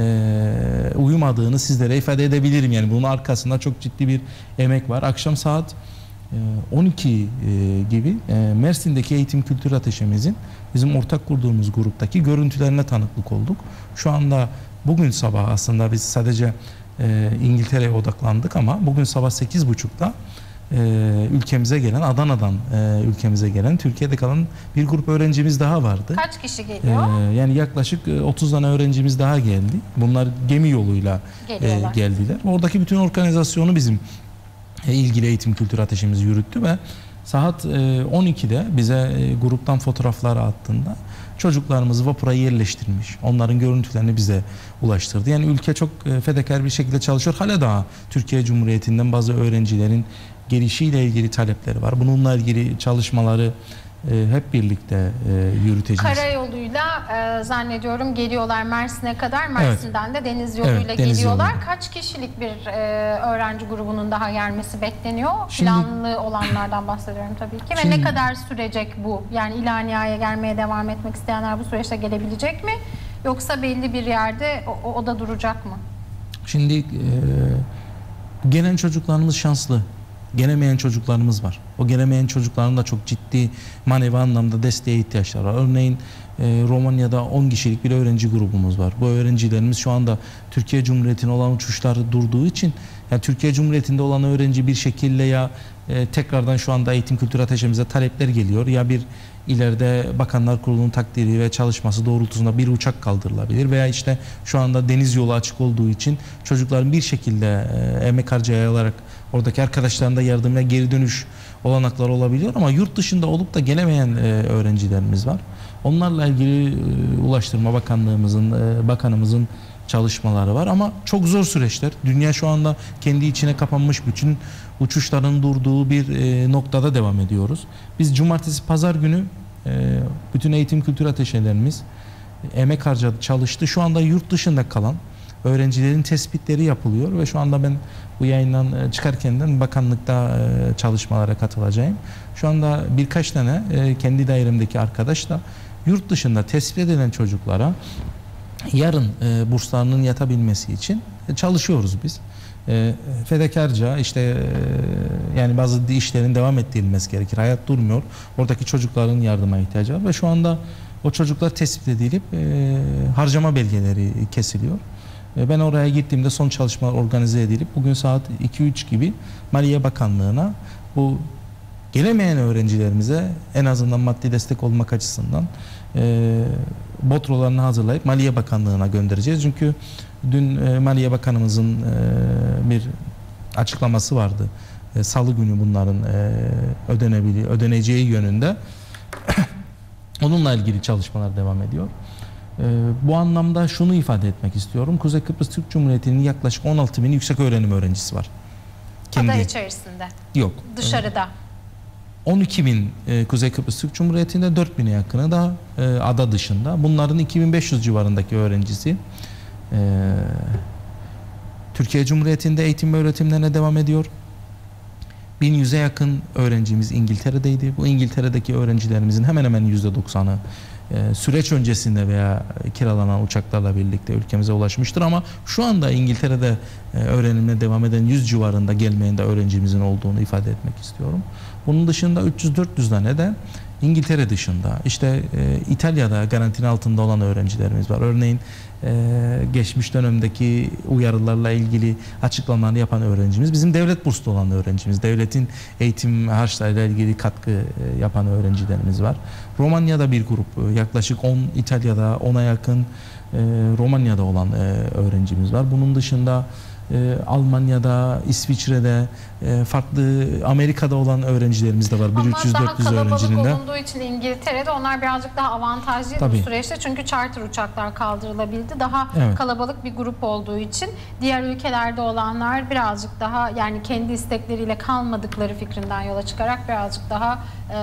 e, uyumadığını sizlere ifade edebilirim. Yani bunun arkasında çok ciddi bir emek var. Akşam saat on iki gibi Mersin'deki eğitim kültür ateşimizin bizim ortak kurduğumuz gruptaki görüntülerine tanıklık olduk. Şu anda bugün sabah aslında biz sadece İngiltere'ye odaklandık ama bugün sabah sekiz buçukta ülkemize gelen, Adana'dan ülkemize gelen, Türkiye'de kalan bir grup öğrencimiz daha vardı. Kaç kişi geliyor? Yani yaklaşık otuz tane öğrencimiz daha geldi. Bunlar gemi yoluyla Geliyorlar. geldiler. Oradaki bütün organizasyonu bizim ilgili eğitim kültür ateşimiz yürüttü ve saat on ikide bize gruptan fotoğraflar attığında çocuklarımız vapura yerleştirmiş. Onların görüntülerini bize ulaştırdı. Yani ülke çok fedakar bir şekilde çalışıyor. Hala daha Türkiye Cumhuriyeti'nden bazı öğrencilerin gelişiyle ilgili talepleri var. Bununla ilgili çalışmaları e, hep birlikte e, yürüteceğiz. Karayoluyla e, zannediyorum geliyorlar Mersin'e kadar. Mersin'den evet. de deniz yoluyla evet, deniz geliyorlar. yoluyla. Kaç kişilik bir e, öğrenci grubunun daha gelmesi bekleniyor? Şimdi, Planlı olanlardan bahsediyorum tabii ki. Şimdi, Ve ne kadar sürecek bu? Yani İlhaniya'ya gelmeye devam etmek isteyenler bu süreçte gelebilecek mi? Yoksa belli bir yerde o, o da duracak mı? Şimdi e, gelen çocuklarımız şanslı. Gelemeyen çocuklarımız var. O gelemeyen çocukların da çok ciddi manevi anlamda desteğe ihtiyaçları var. Örneğin e, Romanya'da on kişilik bir öğrenci grubumuz var. Bu öğrencilerimiz şu anda Türkiye Cumhuriyeti'ne olan uçuşları durduğu için yani Türkiye Cumhuriyeti'nde olan öğrenci bir şekilde ya e, tekrardan şu anda eğitim kültür ateşimize talepler geliyor ya bir ileride Bakanlar Kurulu'nun takdiri ve çalışması doğrultusunda bir uçak kaldırılabilir veya işte şu anda deniz yolu açık olduğu için çocukların bir şekilde e, emek harcayarak oradaki arkadaşlarının da yardımıyla geri dönüş olanakları olabiliyor ama yurt dışında olup da gelemeyen e, öğrencilerimiz var. Onlarla ilgili e, Ulaştırma Bakanlığımızın, e, bakanımızın çalışmaları var ama çok zor süreçler. Dünya şu anda kendi içine kapanmış, bütün uçuşların durduğu bir e, noktada devam ediyoruz. Biz cumartesi pazar günü e, bütün eğitim kültür ateşelerimiz e, emek harcadı, çalıştı. Şu anda yurt dışında kalan öğrencilerin tespitleri yapılıyor ve şu anda ben bu yayından e, çıkarken bakanlıkta e, çalışmalara katılacağım. Şu anda birkaç tane e, kendi dairemdeki arkadaş da yurt dışında tespit edilen çocuklara yarın e, burslarının yatabilmesi için e, çalışıyoruz biz. E, fedakarca işte e, yani bazı işlerin devam ettirilmesi gerekir. Hayat durmuyor. Oradaki çocukların yardıma ihtiyacı var ve şu anda o çocuklar tespit edilip e, harcama belgeleri kesiliyor. E, ben oraya gittiğimde son çalışmalar organize edilip bugün saat iki üç gibi Maliye Bakanlığı'na bu gelemeyen öğrencilerimize en azından maddi destek olmak açısından e, botrolarını hazırlayıp Maliye Bakanlığı'na göndereceğiz. Çünkü dün e, Maliye Bakanımızın e, bir açıklaması vardı. E, Salı günü bunların e, ödenebilir, ödeneceği yönünde. Onunla ilgili çalışmalar devam ediyor. E, bu anlamda şunu ifade etmek istiyorum. Kuzey Kıbrıs Türk Cumhuriyeti'nin yaklaşık on altı bin yüksek öğrenim öğrencisi var. Ada içerisinde. Yok. Dışarıda. on iki bin e, Kuzey Kıbrıs Türk Cumhuriyeti'nde, dört bine yakını da e, ada dışında. Bunların iki bin beş yüz civarındaki öğrencisi e, Türkiye Cumhuriyeti'nde eğitim ve öğretimlerine devam ediyor. bin yüze yakın öğrencimiz İngiltere'deydi. Bu İngiltere'deki öğrencilerimizin hemen hemen yüzde doksanı e, süreç öncesinde veya kiralanan uçaklarla birlikte ülkemize ulaşmıştır. Ama şu anda İngiltere'de e, öğrenimine devam eden yüz civarında gelmeyen de öğrencimizin olduğunu ifade etmek istiyorum. Bunun dışında üç yüz dört yüz tane de İngiltere dışında, işte e, İtalya'da garanti altında olan öğrencilerimiz var. Örneğin e, geçmiş dönemdeki uyarılarla ilgili açıklamaları yapan öğrencimiz, bizim devlet burslu olan öğrencimiz, devletin eğitim harçlarıyla ilgili katkı e, yapan öğrencilerimiz var. Romanya'da bir grup, yaklaşık on, İtalya'da ona yakın e, Romanya'da olan e, öğrencimiz var. Bunun dışında Ee, Almanya'da, İsviçre'de, e, farklı Amerika'da olan öğrencilerimiz de var. Ama üç yüz dört yüz daha öğrencinin de. kalabalık olunduğu için İngiltere'de onlar birazcık daha avantajlıydı Tabii. bu süreçte. Çünkü charter uçaklar kaldırılabildi. Daha Evet. kalabalık bir grup olduğu için diğer ülkelerde olanlar birazcık daha, yani kendi istekleriyle kalmadıkları fikrinden yola çıkarak birazcık daha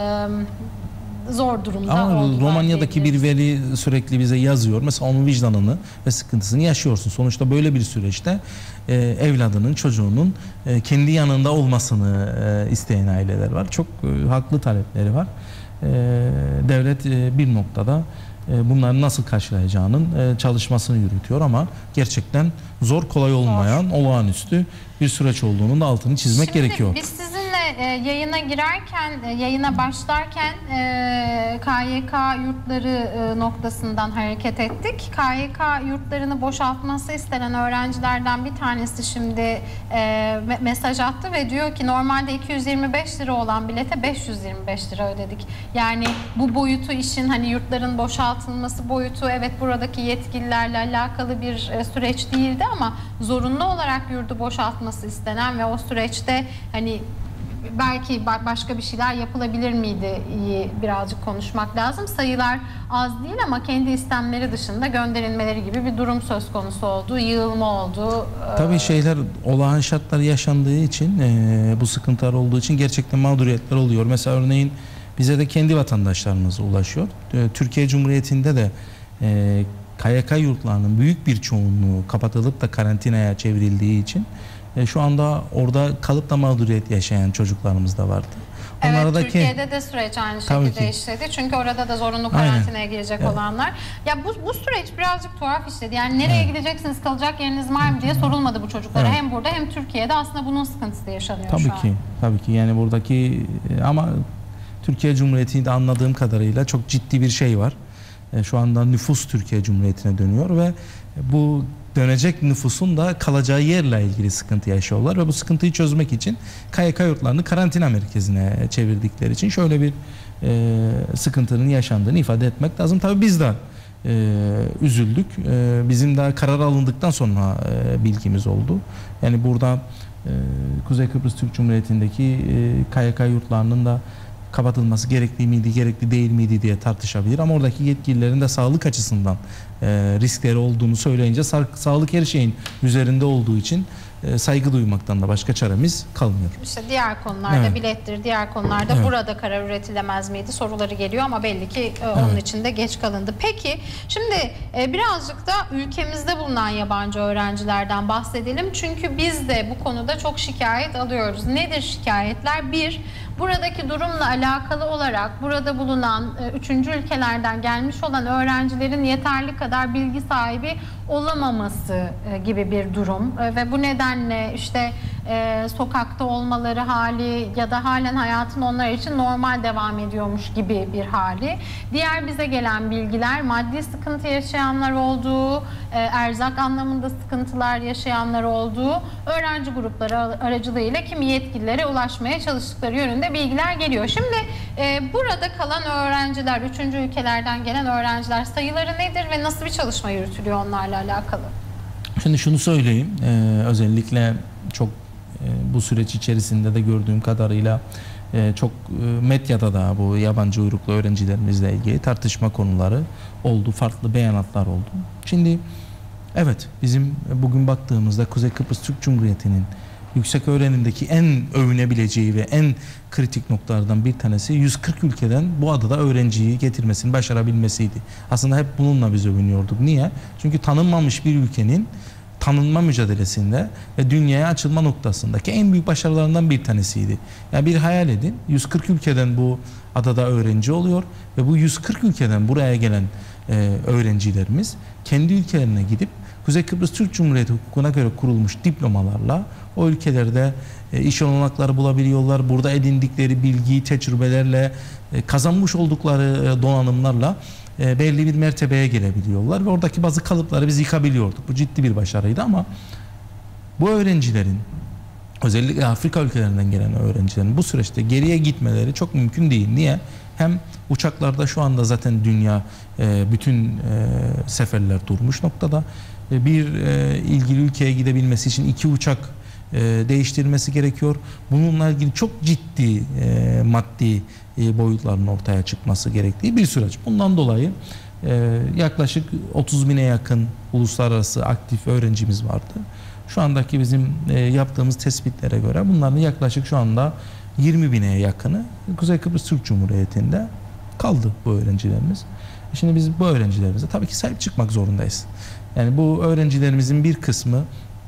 e, zor durumda Ama oldular Romanya'daki bir diyebiliriz. veli sürekli bize yazıyor. Mesela onun vicdanını ve sıkıntısını yaşıyorsun. Sonuçta böyle bir süreçte e, evladının, çocuğunun e, kendi yanında olmasını e, isteyen aileler var. Çok e, haklı talepleri var. E, devlet e, bir noktada e, bunları nasıl karşılayacağının e, çalışmasını yürütüyor ama gerçekten zor, kolay olmayan, olağanüstü bir süreç olduğunun da altını çizmek Şimdi gerekiyor. biz sizinle e, yayına girerken, e, yayına başlarken e, K Y K yurtları e, noktasından hareket ettik. K Y K yurtlarını boşaltması istenen öğrencilerden bir tanesi şimdi e, me- mesaj attı ve diyor ki normalde iki yüz yirmi beş lira olan bilete beş yüz yirmi beş lira ödedik. Yani bu boyutu, işin hani yurtların boşaltılması boyutu, evet buradaki yetkililerle alakalı bir e, süreç değildi ama zorunlu olarak yurdu boşaltması istenen ve o süreçte hani belki başka bir şeyler yapılabilir miydi, iyi birazcık konuşmak lazım. Sayılar az değil ama kendi istemleri dışında gönderilmeleri gibi bir durum söz konusu oldu, yığılma oldu. Tabii şeyler, olağan şartlar yaşandığı için, e, bu sıkıntılar olduğu için gerçekten mağduriyetler oluyor. Mesela örneğin bize de kendi vatandaşlarımız ulaşıyor. E, Türkiye Cumhuriyeti'nde de e, K Y K yurtlarının büyük bir çoğunluğu kapatılıp da karantinaya çevrildiği için e, şu anda orada kalıp da mağduriyet yaşayan çocuklarımız da vardı. Evet, Onlara da Türkiye'de ki, de süreç aynı Tabii şekilde ki. işledi. Çünkü orada da zorunlu Aynen. karantinaya girecek Evet. olanlar. Ya bu, bu süreç birazcık tuhaf işledi. Yani nereye Evet. gideceksiniz, kalacak yeriniz var mı diye sorulmadı bu çocuklara. Evet. Hem burada hem Türkiye'de aslında bunun sıkıntısı yaşanıyor tabii şu an. ki, tabii ki yani buradaki e, ama Türkiye Cumhuriyeti'nde anladığım kadarıyla çok ciddi bir şey var. E, şu anda nüfus Türkiye Cumhuriyeti'ne dönüyor ve bu dönecek nüfusun da kalacağı yerle ilgili sıkıntı yaşıyorlar ve bu sıkıntıyı çözmek için K Y K yurtlarını karantina merkezine çevirdikleri için şöyle bir e, sıkıntının yaşandığını ifade etmek lazım. Tabii biz de e, üzüldük. E, bizim de karar alındıktan sonra e, bilgimiz oldu. Yani burada e, Kuzey Kıbrıs Türk Cumhuriyeti'ndeki e, K Y K yurtlarının da kapatılması gerekli miydi, gerekli değil miydi diye tartışabilir. Ama oradaki yetkililerin de sağlık açısından e, riskleri olduğunu söyleyince sa- sağlık her şeyin üzerinde olduğu için e, saygı duymaktan da başka çaremiz kalmıyor. İşte diğer konularda Evet. bilettir, diğer konularda Evet. burada karar üretilemez miydi soruları geliyor ama belli ki e, onun Evet. için de geç kalındı. Peki şimdi e, birazcık da ülkemizde bulunan yabancı öğrencilerden bahsedelim. Çünkü biz de bu konuda çok şikayet alıyoruz. Nedir şikayetler? Bir, buradaki durumla alakalı olarak burada bulunan e, üçüncü ülkelerden gelmiş olan öğrencilerin yeterli kadar bilgi sahibi olamaması e, gibi bir durum E, ve bu nedenle işte e, sokakta olmaları hali ya da halen hayatın onlar için normal devam ediyormuş gibi bir hali. Diğer bize gelen bilgiler maddi sıkıntı yaşayanlar olduğu, e, erzak anlamında sıkıntılar yaşayanlar olduğu, öğrenci grupları aracılığıyla kimi yetkililere ulaşmaya çalıştıkları yönünde bilgiler geliyor. Şimdi e, burada kalan öğrenciler, üçüncü ülkelerden gelen öğrenciler sayıları nedir ve nasıl bir çalışma yürütülüyor onlarla alakalı? Şimdi şunu söyleyeyim, e, özellikle çok e, bu süreç içerisinde de gördüğüm kadarıyla e, çok e, medyada da bu yabancı uyruklu öğrencilerimizle ilgili tartışma konuları oldu, farklı beyanatlar oldu. Şimdi evet, bizim bugün baktığımızda Kuzey Kıbrıs Türk Cumhuriyeti'nin yüksek öğrenimdeki en övünebileceği ve en kritik noktalardan bir tanesi yüz kırk ülkeden bu adada öğrenciyi getirmesini başarabilmesiydi. Aslında hep bununla biz övünüyorduk. Niye? Çünkü tanınmamış bir ülkenin tanınma mücadelesinde ve dünyaya açılma noktasındaki en büyük başarılarından bir tanesiydi. Yani bir hayal edin, yüz kırk ülkeden bu adada öğrenci oluyor ve bu yüz kırk ülkeden buraya gelen e, öğrencilerimiz kendi ülkelerine gidip Kuzey Kıbrıs Türk Cumhuriyeti hukukuna göre kurulmuş diplomalarla o ülkelerde e, iş olanakları bulabiliyorlar. Burada edindikleri bilgi, tecrübelerle, e, kazanmış oldukları e, donanımlarla e, belli bir mertebeye gelebiliyorlar ve oradaki bazı kalıpları biz yıkabiliyorduk. Bu ciddi bir başarıydı ama bu öğrencilerin, özellikle Afrika ülkelerinden gelen öğrencilerin bu süreçte geriye gitmeleri çok mümkün değil. Niye? Hem uçaklarda şu anda zaten dünya e, bütün e, seferler durmuş noktada. E, bir e, ilgili ülkeye gidebilmesi için iki uçak e, değiştirilmesi gerekiyor. Bununla ilgili çok ciddi e, maddi e, boyutların ortaya çıkması gerektiği bir süreç. Bundan dolayı e, yaklaşık otuz bine yakın uluslararası aktif öğrencimiz vardı. Şu andaki bizim e, yaptığımız tespitlere göre bunların yaklaşık şu anda yirmi bine yakını Kuzey Kıbrıs Türk Cumhuriyeti'nde kaldı bu öğrencilerimiz. Şimdi biz bu öğrencilerimize tabii ki sahip çıkmak zorundayız. Yani bu öğrencilerimizin bir kısmı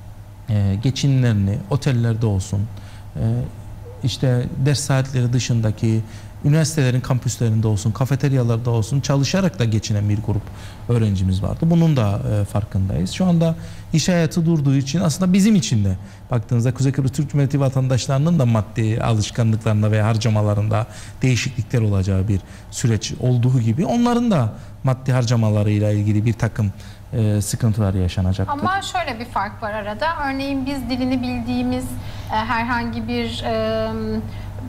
e, geçimlerini otellerde olsun, e, işte ders saatleri dışındaki üniversitelerin kampüslerinde olsun, kafeteryalarda olsun çalışarak da geçinen bir grup öğrencimiz vardı. Bunun da e, farkındayız. Şu anda iş hayatı durduğu için aslında bizim için de baktığınızda Kuzey Kıbrıs Türk Cumhuriyeti vatandaşlarının da maddi alışkanlıklarında ve harcamalarında değişiklikler olacağı bir süreç olduğu gibi onların da maddi harcamalarıyla ilgili bir takım e, sıkıntılar yaşanacaktır. Ama şöyle bir fark var arada. Örneğin biz dilini bildiğimiz e, herhangi bir e,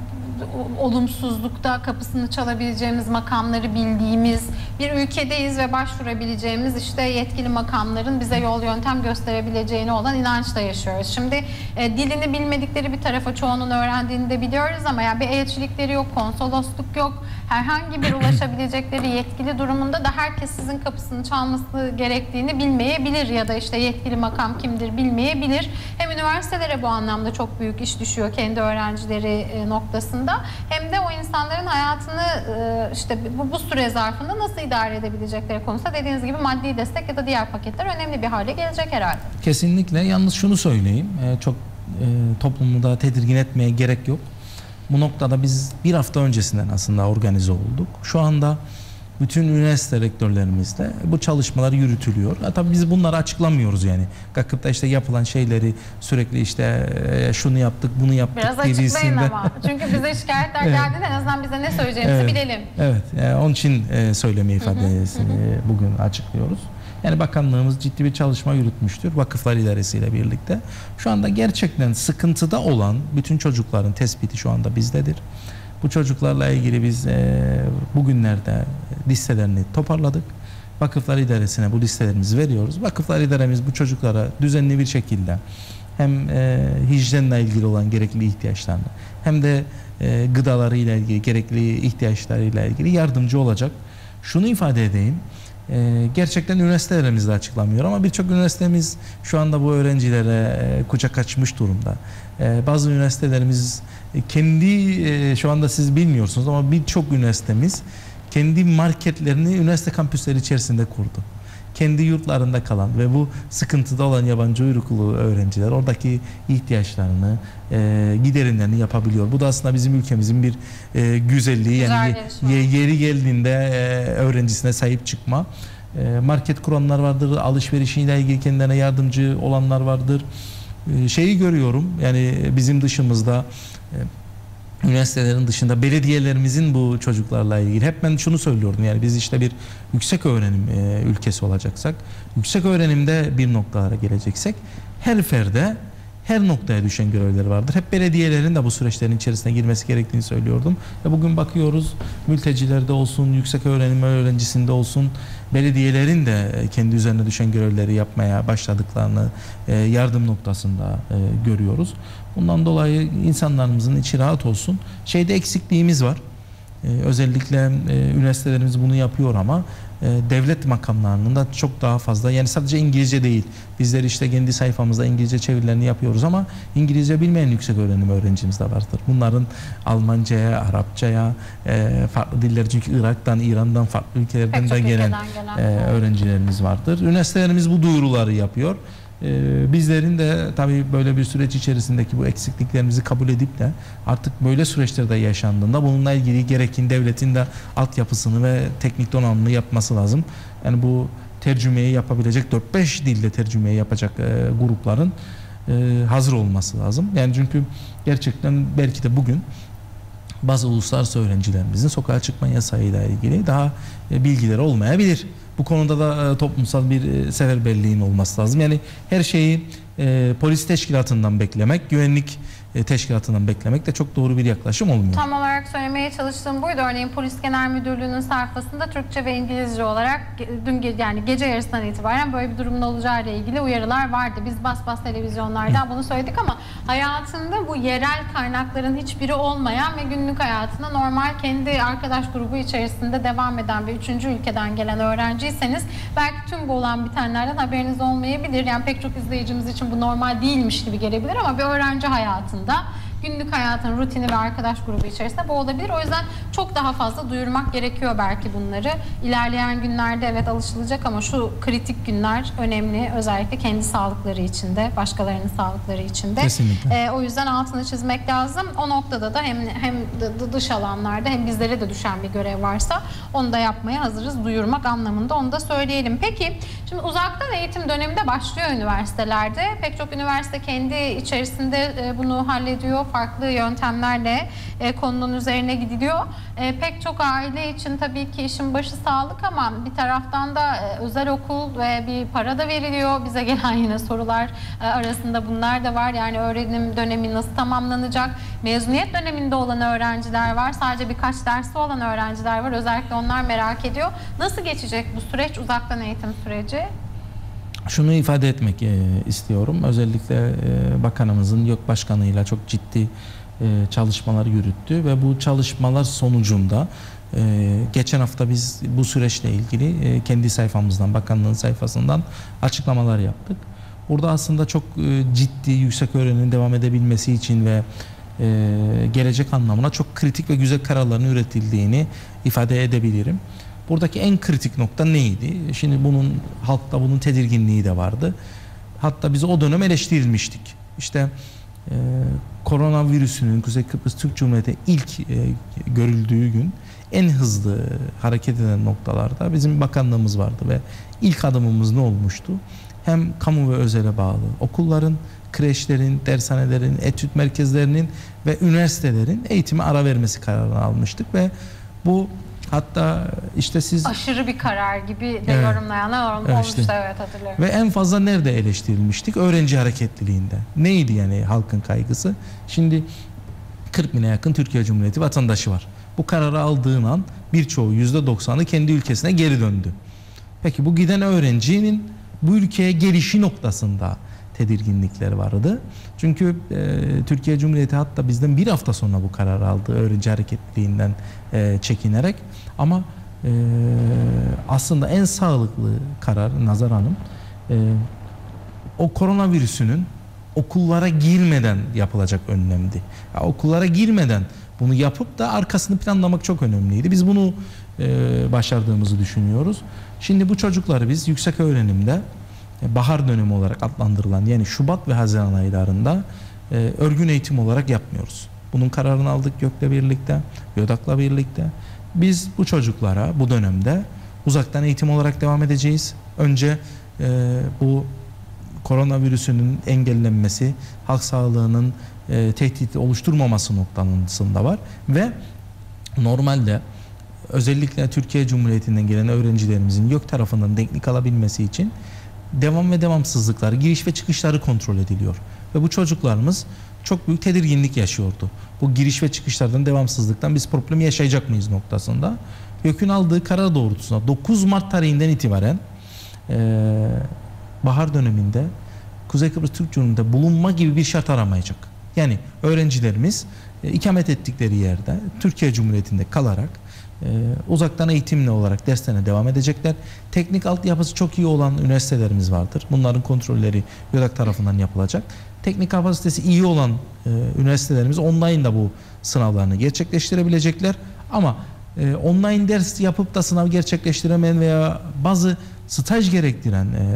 olumsuzlukta kapısını çalabileceğimiz makamları bildiğimiz bir ülkedeyiz ve başvurabileceğimiz işte yetkili makamların bize yol yöntem gösterebileceğine olan inançla yaşıyoruz. Şimdi e, dilini bilmedikleri bir tarafa çoğunun öğrendiğini de biliyoruz ama yani bir elçilikleri yok, konsolosluk yok. Herhangi bir ulaşabilecekleri yetkili durumunda da herkes sizin kapısını çalması gerektiğini bilmeyebilir ya da işte yetkili makam kimdir bilmeyebilir. Hem üniversitelere bu anlamda çok büyük iş düşüyor kendi öğrencileri e, noktasında. Hem de o insanların hayatını işte bu, bu süre zarfında nasıl idare edebilecekleri konusunda dediğiniz gibi maddi destek ya da diğer paketler önemli bir hale gelecek herhalde. Kesinlikle. Yalnız şunu söyleyeyim. Çok toplumu da tedirgin etmeye gerek yok. Bu noktada biz bir hafta öncesinden aslında organize olduk. Şu anda bütün üniversite rektörlerimizle bu çalışmalar yürütülüyor. Ha, tabii biz bunları açıklamıyoruz yani. Kalkıp da işte yapılan şeyleri sürekli işte şunu yaptık, bunu yaptık. Biraz açıklayın ama. Çünkü bize şikayetler evet. geldiğinde en azından bize ne söyleyeceğimizi evet. bilelim. Evet. Yani onun için e, söyleme ifadesini hı hı. bugün açıklıyoruz. Yani bakanlığımız ciddi bir çalışma yürütmüştür. Vakıflar İdaresi'yle birlikte. Şu anda gerçekten sıkıntıda olan bütün çocukların tespiti şu anda bizdedir. Bu çocuklarla ilgili biz e, bugünlerde listelerini toparladık. Vakıflar İdaresi'ne bu listelerimizi veriyoruz. Vakıflar İdaremiz bu çocuklara düzenli bir şekilde hem e, hijyenle ilgili olan gerekli ihtiyaçlarını hem de e, gıdalarıyla ilgili gerekli ihtiyaçlarıyla ilgili yardımcı olacak. Şunu ifade edeyim. E, gerçekten üniversitelerimiz de açıklamıyor ama birçok üniversitemiz şu anda bu öğrencilere e, kucak açmış durumda. E, bazı üniversitelerimiz e, kendi e, şu anda siz bilmiyorsunuz ama birçok üniversitemiz kendi marketlerini üniversite kampüsleri içerisinde kurdu. Kendi yurtlarında kalan ve bu sıkıntıda olan yabancı uyruklu öğrenciler oradaki ihtiyaçlarını, e, giderimlerini yapabiliyor. Bu da aslında bizim ülkemizin bir e, güzelliği. Güzel yani gelişme. ye, yeri geldiğinde e, öğrencisine sahip çıkma. E, market kuranlar vardır, alışverişiyle ilgili kendilerine yardımcı olanlar vardır. E, şeyi görüyorum, yani bizim dışımızda e, üniversitelerin dışında belediyelerimizin bu çocuklarla ilgili hep ben şunu söylüyordum, yani biz işte bir yüksek öğrenim e, ülkesi olacaksak, yüksek öğrenimde bir noktalara geleceksek her ferde her noktaya düşen görevleri vardır. Hep belediyelerin de bu süreçlerin içerisine girmesi gerektiğini söylüyordum. Ve bugün bakıyoruz, mültecilerde olsun, yüksek öğrenim öğrencisinde olsun, belediyelerin de kendi üzerine düşen görevleri yapmaya başladıklarını e, yardım noktasında e, görüyoruz. Bundan dolayı insanlarımızın içi rahat olsun. Şeyde eksikliğimiz var. Ee, özellikle e, üniversitelerimiz bunu yapıyor ama e, devlet makamlarının da çok daha fazla, yani sadece İngilizce değil. Bizler işte kendi sayfamızda İngilizce çevirilerini yapıyoruz ama İngilizce bilmeyen yüksek öğrenim öğrencimiz de vardır. Bunların Almanca'ya, Arapça'ya, e, farklı diller, çünkü Irak'tan, İran'dan, farklı ülkelerden de gelen, gelen e, öğrencilerimiz vardır. Üniversitelerimiz bu duyuruları yapıyor. Ee, bizlerin de tabii böyle bir süreç içerisindeki bu eksikliklerimizi kabul edip de artık böyle süreçlerde yaşandığında bununla ilgili gerekin devletin de altyapısını ve teknik donanımını yapması lazım. Yani bu tercümeyi yapabilecek, dört beş dilde tercümeyi yapacak e, grupların e, hazır olması lazım. Yani çünkü gerçekten belki de bugün bazı uluslararası öğrencilerimizin sokağa çıkma yasağıyla ilgili daha e, bilgileri olmayabilir. Bu konuda da e, toplumsal bir e, seferberliğin olması lazım. Yani her şeyi e, polis teşkilatından beklemek, güvenlik e, teşkilatından beklemek de çok doğru bir yaklaşım olmuyor. Tam olarak söylemeye çalıştığım buydu. Örneğin Polis Genel Müdürlüğü'nün sayfasında Türkçe ve İngilizce olarak dün ge yani gece yarısından itibaren böyle bir durumun olacağı ile ilgili uyarılar vardı. Biz bas bas televizyonlardan bunu söyledik ama hayatında bu yerel kaynakların hiçbiri olmayan ve günlük hayatında normal kendi arkadaş grubu içerisinde devam eden bir üçüncü ülkeden gelen öğrenciyseniz belki tüm bu olan bitenlerden haberiniz olmayabilir. Yani pek çok izleyicimiz için bu normal değilmiş gibi gelebilir ama bir öğrenci hayatında, günlük hayatın rutini ve arkadaş grubu içerisinde bu olabilir. O yüzden çok daha fazla duyurmak gerekiyor belki bunları. İlerleyen günlerde evet alışılacak ama şu kritik günler önemli. Özellikle kendi sağlıkları için de, başkalarının sağlıkları için de. Kesinlikle. Ee, o yüzden altını çizmek lazım. O noktada da hem hem dış alanlarda hem bizlere de düşen bir görev varsa onu da yapmaya hazırız, duyurmak anlamında, onu da söyleyelim. Peki şimdi uzaktan eğitim döneminde başlıyor üniversitelerde. Pek çok üniversite kendi içerisinde bunu hallediyor. Farklı yöntemlerle e, konunun üzerine gidiliyor. E, pek çok aile için tabii ki işin başı sağlık ama bir taraftan da e, özel okul ve bir para da veriliyor. Bize gelen yine sorular e, arasında bunlar da var. Yani öğrenim dönemi nasıl tamamlanacak? Mezuniyet döneminde olan öğrenciler var. Sadece birkaç dersi olan öğrenciler var. Özellikle onlar merak ediyor. Nasıl geçecek bu süreç, uzaktan eğitim süreci? Şunu ifade etmek e, istiyorum. Özellikle e, bakanımızın YÖK başkanıyla çok ciddi e, çalışmalar yürüttü ve bu çalışmalar sonucunda e, geçen hafta biz bu süreçle ilgili e, kendi sayfamızdan, bakanlığın sayfasından açıklamalar yaptık. Burada aslında çok e, ciddi yüksek öğrenimin devam edebilmesi için ve e, gelecek anlamına çok kritik ve güzel kararların üretildiğini ifade edebilirim. Buradaki en kritik nokta neydi? Şimdi bunun halkta bunun tedirginliği de vardı. Hatta biz o dönem eleştirilmiştik. İşte e, koronavirüsünün Kuzey Kıbrıs Türk Cumhuriyeti ilk e, görüldüğü gün en hızlı hareket eden noktalarda bizim bakanlığımız vardı ve ilk adımımız ne olmuştu? Hem kamu ve özele bağlı okulların, kreşlerin, dershanelerin, etüt merkezlerinin ve üniversitelerin eğitime ara vermesi kararını almıştık ve bu hatta işte siz... Aşırı bir karar gibi de evet, yorumlayanlar olmuştu, evet, işte. Evet hatırlıyorum. Ve en fazla nerede eleştirilmiştik? Öğrenci hareketliliğinde. Neydi yani halkın kaygısı? Şimdi kırk bine yakın Türkiye Cumhuriyeti vatandaşı var. Bu kararı aldığın an birçoğu yüzde doksanı kendi ülkesine geri döndü. Peki bu giden öğrencinin bu ülkeye gelişi noktasında tedirginlikleri vardı. Çünkü e, Türkiye Cumhuriyeti hatta bizden bir hafta sonra bu kararı aldı, öğrenci hareketliliğinden e, çekinerek. Ama e, aslında en sağlıklı karar Nazar Hanım, e, o koronavirüsünün okullara girmeden yapılacak önlemdi. Ya, okullara girmeden bunu yapıp da arkasını planlamak çok önemliydi. Biz bunu e, başardığımızı düşünüyoruz. Şimdi bu çocukları biz yüksek öğrenimde e, bahar dönemi olarak adlandırılan, yani Şubat ve Haziran aylarında e, örgün eğitim olarak yapmıyoruz. Bunun kararını aldık YÖK'le birlikte, YÖDAK'la birlikte. Biz bu çocuklara bu dönemde uzaktan eğitim olarak devam edeceğiz. Önce e, bu koronavirüsünün engellenmesi, halk sağlığının e, tehdit oluşturmaması noktasında var ve normalde özellikle Türkiye Cumhuriyeti'nden gelen öğrencilerimizin YÖK tarafından denklik alabilmesi için devam ve devamsızlıkları, giriş ve çıkışları kontrol ediliyor. Ve bu çocuklarımız çok büyük tedirginlik yaşıyordu. Bu giriş ve çıkışlardan, devamsızlıktan biz problem yaşayacak mıyız noktasında. YÖK'ün aldığı karar doğrultusunda dokuz Mart tarihinden itibaren e, bahar döneminde Kuzey Kıbrıs Türk Cumhuriyeti'nde bulunma gibi bir şart aramayacak. Yani öğrencilerimiz e, ikamet ettikleri yerde Türkiye Cumhuriyeti'nde kalarak e, uzaktan eğitimli olarak derslerine devam edecekler. Teknik altyapısı çok iyi olan üniversitelerimiz vardır. Bunların kontrolleri YÖDAK tarafından yapılacak. Teknik kapasitesi iyi olan e, üniversitelerimiz online da bu sınavlarını gerçekleştirebilecekler. Ama e, online ders yapıp da sınav gerçekleştiremeyen veya bazı staj gerektiren e,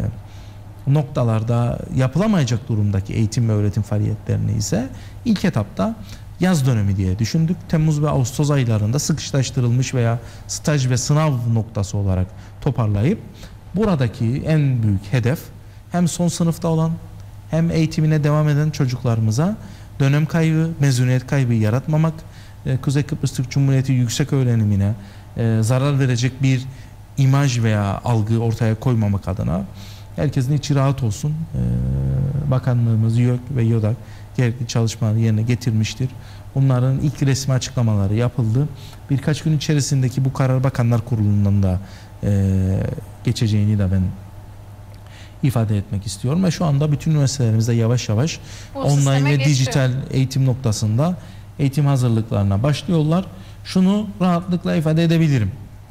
noktalarda yapılamayacak durumdaki eğitim ve öğretim faaliyetlerini ise ilk etapta yaz dönemi diye düşündük. Temmuz ve Ağustos aylarında sıkışlaştırılmış veya staj ve sınav noktası olarak toparlayıp buradaki en büyük hedef hem son sınıfta olan hem eğitimine devam eden çocuklarımıza dönem kaybı, mezuniyet kaybı yaratmamak, e, Kuzey Kıbrıs Türk Cumhuriyeti yüksek öğrenimine e, zarar verecek bir imaj veya algı ortaya koymamak adına herkesin içi rahat olsun. E, bakanlığımız YÖK ve YÖDAK gerekli çalışmaları yerine getirmiştir. Onların ilk resmi açıklamaları yapıldı. Birkaç gün içerisindeki bu karar Bakanlar Kurulu'ndan da e, geçeceğini de ben ifade etmek istiyorum ve şu anda bütün üniversitelerimizde yavaş yavaş Bu online ve geçiyor. dijital eğitim noktasında eğitim hazırlıklarına başlıyorlar. Şunu rahatlıkla ifade edebilirim.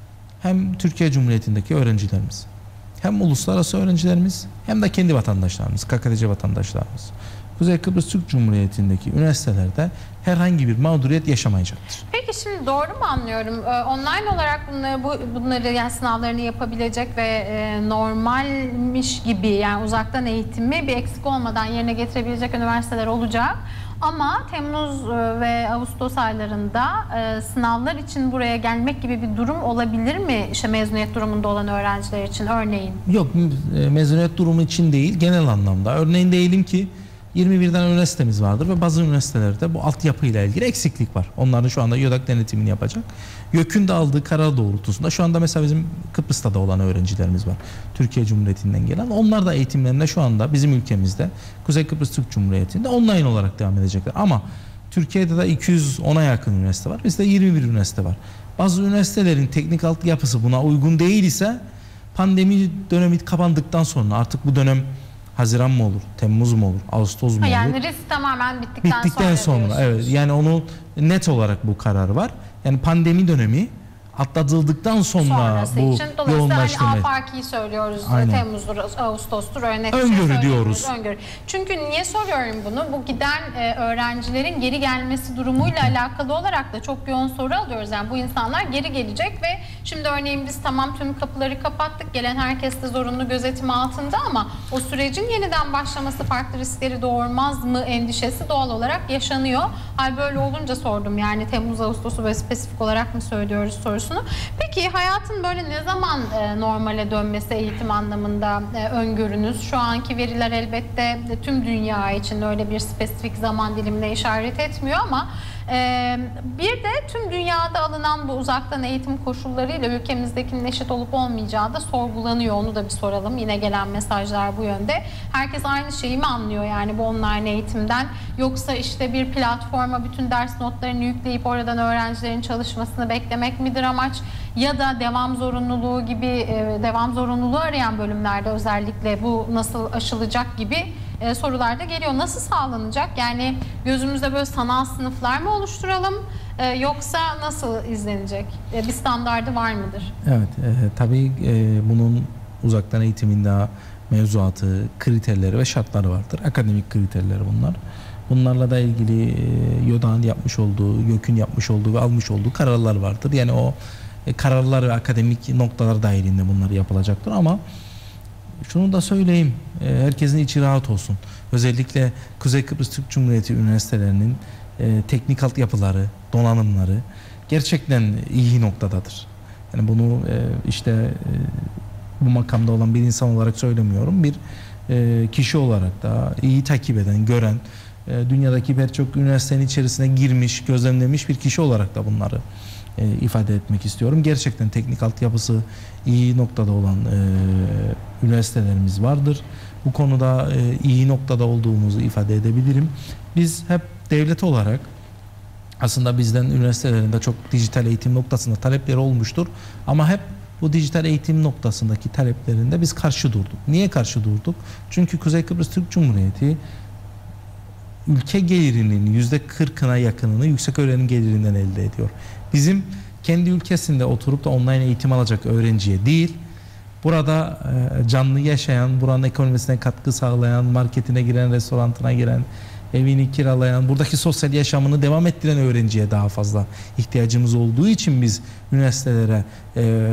Hem Türkiye Cumhuriyeti'ndeki öğrencilerimiz, hem uluslararası öğrencilerimiz, hem de kendi vatandaşlarımız, K K T C vatandaşlarımız Kuzey Kıbrıs Türk Cumhuriyeti'ndeki üniversitelerde herhangi bir mağduriyet yaşamayacaktır. Peki şimdi doğru mu anlıyorum? Ee, online olarak bunları, bu, bunları yani sınavlarını yapabilecek ve e, normalmiş gibi, yani uzaktan eğitimi bir eksik olmadan yerine getirebilecek üniversiteler olacak. Ama Temmuz ve Ağustos aylarında e, sınavlar için buraya gelmek gibi bir durum olabilir mi? İşte mezuniyet durumunda olan öğrenciler için örneğin. Yok, mezuniyet durumu için değil, genel anlamda. Örneğin diyelim ki yirmi birden üniversitemiz vardır ve bazı üniversitelerde bu altyapıyla ilgili eksiklik var. Onların şu anda YÖDAK denetimini yapacak. YÖK'ün de aldığı karar doğrultusunda şu anda mesela bizim Kıbrıs'ta da olan öğrencilerimiz var. Türkiye Cumhuriyeti'nden gelen. Onlar da eğitimlerine şu anda bizim ülkemizde Kuzey Kıbrıs Türk Cumhuriyeti'nde online olarak devam edecekler. Ama Türkiye'de de iki yüz ona yakın üniversite var. Bizde yirmi bir üniversite var. Bazı üniversitelerin teknik altyapısı buna uygun değil ise pandemi dönemi kapandıktan sonra artık bu dönem Haziran mı olur, Temmuz mu olur, Ağustos mu olur? Yani risk tamamen bittikten, bittikten sonra. sonra Evet. Yani onu net olarak bu karar var. Yani pandemi dönemi atlatıldıktan sonra sonrası bu için. Dolayısıyla yoğunlaştırma. hani afakiyi söylüyoruz. Aynen. Temmuz'dur, Ağustos'tur. Öyle net bir şey Öngörü söylemiyoruz. diyoruz. Öngörü. Çünkü niye soruyorum bunu? Bu giden e, öğrencilerin geri gelmesi durumuyla alakalı olarak da çok yoğun soru alıyoruz. Yani bu insanlar geri gelecek ve şimdi örneğin biz tamam tüm kapıları kapattık. Gelen herkes de zorunlu gözetim altında ama o sürecin yeniden başlaması farklı riskleri doğurmaz mı endişesi doğal olarak yaşanıyor. Hal böyle olunca sordum. Yani Temmuz, Ağustos'u böyle spesifik olarak mı söylüyoruz sorusunu. Peki hayatın böyle ne zaman e, normale dönmesi eğitim anlamında e, öngörünüz? Şu anki veriler elbette e, tüm dünya için öyle bir spesifik zaman dilimine işaret etmiyor ama e, bir de tüm dünyada alınan bu uzaktan eğitim koşullarıyla ülkemizdekinin eşit olup olmayacağı da sorgulanıyor. Onu da bir soralım. Yine gelen mesajlar bu yönde. Herkes aynı şeyi mi anlıyor yani bu online eğitimden? Yoksa işte bir platforma bütün ders notlarını yükleyip oradan öğrencilerin çalışmasını beklemek midir amaç? Ya da devam zorunluluğu gibi e, devam zorunluluğu arayan bölümlerde özellikle bu nasıl aşılacak gibi e, sorular da geliyor. Nasıl sağlanacak? Yani gözümüzde böyle sanal sınıflar mı oluşturalım? E, yoksa nasıl izlenecek? E, bir standardı var mıdır? Evet, e, tabii e, bunun uzaktan eğitiminde mevzuatı, kriterleri ve şartları vardır. Akademik kriterleri bunlar. Bunlarla da ilgili e, YÖDA'nın yapmış olduğu, YÖK'ün yapmış olduğu ve almış olduğu kararlar vardır. Yani o e, kararlar ve akademik noktalar dahilinde bunlar yapılacaktır ama şunu da söyleyeyim, e, herkesin içi rahat olsun. Özellikle Kuzey Kıbrıs Türk Cumhuriyeti üniversitelerinin e, teknik altyapıları, donanımları gerçekten iyi noktadadır. Yani bunu e, işte e, bu makamda olan bir insan olarak söylemiyorum. Bir e, kişi olarak da iyi takip eden, gören, e, dünyadaki birçok üniversitenin içerisine girmiş, gözlemlemiş bir kişi olarak da bunları e, ifade etmek istiyorum. Gerçekten teknik altyapısı iyi noktada olan e, üniversitelerimiz vardır. Bu konuda e, iyi noktada olduğumuzu ifade edebilirim. Biz hep devlet olarak aslında bizden üniversitelerinde çok dijital eğitim noktasında talepleri olmuştur. Ama hep bu dijital eğitim noktasındaki taleplerinde biz karşı durduk. Niye karşı durduk? Çünkü Kuzey Kıbrıs Türk Cumhuriyeti ülke gelirinin yüzde kırkına yakınını yüksek öğrenim gelirinden elde ediyor. Bizim kendi ülkesinde oturup da online eğitim alacak öğrenciye değil, burada e, canlı yaşayan, buranın ekonomisine katkı sağlayan, marketine giren, restoranına giren, evini kiralayan, buradaki sosyal yaşamını devam ettiren öğrenciye daha fazla ihtiyacımız olduğu için biz üniversitelere e,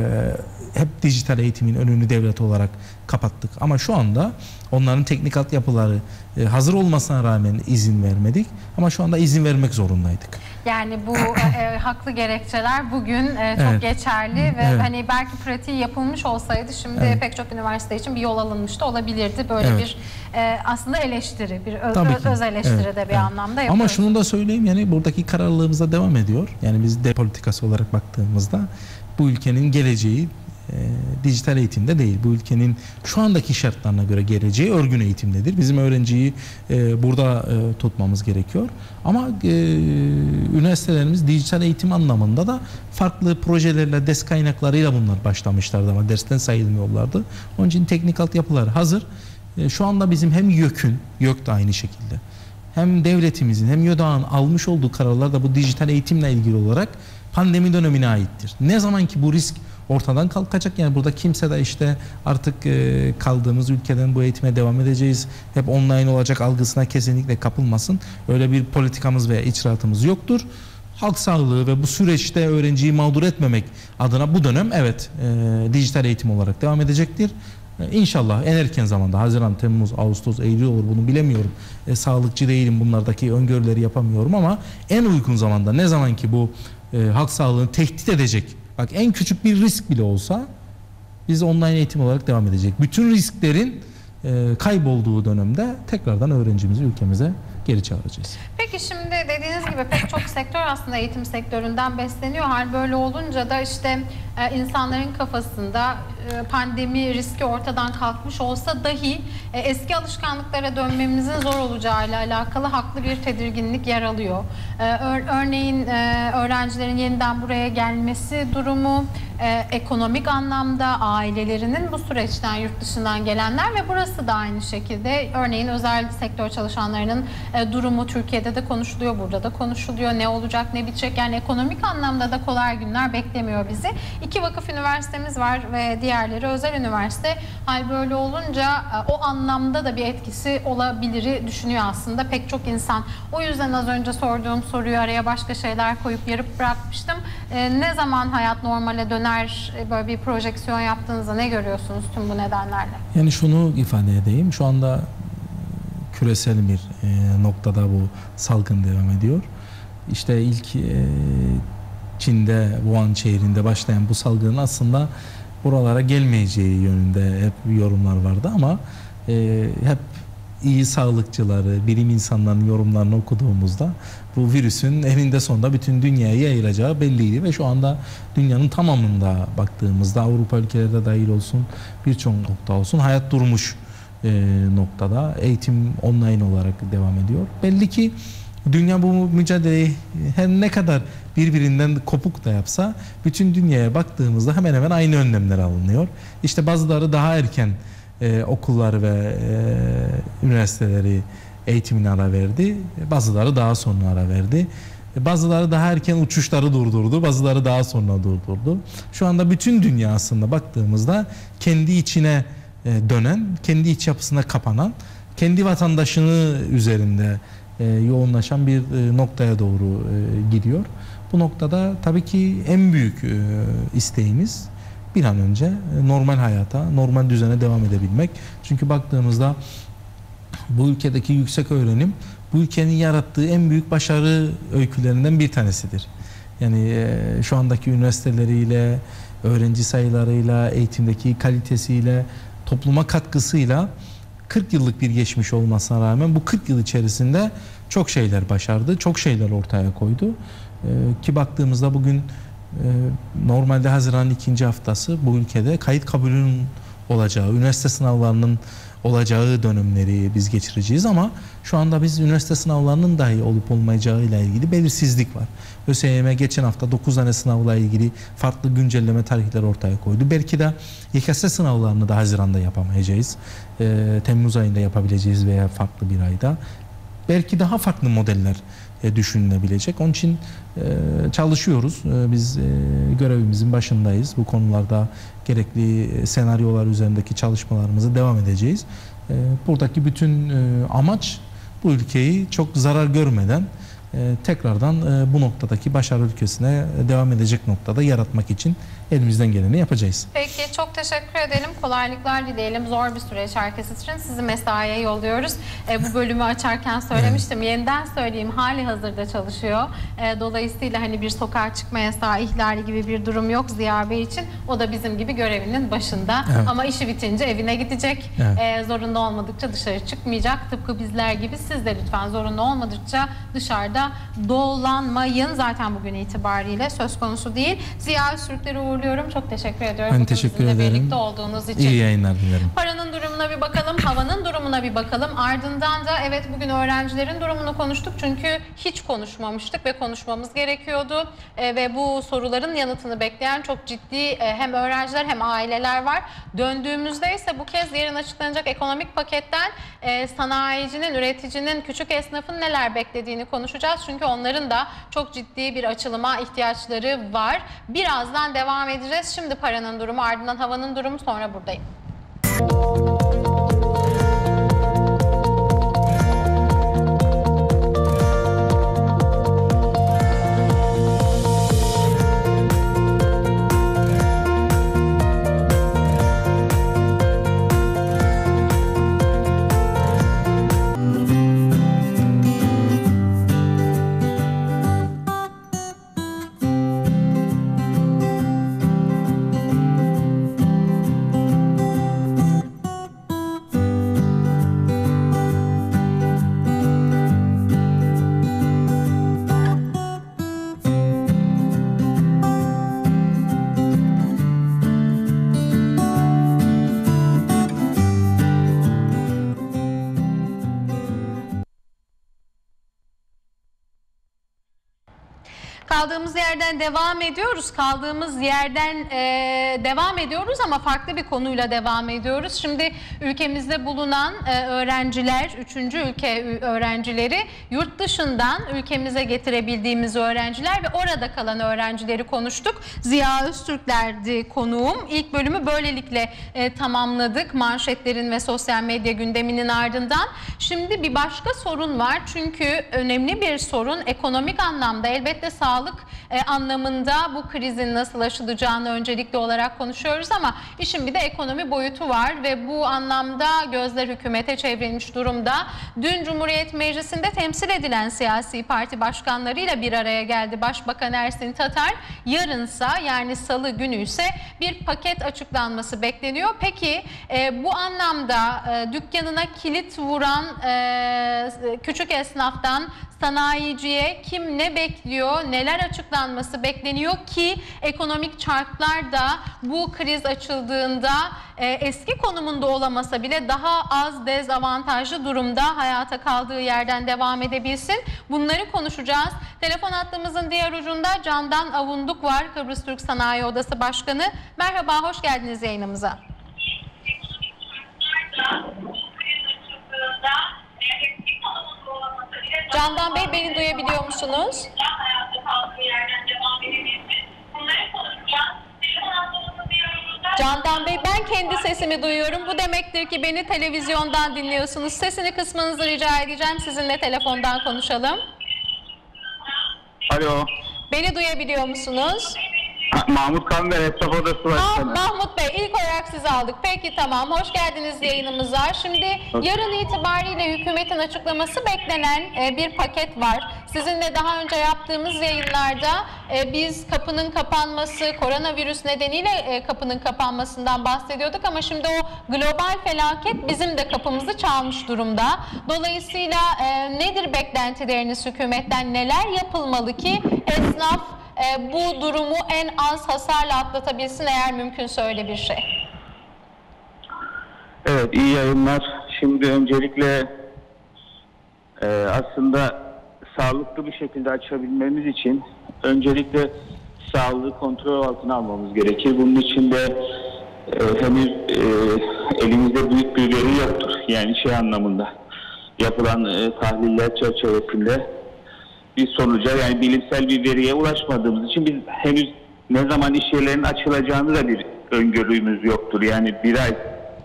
hep dijital eğitimin önünü devlet olarak kapattık. Ama şu anda onların teknik altyapıları e, hazır olmasına rağmen izin vermedik. Ama şu anda izin vermek zorundaydık. Yani bu e, haklı gerekçeler bugün e, çok evet. geçerli ve evet. hani belki pratiği yapılmış olsaydı şimdi evet. pek çok üniversite için bir yol alınmış da olabilirdi. Böyle evet. bir e, aslında eleştiri, bir öz, öz eleştiri evet. de bir evet. anlamda yapıyoruz. Ama şunu da söyleyeyim, yani buradaki kararlılığımıza devam ediyor. Yani biz de politikası olarak baktığımızda bu ülkenin geleceği E, dijital eğitimde değil. Bu ülkenin şu andaki şartlarına göre geleceği örgün eğitimdedir. Bizim öğrenciyi e, burada e, tutmamız gerekiyor. Ama e, üniversitelerimiz dijital eğitim anlamında da farklı projelerle, ders kaynaklarıyla bunlar başlamışlardı ama dersten sayılmıyorlardı. Onun için teknik altyapılar hazır. E, şu anda bizim hem YÖK'ün, YÖK de aynı şekilde, hem devletimizin hem YÖDA'nın almış olduğu kararlar da bu dijital eğitimle ilgili olarak pandemi dönemine aittir. Ne zaman ki bu risk ortadan kalkacak, yani burada kimse de işte artık e, kaldığımız ülkeden bu eğitime devam edeceğiz, hep online olacak algısına kesinlikle kapılmasın. Öyle bir politikamız veya icraatımız yoktur. Halk sağlığı ve bu süreçte öğrenciyi mağdur etmemek adına bu dönem evet e, dijital eğitim olarak devam edecektir. E, İnşallah en erken zamanda, Haziran, Temmuz, Ağustos, Eylül olur, bunu bilemiyorum. E, sağlıkçı değilim, bunlardaki öngörüleri yapamıyorum ama en uygun zamanda, ne zaman ki bu e, halk sağlığını tehdit edecek, bak en küçük bir risk bile olsa biz online eğitim olarak devam edecek. Bütün risklerin e, kaybolduğu dönemde tekrardan öğrencimizi ülkemize geri çağıracağız. Peki şimdi dediğiniz gibi pek çok sektör aslında eğitim sektöründen besleniyor. Hal böyle olunca da işte e, insanların kafasında e, pandemi riski ortadan kalkmış olsa dahi e, eski alışkanlıklara dönmemizin zor olacağıyla alakalı haklı bir tedirginlik yer alıyor. E, ör, örneğin e, öğrencilerin yeniden buraya gelmesi durumu, e, ekonomik anlamda ailelerinin bu süreçten, yurt dışından gelenler ve burası da aynı şekilde, örneğin özel sektör çalışanlarının e, durumu Türkiye'de de konuşuluyor, burada da konuşuluyor. Ne olacak, ne bitecek? Yani ekonomik anlamda da kolay günler beklemiyor bizi. İki vakıf üniversitemiz var ve diğerleri özel üniversite. Hal böyle olunca e, o anlamda da bir etkisi olabilir düşünüyor aslında pek çok insan. O yüzden az önce sorduğum soruyu araya başka şeyler koyup yarıp bırakmıştım. E, ne zaman hayat normale döner, e, böyle bir projeksiyon yaptığınızda ne görüyorsunuz tüm bu nedenlerle? Yani şunu ifade edeyim. Şu anda küresel bir e, noktada bu salgın devam ediyor. İşte ilk e, Çin'de, Wuhan şehrinde başlayan bu salgının aslında buralara gelmeyeceği yönünde hep yorumlar vardı ama e, hep iyi sağlıkçıları, bilim insanlarının yorumlarını okuduğumuzda bu virüsün eninde sonunda bütün dünyaya yayılacağı belliydi ve şu anda dünyanın tamamında baktığımızda, Avrupa ülkeleri de dahil olsun, birçok nokta olsun, hayat durmuş e, noktada. Eğitim online olarak devam ediyor. Belli ki dünya bu mücadeleyi her ne kadar birbirinden kopuk da yapsa, bütün dünyaya baktığımızda hemen hemen aynı önlemler alınıyor. İşte bazıları daha erken e, okullar ve e, üniversiteleri eğitimine ara verdi. Bazıları daha sonra ara verdi. Bazıları daha erken uçuşları durdurdu, bazıları daha sonra durdurdu. Şu anda bütün dünya aslında baktığımızda kendi içine dönen, kendi iç yapısına kapanan, kendi vatandaşını üzerinde yoğunlaşan bir noktaya doğru gidiyor. Bu noktada tabii ki en büyük isteğimiz bir an önce normal hayata, normal düzene devam edebilmek. Çünkü baktığımızda bu ülkedeki yüksek öğrenim bu ülkenin yarattığı en büyük başarı öykülerinden bir tanesidir. Yani e, şu andaki üniversiteleriyle, öğrenci sayılarıyla, eğitimdeki kalitesiyle, topluma katkısıyla kırk yıllık bir geçmiş olmasına rağmen bu kırk yıl içerisinde çok şeyler başardı, çok şeyler ortaya koydu. E, ki baktığımızda bugün e, normalde Haziran'ın ikinci haftası bu ülkede kayıt kabulünün olacağı, üniversite sınavlarının olacağı dönemleri biz geçireceğiz ama şu anda biz üniversite sınavlarının dahi olup olmayacağı ile ilgili belirsizlik var. ÖSYM geçen hafta dokuz tane sınavla ilgili farklı güncelleme tarihleri ortaya koydu. Belki de Y K S sınavlarını da Haziran'da yapamayacağız. E, Temmuz ayında yapabileceğiz veya farklı bir ayda. Belki daha farklı modeller e, düşünülebilecek. Onun için e, çalışıyoruz. E, biz e, görevimizin başındayız. Bu konularda gerekli senaryolar üzerindeki çalışmalarımızı devam edeceğiz. E, buradaki bütün e, amaç bu ülkeyi çok zarar görmeden e, tekrardan e, bu noktadaki başarı ülkesine devam edecek noktada yaratmak için elimizden geleni yapacağız. Peki, çok teşekkür edelim. Kolaylıklar dileyelim. Zor bir süreç herkes için. Sizi mesaiye yolluyoruz. E, bu bölümü açarken söylemiştim. Evet. Yeniden söyleyeyim. Hali hazırda çalışıyor. E, dolayısıyla hani bir sokağa çıkma yasağı ihlali gibi bir durum yok Ziya Bey için. O da bizim gibi görevinin başında. Evet. Ama işi bitince evine gidecek. Evet. E, zorunda olmadıkça dışarı çıkmayacak. Tıpkı bizler gibi siz de lütfen zorunda olmadıkça dışarıda dolanmayın. Zaten bugün itibariyle söz konusu değil. Ziya Öztürkleri uğurluyorum. Çok teşekkür ediyorum. Ben teşekkür ederim. Birlikte olduğunuz için. İyi yayınlar dilerim. Paranın durumuna bir bakalım, havanın durumuna bir bakalım. Ardından da evet bugün öğrencilerin durumunu konuştuk. Çünkü hiç konuşmamıştık ve konuşmamız gerekiyordu. E, ve bu soruların yanıtını bekleyen çok ciddi e, hem öğrenciler hem aileler var. Döndüğümüzde ise bu kez yarın açıklanacak ekonomik paketten e, sanayicinin, üreticinin, küçük esnafın neler beklediğini konuşacağız. Çünkü onların da çok ciddi bir açılıma ihtiyaçları var. Birazdan devam edeceğiz. Şimdi paranın durumu, ardından havanın durumu, sonra buradayım. Kaldığımız yerden devam ediyoruz. Kaldığımız yerden e, devam ediyoruz ama farklı bir konuyla devam ediyoruz. Şimdi ülkemizde bulunan e, öğrenciler, üçüncü ülke öğrencileri, yurt dışından ülkemize getirebildiğimiz öğrenciler ve orada kalan öğrencileri konuştuk. Ziya Öztürkler'di konuğum. İlk bölümü böylelikle e, tamamladık. Manşetlerin ve sosyal medya gündeminin ardından. Şimdi bir başka sorun var. Çünkü önemli bir sorun ekonomik anlamda, elbette sağlık e, anlamında bu krizin nasıl aşılacağını öncelikli olarak konuşuyoruz ama işin bir de ekonomi boyutu var ve bu anlamda gözler hükümete çevrilmiş durumda. Dün Cumhuriyet Meclisi'nde temsil edilen siyasi parti başkanlarıyla bir araya geldi Başbakan Ersin Tatar. Yarınsa, yani salı günü ise bir paket açıklanması bekleniyor. Peki e, bu anlamda e, dükkanına kilit vuran e, küçük esnaftan sanayiciye kim ne bekliyor, neler açıklanması bekleniyor ki ekonomik çarklar da bu kriz açıldığında e, eski konumunda olamasa bile daha az dezavantajlı durumda hayata kaldığı yerden devam edebilsin. Bunları konuşacağız. Telefon hattımızın diğer ucunda Candan Avunduk var, Kıbrıs Türk Sanayi Odası Başkanı. Merhaba, hoş geldiniz yayınımıza. Candan Bey, beni duyabiliyor musunuz? Candan Bey, ben kendi sesimi duyuyorum. Bu demektir ki beni televizyondan dinliyorsunuz. Sesini kısmanızı rica edeceğim. Sizinle telefondan konuşalım. Alo. Beni duyabiliyor musunuz? Mahmut Kanber, Esnaf Odası Ah, Başkanı. Mahmut Bey, ilk olarak sizi aldık. Peki, tamam. Hoş geldiniz yayınımıza. Şimdi yarın itibariyle hükümetin açıklaması beklenen e, bir paket var. Sizinle daha önce yaptığımız yayınlarda e, biz kapının kapanması, koronavirüs nedeniyle e, kapının kapanmasından bahsediyorduk ama şimdi o global felaket bizim de kapımızı çalmış durumda. Dolayısıyla e, nedir beklentileriniz hükümetten? Neler yapılmalı ki esnaf E, bu durumu en az hasarla atlatabilsin, eğer mümkünse öyle bir şey? Evet, iyi yayınlar. Şimdi öncelikle e, aslında sağlıklı bir şekilde açabilmemiz için öncelikle sağlığı kontrol altına almamız gerekir. Bunun için de e, henüz e, elimizde büyük bir veri yoktur. Yani şey anlamında yapılan e, tahliller çerçevesinde bir sonuca, yani bilimsel bir veriye ulaşmadığımız için biz henüz ne zaman iş yerlerinin açılacağını da bir öngörümüz yoktur. Yani bir ay,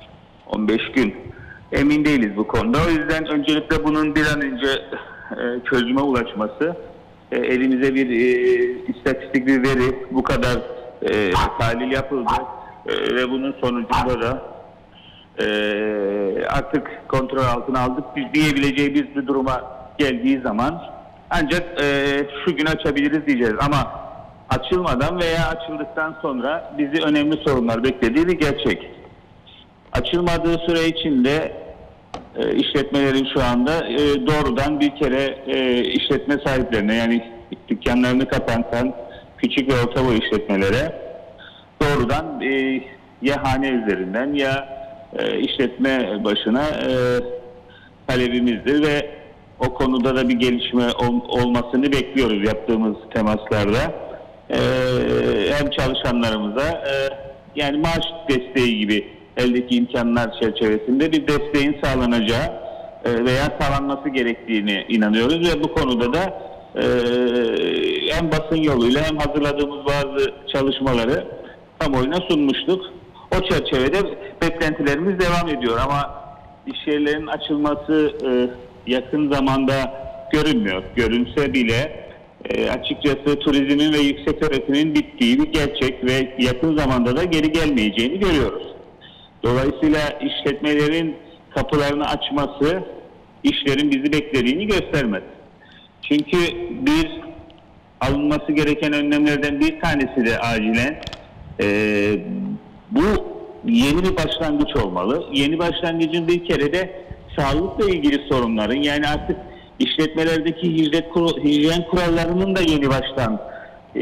on beş gün emin değiliz bu konuda. O yüzden öncelikle bunun bir an önce e, çözüme ulaşması, e, elimize bir e, istatistik bir veri, bu kadar e, tahlil yapıldı e, ve bunun sonucunda da e, artık kontrol altına aldık biz diyebileceğimiz bir duruma geldiği zaman ancak e, şu gün açabiliriz diyeceğiz ama açılmadan veya açıldıktan sonra bizi önemli sorunlar beklediği bir gerçek. Açılmadığı süre içinde e, işletmelerin şu anda e, doğrudan bir kere e, işletme sahiplerine, yani dükkanlarını kapatan küçük ve orta boy işletmelere doğrudan e, ya hane üzerinden ya e, işletme başına e, talebimizdir ve o konuda da bir gelişme ol, olmasını bekliyoruz yaptığımız temaslarda. Ee, hem çalışanlarımıza e, yani maaş desteği gibi eldeki imkanlar çerçevesinde bir desteğin sağlanacağı e, veya sağlanması gerektiğini inanıyoruz ve bu konuda da e, hem basın yoluyla hem hazırladığımız bazı çalışmaları kamuoyuna sunmuştuk. O çerçevede beklentilerimiz devam ediyor ama iş yerlerinin açılması e, yakın zamanda görünmüyor. Görünse bile e, açıkçası turizmin ve yüksek öğretimin bittiği bir gerçek ve yakın zamanda da geri gelmeyeceğini görüyoruz. Dolayısıyla işletmelerin kapılarını açması işlerin bizi beklediğini göstermez. Çünkü bir alınması gereken önlemlerden bir tanesi de acilen e, bu yeni bir başlangıç olmalı. Yeni başlangıcın bir kere de sağlıkla ilgili sorunların, yani artık işletmelerdeki hijyen kurallarının da yeni baştan e,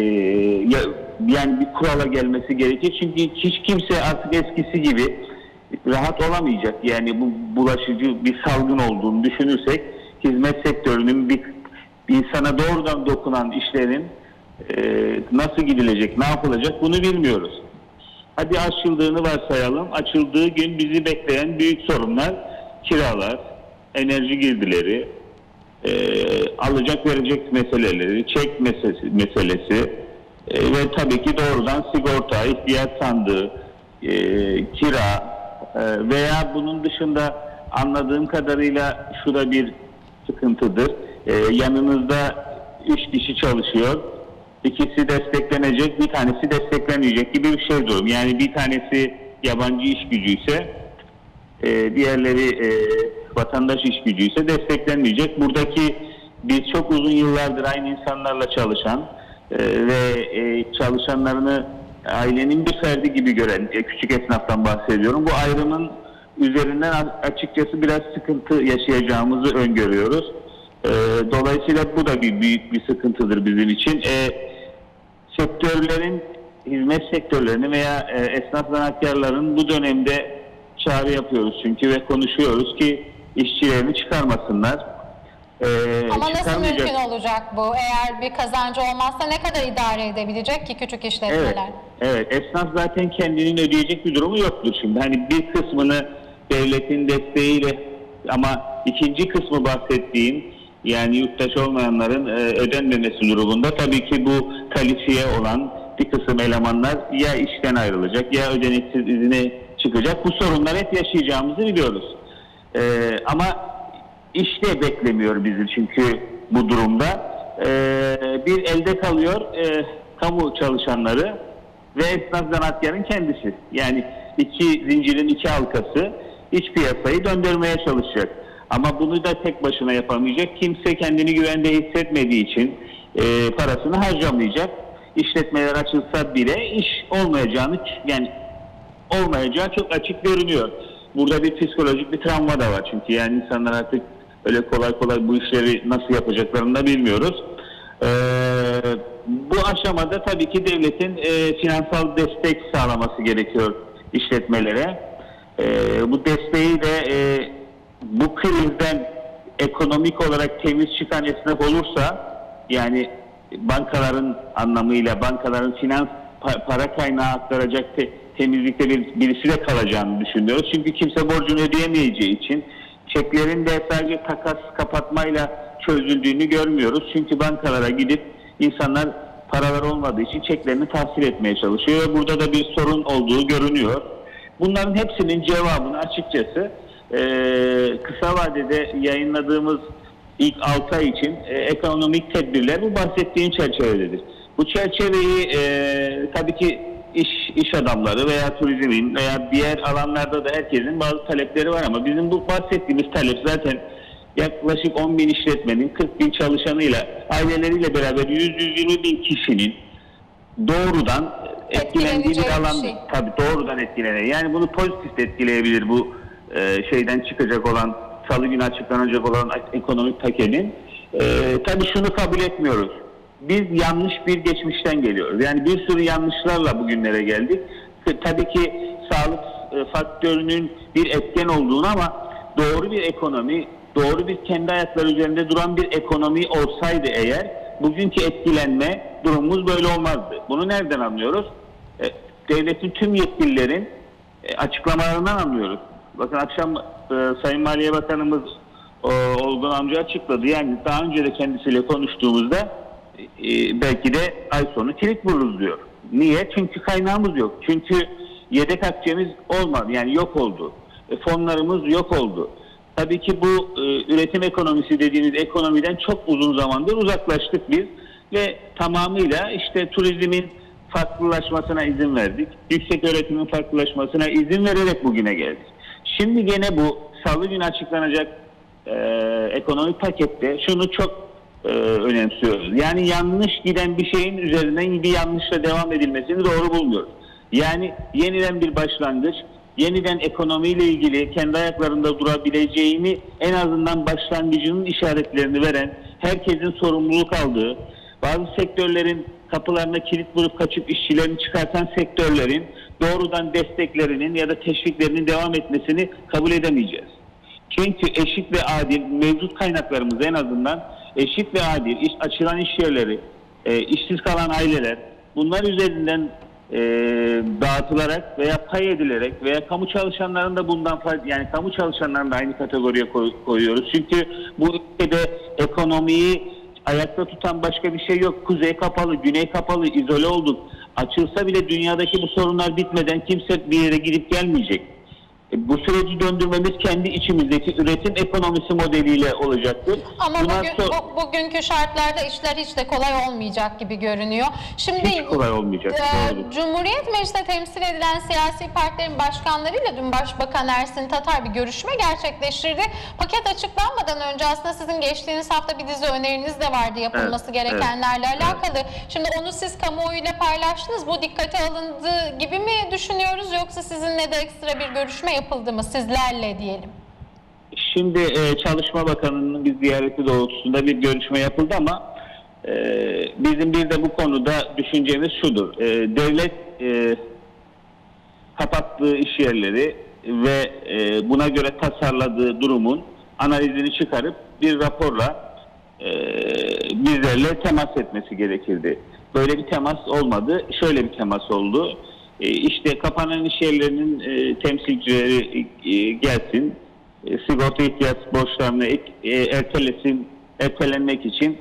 yani bir kurala gelmesi gerekir. Çünkü hiç kimse artık eskisi gibi rahat olamayacak. Yani bu bulaşıcı bir salgın olduğunu düşünürsek hizmet sektörünün bir insana doğrudan dokunan işlerin e, nasıl gidilecek, ne yapılacak bunu bilmiyoruz. Hadi açıldığını varsayalım. Açıldığı gün bizi bekleyen büyük sorunlar kiralar, enerji girdileri, e, alacak verecek meseleleri, çek meselesi, meselesi e, ve tabii ki doğrudan sigorta, ihtiyaç sandığı, e, kira e, veya bunun dışında anladığım kadarıyla şu da bir sıkıntıdır. E, yanınızda üç kişi çalışıyor. İkisi desteklenecek, bir tanesi desteklenmeyecek gibi bir şey durum. Yani bir tanesi yabancı iş gücü ise e, diğerleri e, vatandaş iş gücü ise desteklenmeyecek. Buradaki biz çok uzun yıllardır aynı insanlarla çalışan e, ve e, çalışanlarını ailenin bir ferdi gibi gören e, küçük esnaftan bahsediyorum. Bu ayrımın üzerinden açıkçası biraz sıkıntı yaşayacağımızı öngörüyoruz. E, dolayısıyla bu da bir büyük bir sıkıntıdır bizim için. E, sektörlerin, hizmet sektörlerinin veya e, esnaf zanatkarların bu dönemde çağrı yapıyoruz çünkü ve konuşuyoruz ki işçilerini çıkarmasınlar. Ee, Ama nasıl mümkün olacak bu? Eğer bir kazancı olmazsa ne kadar idare edebilecek ki küçük işletmeler? Evet, evet. Esnaf zaten kendinin ödeyecek bir durumu yoktur şimdi. Hani bir kısmını devletin desteğiyle ama ikinci kısmı bahsettiğim Yani yurttaş olmayanların e, ödenmemesi durumunda tabii ki bu kalifiye olan bir kısım elemanlar ya işten ayrılacak ya ödeneksiz izine çıkacak. Bu sorunları hep yaşayacağımızı biliyoruz. E, ama iş de beklemiyor bizi çünkü bu durumda. E, bir elde kalıyor e, kamu çalışanları ve esnaf zanaatkarın kendisi. Yani iki zincirin iki halkası iç piyasayı döndürmeye çalışacak. Ama bunu da tek başına yapamayacak. Kimse kendini güvende hissetmediği için e, parasını harcamayacak. İşletmeler açılsa bile iş olmayacağını, yani olmayacağı çok açık görünüyor. Burada bir psikolojik bir travma da var çünkü yani insanlar artık öyle kolay kolay bu işleri nasıl yapacaklarını da bilmiyoruz. Ee, bu aşamada tabii ki devletin e, finansal destek sağlaması gerekiyor işletmelere. E, bu desteği de e, bu krizden ekonomik olarak temiz çıkan esnaf olursa, yani bankaların anlamıyla bankaların finans para kaynağı aktaracak te, temizlikte bir, birisi de kalacağını düşünüyoruz. Çünkü kimse borcunu ödeyemeyeceği için çeklerin de sadece takas kapatmayla çözüldüğünü görmüyoruz. Çünkü bankalara gidip insanlar paralar olmadığı için çeklerini tahsil etmeye çalışıyor ve burada da bir sorun olduğu görünüyor. Bunların hepsinin cevabını açıkçası e, kısa vadede yayınladığımız ilk altı ay için e, ekonomik tedbirler bu bahsettiğim çerçevededir. Bu çerçeveyi e, tabii ki iş iş adamları veya turizmin veya diğer alanlarda da herkesin bazı talepleri var ama bizim bu bahsettiğimiz talep zaten yaklaşık on bin işletmenin kırk bin çalışanıyla aileleriyle beraber yüz yüz yirmi bin kişinin doğrudan etkilendiği bir alan, şey. Tabii doğrudan etkilenir. Yani bunu pozitif etkileyebilir bu e, şeyden çıkacak olan, salı günü açıklanacak olan ekonomik paketin. E, tabii şunu kabul etmiyoruz. Biz yanlış bir geçmişten geliyoruz. Yani bir sürü yanlışlarla bugünlere geldik. Tabii ki sağlık e, faktörünün bir etken olduğunu ama doğru bir ekonomi, doğru bir kendi ayakları üzerinde duran bir ekonomi olsaydı eğer bugünkü etkilenme durumumuz böyle olmazdı. Bunu nereden anlıyoruz? E, devletin tüm yetkililerin e, açıklamalarından anlıyoruz. Bakın akşam e, Sayın Maliye Bakanımız e, Olgun amca açıkladı. Yani daha önce de kendisiyle konuştuğumuzda e, belki de ay sonu kilit vururuz diyor. Niye? Çünkü kaynağımız yok. Çünkü yedek akçemiz olmadı. Yani yok oldu. E, fonlarımız yok oldu. Tabii ki bu e, üretim ekonomisi dediğimiz ekonomiden çok uzun zamandır uzaklaştık biz ve tamamıyla işte turizmin farklılaşmasına izin verdik. Yüksek öğretimin farklılaşmasına izin vererek bugüne geldik. Şimdi gene bu salı günü açıklanacak e, ekonomik pakette şunu çok e, önemsiyoruz. Yani yanlış giden bir şeyin üzerinden bir yanlışla devam edilmesini doğru bulmuyoruz. Yani yeniden bir başlangıç, yeniden ekonomiyle ilgili kendi ayaklarında durabileceğini en azından başlangıcının işaretlerini veren, herkesin sorumluluk aldığı, bazı sektörlerin kapılarına kilit vurup kaçıp işçilerini çıkartan sektörlerin doğrudan desteklerinin ya da teşviklerinin devam etmesini kabul edemeyeceğiz. Çünkü eşit ve adil mevcut kaynaklarımız en azından eşit ve adil iş, açılan iş yerleri, e, işsiz kalan aileler bunlar üzerinden e, dağıtılarak veya pay edilerek veya kamu çalışanların da bundan farklı, yani kamu çalışanlarını da aynı kategoriye koy, koyuyoruz. Çünkü bu ülkede ekonomiyi ayakta tutan başka bir şey yok. Kuzey kapalı, güney kapalı, izole olduk. Açılsa bile dünyadaki bu sorunlar bitmeden kimse bir yere gidip gelmeyecek. E, bu süreci döndürmemiz kendi içimizdeki üretim ekonomisi modeliyle olacaktır. Ama Bundan bugün, sonra... bu, bugünkü şartlarda işler hiç de kolay olmayacak gibi görünüyor. Şimdi hiç kolay olmayacak. E, Cumhuriyet Meclisi'nde temsil edilen siyasi partilerin başkanlarıyla dün Başbakan Ersin Tatar bir görüşme gerçekleştirdi. Paket açıklanmadan önce aslında sizin geçtiğiniz hafta bir dizi öneriniz de vardı yapılması evet, gerekenlerle evet, alakalı. Evet. Şimdi onu siz kamuoyuyla paylaştınız. Bu dikkate alındığı gibi mi düşünüyoruz yoksa sizinle de ekstra bir görüşme yapıldı mı sizlerle diyelim? Şimdi e, Çalışma Bakanı'nın bir ziyareti doğrultusunda bir görüşme yapıldı ama e, bizim bir de bu konuda düşüncemiz şudur. E, devlet e, kapattığı iş yerleri ve e, buna göre tasarladığı durumun analizini çıkarıp bir raporla e, bizlerle temas etmesi gerekirdi. Böyle bir temas olmadı. Şöyle bir temas oldu. E, işte kapanan iş yerlerinin e, temsilcileri e, gelsin. E, sigorta ihtiyaç borçlarını ek, e, ertelesin ertelenmek için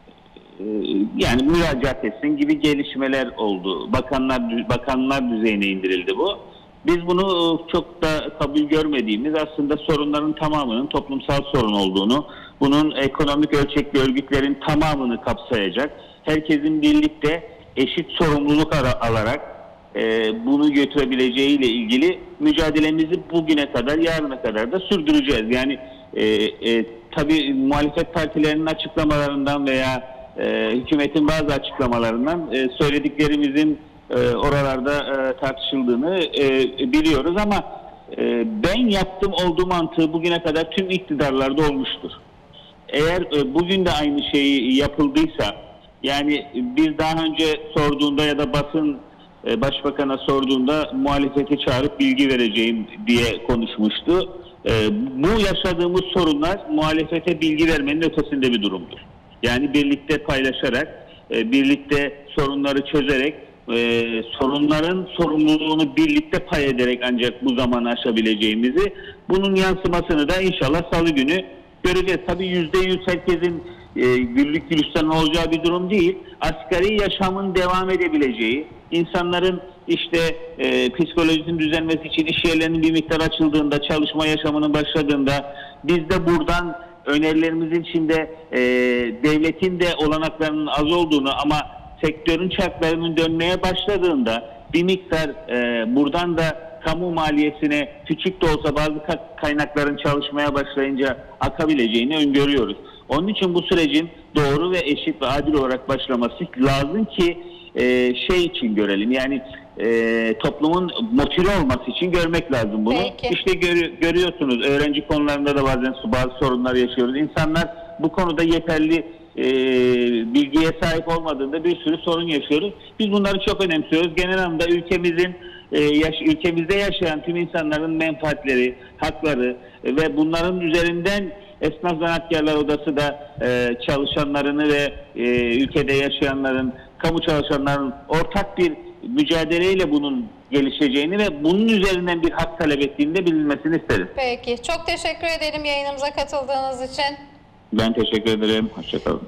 e, yani müracaat etsin gibi gelişmeler oldu. Bakanlar bakanlar düzeyine indirildi bu. Biz bunu çok da kabul görmediğimiz, aslında sorunların tamamının toplumsal sorun olduğunu, bunun ekonomik ölçekli örgütlerin tamamını kapsayacak, herkesin birlikte eşit sorumluluk alarak e, bunu götürebileceğiyle ilgili mücadelemizi bugüne kadar, yarına kadar da sürdüreceğiz. Yani e, e, tabii muhalefet partilerinin açıklamalarından veya e, hükümetin bazı açıklamalarından e, söylediklerimizin e, oralarda e, tartışıldığını e, biliyoruz ama e, ben yaptığım olduğu mantığı bugüne kadar tüm iktidarlarda olmuştur. Eğer e, bugün de aynı şey yapıldıysa, yani bir daha önce sorduğunda ya da basın e, başbakana sorduğunda muhalefeti çağırıp bilgi vereceğim diye konuşmuştu. E, bu yaşadığımız sorunlar muhalefete bilgi vermenin ötesinde bir durumdur. Yani birlikte paylaşarak, e, birlikte sorunları çözerek, e, sorunların sorumluluğunu birlikte pay ederek ancak bu zamanı aşabileceğimizi, bunun yansımasını da inşallah Salı günü göreceğiz. Tabii yüzde yüz herkesin e, güllük gülistanın olacağı bir durum değil. Asgari yaşamın devam edebileceği, insanların işte e, psikolojisinin düzelmesi için iş yerlerinin bir miktar açıldığında, çalışma yaşamının başladığında, biz de buradan önerilerimizin içinde e, devletin de olanaklarının az olduğunu ama sektörün çarklarının dönmeye başladığında bir miktar e, buradan da kamu maliyesine küçük de olsa bazı kaynakların çalışmaya başlayınca akabileceğini öngörüyoruz. Onun için bu sürecin doğru ve eşit ve adil olarak başlaması lazım ki e, şey için görelim. Yani e, toplumun motive olması için görmek lazım bunu. Peki. İşte gör, görüyorsunuz öğrenci konularında da bazen bazı sorunlar yaşıyoruz. İnsanlar bu konuda yeterli e, bilgiye sahip olmadığında bir sürü sorun yaşıyoruz. Biz bunları çok önemsiyoruz. Genel anlamda ülkemizin Ee, yaş, ülkemizde yaşayan tüm insanların menfaatleri, hakları ve bunların üzerinden Esnaf Zanaatkarlar Odası da e, çalışanlarını ve e, ülkede yaşayanların, kamu çalışanların ortak bir mücadeleyle bunun gelişeceğini ve bunun üzerinden bir hak talep ettiğini de bilinmesini isteriz. Peki. Çok teşekkür ederim yayınımıza katıldığınız için. Ben teşekkür ederim. Hoşçakalın.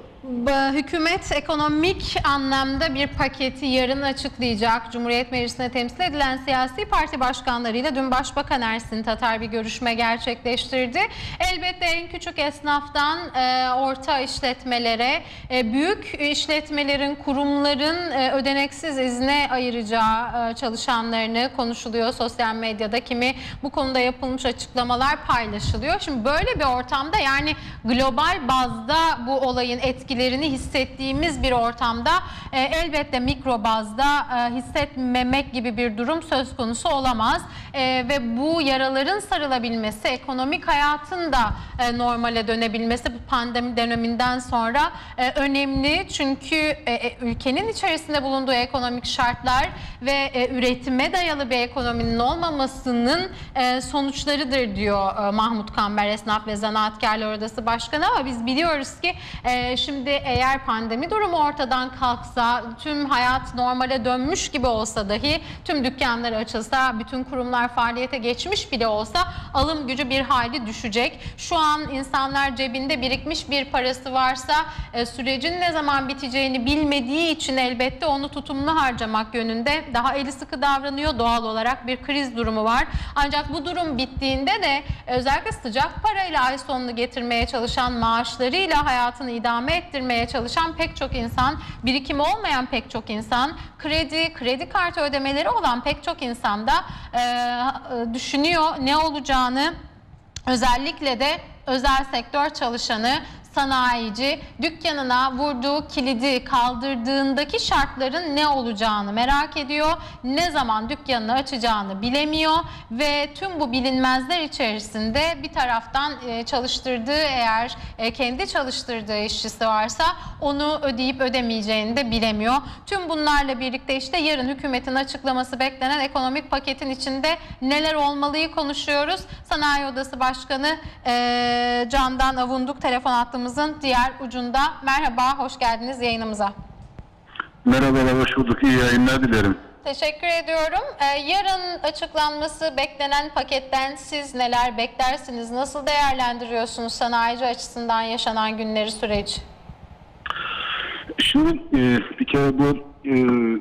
Hükümet ekonomik anlamda bir paketi yarın açıklayacak. Cumhuriyet Meclisi'ne temsil edilen siyasi parti başkanlarıyla dün Başbakan Ersin Tatar bir görüşme gerçekleştirdi. Elbette en küçük esnaftan e, orta işletmelere, e, büyük işletmelerin, kurumların e, ödeneksiz izne ayıracağı e, çalışanlarını konuşuluyor sosyal medyada. Kimi bu konuda yapılmış açıklamalar paylaşılıyor. Şimdi böyle bir ortamda, yani global bazda bu olayın etkileri hissettiğimiz bir ortamda e, elbette mikro bazda e, hissetmemek gibi bir durum söz konusu olamaz. E, ve bu yaraların sarılabilmesi, ekonomik hayatın da e, normale dönebilmesi bu pandemi döneminden sonra e, önemli. Çünkü e, ülkenin içerisinde bulunduğu ekonomik şartlar ve e, üretime dayalı bir ekonominin olmamasının e, sonuçlarıdır diyor e, Mahmut Kamber, Esnaf ve Zanaatkarlar Odası Başkanı. Ama biz biliyoruz ki e, şimdi eğer pandemi durumu ortadan kalksa, tüm hayat normale dönmüş gibi olsa dahi, tüm dükkanlar açılsa, bütün kurumlar faaliyete geçmiş bile olsa alım gücü bir hayli düşecek. Şu an insanlar cebinde birikmiş bir parası varsa e, sürecin ne zaman biteceğini bilmediği için elbette onu tutumlu harcamak yönünde daha eli sıkı davranıyor. Doğal olarak bir kriz durumu var. Ancak bu durum bittiğinde de özellikle sıcak parayla ay sonunu getirmeye çalışan, maaşlarıyla hayatını idame ettirmeye çalışan pek çok insan, birikimi olmayan pek çok insan, kredi, kredi kartı ödemeleri olan pek çok insan da e, düşünüyor ne olacağını. Özellikle de özel sektör çalışanı, sanayici dükkanına vurduğu kilidi kaldırdığındaki şartların ne olacağını merak ediyor. Ne zaman dükkanını açacağını bilemiyor ve tüm bu bilinmezler içerisinde bir taraftan çalıştırdığı, eğer kendi çalıştırdığı işçisi varsa onu ödeyip ödemeyeceğini de bilemiyor. Tüm bunlarla birlikte işte yarın hükümetin açıklaması beklenen ekonomik paketin içinde neler olmalıyı konuşuyoruz. Sanayi Odası Başkanı e, Candan Avunduk telefon attığımızın diğer ucunda. Merhaba, hoş geldiniz yayınımıza. Merhabalar, hoş bulduk. İyi yayınlar dilerim. Teşekkür ediyorum. Ee, yarın açıklanması beklenen paketten siz neler beklersiniz? Nasıl değerlendiriyorsunuz sanayici açısından yaşanan günleri, süreci? Şimdi e, bir kere bu e,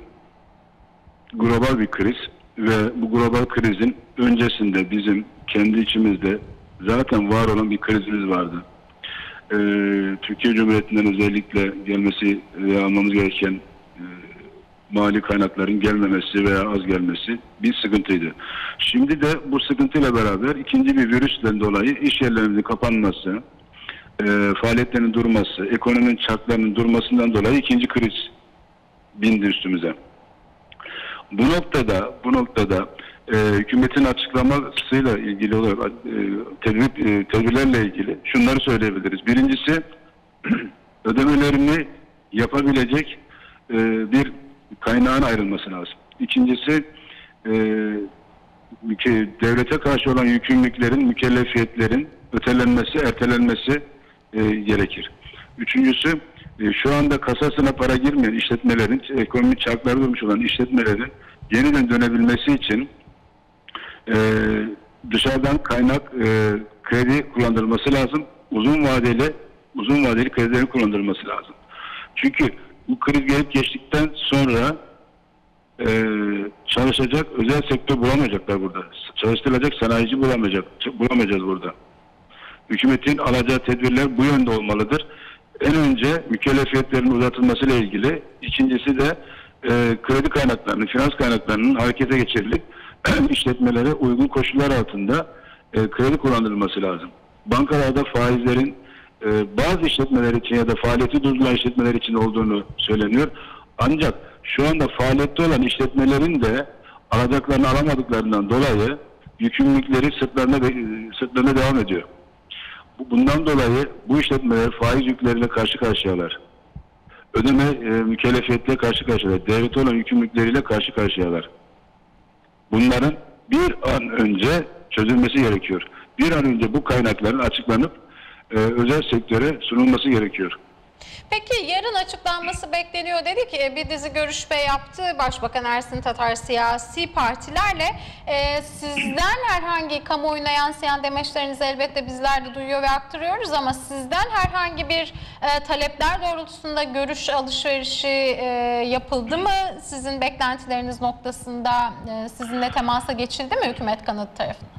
global bir kriz ve bu global krizin öncesinde bizim kendi içimizde zaten var olan bir krizimiz vardı. E, Türkiye Cumhuriyeti'nden özellikle gelmesi ve almamız gereken e, mali kaynakların gelmemesi veya az gelmesi bir sıkıntıydı. Şimdi de bu sıkıntıyla beraber ikinci bir virüsten dolayı iş yerlerimizin kapanması, e, faaliyetlerin durması, ekonominin çarklarının durmasından dolayı ikinci kriz bindi üstümüze. Bu noktada, bu noktada e, hükümetin açıklamasıyla ilgili olarak e, tedbir, e, tedbirlerle ilgili şunları söyleyebiliriz. Birincisi ödemelerini yapabilecek e, bir kaynağın ayrılması lazım. İkincisi e, devlete karşı olan yükümlülüklerin, mükellefiyetlerin ötelenmesi, ertelenmesi e, gerekir. Üçüncüsü e, şu anda kasasına para girmeyen işletmelerin, ekonomik çarkları durmuş olan işletmelerin yeniden dönebilmesi için e, dışarıdan kaynak e, kredi kullandırılması lazım. Uzun vadeli uzun vadeli kredilerin kullandırılması lazım. Çünkü bu kriz gelip geçtikten sonra e, çalışacak özel sektör bulamayacaklar burada. Çalıştırılacak sanayici bulamayacak, bulamayacağız burada. Hükümetin alacağı tedbirler bu yönde olmalıdır. En önce mükellefiyetlerin uzatılmasıyla ilgili, ikincisi de e, kredi kaynaklarının, finans kaynaklarının harekete geçirilip işletmelere uygun koşullar altında e, kredi kullandırılması lazım. Bankalarda faizlerin e, bazı işletmeler için ya da faaliyeti durdurulan işletmeler için olduğunu söyleniyor. Ancak şu anda faaliyette olan işletmelerin de alacaklarını alamadıklarından dolayı yükümlülükleri sırtlarına, sırtlarına devam ediyor. Bundan dolayı bu işletmeler faiz yükleriyle karşı karşıyalar. Ödeme e, mükellefiyetle karşı karşıyalar. Devlete olan yükümlülükleriyle karşı karşıyalar. Bunların bir an önce çözülmesi gerekiyor. Bir an önce bu kaynakların açıklanıp e, özel sektöre sunulması gerekiyor. Peki yarın açıklanması bekleniyor. Dedi ki bir dizi görüşme yaptı Başbakan Ersin Tatar siyasi partilerle. Ee, sizden herhangi kamuoyuna yansıyan demeçlerinizi elbette bizler de duyuyor ve aktarıyoruz ama sizden herhangi bir e, talepler doğrultusunda görüş alışverişi e, yapıldı mı? Sizin beklentileriniz noktasında e, sizinle temasa geçildi mi hükümet kanadı tarafından?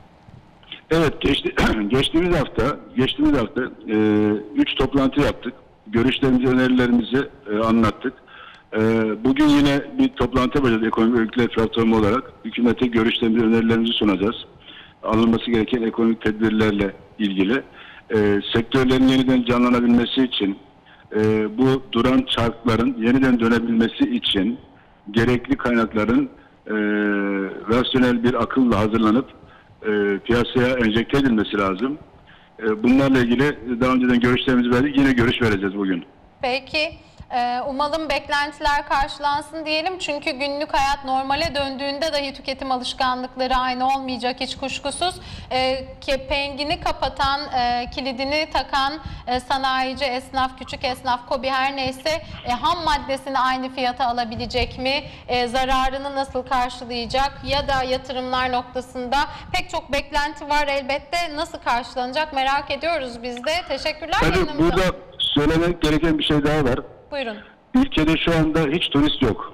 Evet, geçti, geçtiğimiz hafta geçtiğimiz hafta e, üç toplantı yaptık. Görüşlerimizi, önerilerimizi e, anlattık. E, bugün yine bir toplantı yapacağız ekonomik örgütler platformu olarak. Hükümete görüşlerimizi, önerilerimizi sunacağız. Alınması gereken ekonomik tedbirlerle ilgili. E, sektörlerin yeniden canlanabilmesi için, e, bu duran çarkların yeniden dönebilmesi için gerekli kaynakların e, rasyonel bir akılla hazırlanıp e, piyasaya enjekte edilmesi lazım. Bunlarla ilgili daha önceden görüşlerimizi verdik. Yine görüş vereceğiz bugün. Peki. Umalım beklentiler karşılansın diyelim. Çünkü günlük hayat normale döndüğünde dahi tüketim alışkanlıkları aynı olmayacak hiç kuşkusuz. Kepengini kapatan, kilidini takan sanayici, esnaf, küçük esnaf, KOBİ her neyse ham maddesini aynı fiyata alabilecek mi? Zararını nasıl karşılayacak? Ya da yatırımlar noktasında pek çok beklenti var elbette. Nasıl karşılanacak merak ediyoruz biz de. Teşekkürler. Tabii burada söylemek gereken bir şey daha var. Buyurun. Ülkede şu anda hiç turist yok.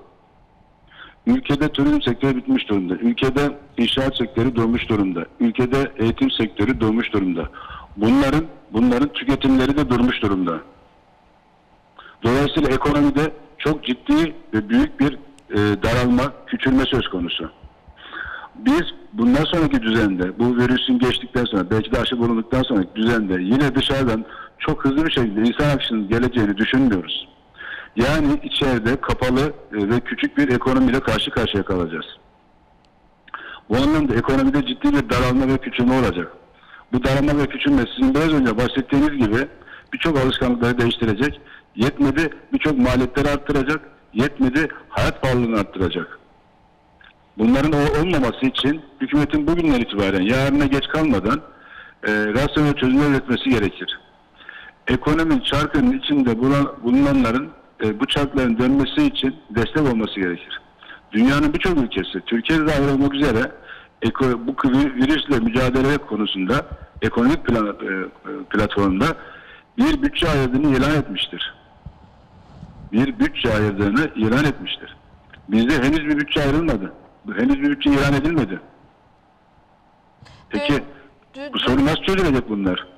Ülkede turizm sektörü bitmiş durumda. Ülkede inşaat sektörü durmuş durumda. Ülkede eğitim sektörü durmuş durumda. Bunların bunların tüketimleri de durmuş durumda. Dolayısıyla ekonomide çok ciddi ve büyük bir e, daralma, küçülme söz konusu. Biz bundan sonraki düzende, bu virüsün geçtikten sonra, belki de aşı bulunduktan sonraki düzende yine dışarıdan çok hızlı bir şekilde insan akışının geleceğini düşünmüyoruz. Yani içeride kapalı ve küçük bir ekonomiyle karşı karşıya kalacağız. Bu anlamda ekonomide ciddi bir daralma ve küçülme olacak. Bu daralma ve küçülme sizin biraz önce bahsettiğiniz gibi birçok alışkanlıkları değiştirecek. Yetmedi birçok maliyetleri arttıracak. Yetmedi hayat pahalılığını arttıracak. Bunların olmaması için hükümetin bugünden itibaren yarına geç kalmadan e, rasyonel çözümler üretmesi gerekir. Ekonominin çarkının içinde bulunanların e, bu çarkların dönmesi için destek olması gerekir. Dünyanın birçok ülkesi, Türkiye'de dahil olmak üzere eko, bu virüsle mücadele konusunda ekonomik plan, e, platformunda bir bütçe ayırdığını ilan etmiştir. Bir bütçe ayırdığını ilan etmiştir. Bizde henüz bir bütçe ayrılmadı. Henüz bir bütçe ilan edilmedi. Peki dün, dün, bu sorun nasıl çözülecek bunlar?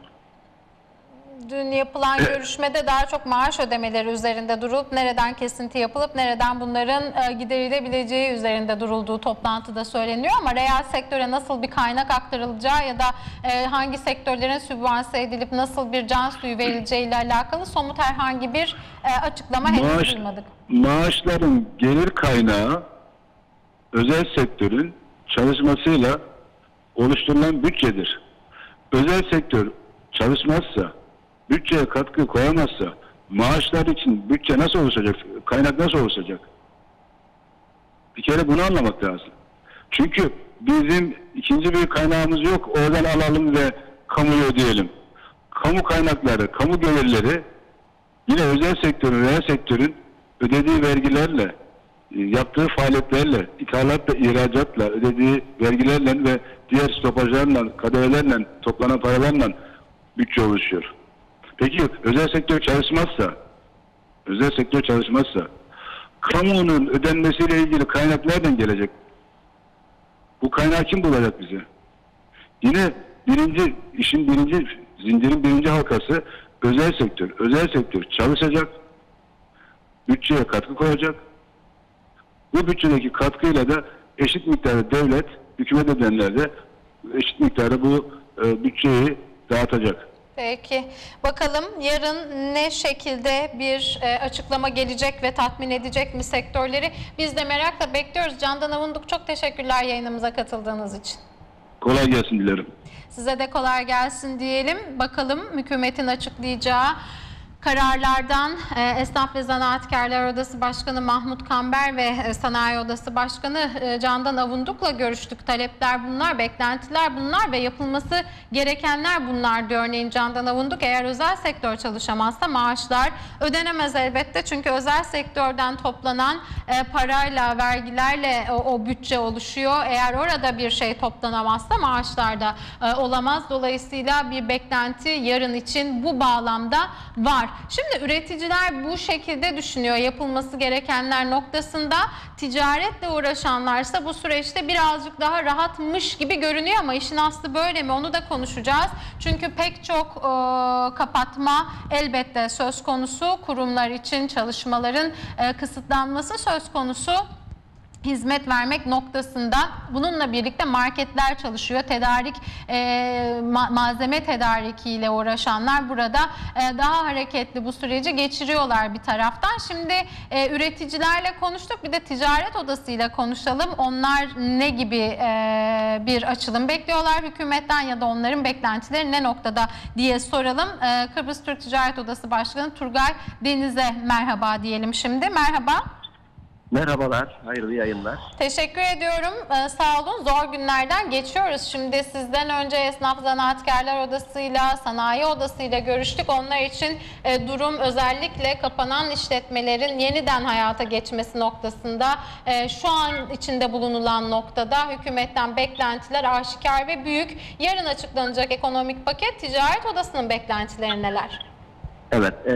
Dün yapılan görüşmede daha çok maaş ödemeleri üzerinde durulup nereden kesinti yapılıp nereden bunların e, giderilebileceği üzerinde durulduğu toplantıda söyleniyor ama reel sektöre nasıl bir kaynak aktarılacağı ya da e, hangi sektörlerin sübvanse edilip nasıl bir can suyu verileceği ile alakalı somut herhangi bir e, açıklama henüz Maaş, duymadık. Maaşların gelir kaynağı özel sektörün çalışmasıyla oluşturulan bütçedir. Özel sektör çalışmazsa, bütçeye katkı koyamazsa maaşlar için bütçe nasıl oluşacak? Kaynak nasıl oluşacak? Bir kere bunu anlamak lazım. Çünkü bizim ikinci bir kaynağımız yok. Oradan alalım ve kamuya ödeyelim. Kamu kaynakları, kamu gelirleri yine özel sektörün, reel sektörün ödediği vergilerle, yaptığı faaliyetlerle, ithalatla, ihracatla, ödediği vergilerle ve diğer stopajlarla, kademelerle, toplanan paralarla bütçe oluşuyor. Peki özel sektör çalışmazsa, özel sektör çalışmazsa, kamunun ödenmesiyle ilgili kaynak nereden gelecek? Bu kaynağı kim bulacak bize? Yine birinci, işin birinci, zincirin birinci halkası özel sektör. Özel sektör çalışacak, bütçeye katkı koyacak. Bu bütçedeki katkıyla da eşit miktarda devlet, hükümet edenler de eşit miktarda bu e, bütçeyi dağıtacak. Peki. Bakalım yarın ne şekilde bir e, açıklama gelecek ve tatmin edecek mi sektörleri? Biz de merakla bekliyoruz. Candan Avunduk, çok teşekkürler yayınımıza katıldığınız için. Kolay gelsin dilerim. Size de kolay gelsin diyelim. Bakalım hükümetin açıklayacağı kararlardan e, Esnaf ve Zanaatkarlar Odası Başkanı Mahmut Kamber ve e, Sanayi Odası Başkanı e, Candan Avunduk'la görüştük. Talepler bunlar, beklentiler bunlar ve yapılması gerekenler bunlar diyor örneğin Candan Avunduk. Eğer özel sektör çalışamazsa maaşlar ödenemez elbette. Çünkü özel sektörden toplanan e, parayla, vergilerle o, o bütçe oluşuyor. Eğer orada bir şey toplanamazsa maaşlar da e, olamaz. Dolayısıyla bir beklenti yarın için bu bağlamda var. Şimdi üreticiler bu şekilde düşünüyor yapılması gerekenler noktasında. Ticaretle uğraşanlarsa bu süreçte birazcık daha rahatmış gibi görünüyor ama işin aslı böyle mi onu da konuşacağız. Çünkü pek çok e, kapatma elbette söz konusu, kurumlar için çalışmaların e, kısıtlanması söz konusu. Hizmet vermek noktasında bununla birlikte marketler çalışıyor. Tedarik, e, ma malzeme tedarikiyle uğraşanlar burada e, daha hareketli bu süreci geçiriyorlar bir taraftan. Şimdi e, üreticilerle konuştuk. Bir de ticaret odasıyla konuşalım. Onlar ne gibi e, bir açılım bekliyorlar hükümetten ya da onların beklentileri ne noktada diye soralım. E, Kıbrıs Türk Ticaret Odası Başkanı Turgay Deniz'e merhaba diyelim şimdi. Merhaba. Merhabalar, hayırlı yayınlar. Teşekkür ediyorum. Ee, sağ olun. Zor günlerden geçiyoruz. Şimdi sizden önce Esnaf Zanaatkarlar Odası'yla, Sanayi Odası'yla görüştük. Onlar için e, durum özellikle kapanan işletmelerin yeniden hayata geçmesi noktasında, e, şu an içinde bulunulan noktada hükümetten beklentiler aşikar ve büyük. Yarın açıklanacak ekonomik paket, Ticaret Odası'nın beklentileri neler? Evet, e,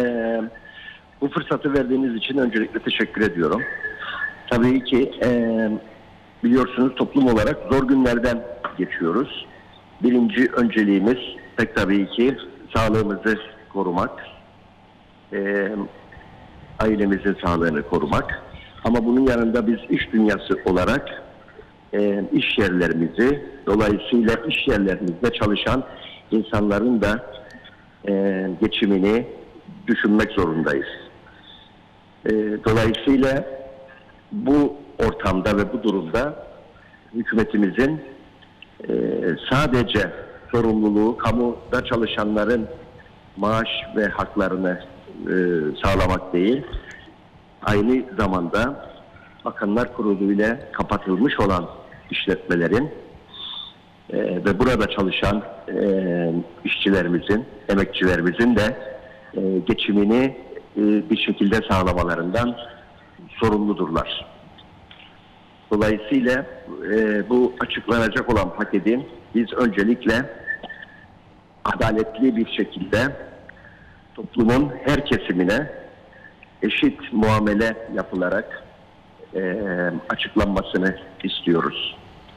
bu fırsatı verdiğiniz için öncelikle teşekkür ediyorum. Tabii ki e, biliyorsunuz toplum olarak zor günlerden geçiyoruz. Birinci önceliğimiz pek tabii ki sağlığımızı korumak, e, ailemizin sağlığını korumak. Ama bunun yanında biz iş dünyası olarak e, iş yerlerimizi, dolayısıyla iş yerlerimizde çalışan insanların da e, geçimini düşünmek zorundayız. E, dolayısıyla bu ortamda ve bu durumda hükümetimizin e, sadece sorumluluğu kamuda çalışanların maaş ve haklarını e, sağlamak değil, aynı zamanda Bakanlar Kurulu ile kapatılmış olan işletmelerin e, ve burada çalışan e, işçilerimizin, emekçilerimizin de e, geçimini e, bir şekilde sağlamalarından sorumludurlar. Dolayısıyla e, bu açıklanacak olan paketin biz öncelikle adaletli bir şekilde toplumun her kesimine eşit muamele yapılarak e, açıklanmasını istiyoruz.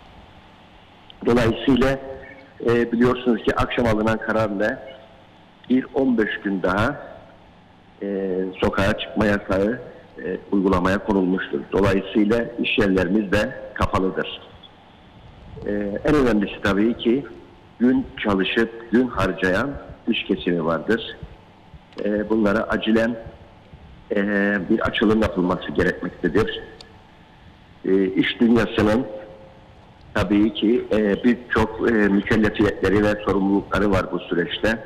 Dolayısıyla e, biliyorsunuz ki akşam alınan kararla bir on beş gün daha e, sokağa çıkma yasağı e, uygulamaya konulmuştur. Dolayısıyla iş yerlerimiz de kapalıdır. E, en önemlisi tabii ki gün çalışıp gün harcayan iş kesimi vardır. E, bunlara acilen e, bir açılım yapılması gerekmektedir. E, iş dünyasının tabii ki e, birçok e, mükellefiyetleri ve sorumlulukları var bu süreçte.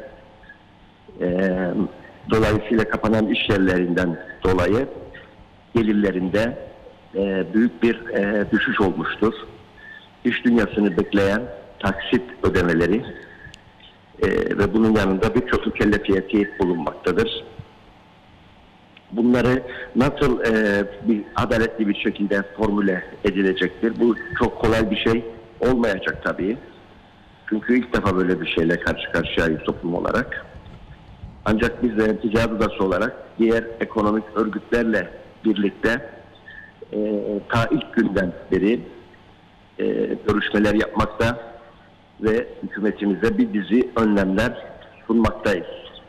E, dolayısıyla kapanan iş yerlerinden dolayı gelirlerinde e, büyük bir e, düşüş olmuştur. İş dünyasını bekleyen taksit ödemeleri e, ve bunun yanında birçok mükellefiyeti bulunmaktadır. Bunları nasıl e, bir adaletli bir şekilde formüle edilecektir? Bu çok kolay bir şey olmayacak tabii. Çünkü ilk defa böyle bir şeyle karşı karşıyayız toplum olarak. Ancak biz de ticaret odası olarak diğer ekonomik örgütlerle birlikte e, ta ilk günden beri e, görüşmeler yapmakta ve hükümetimize bir dizi önlemler sunmaktayız.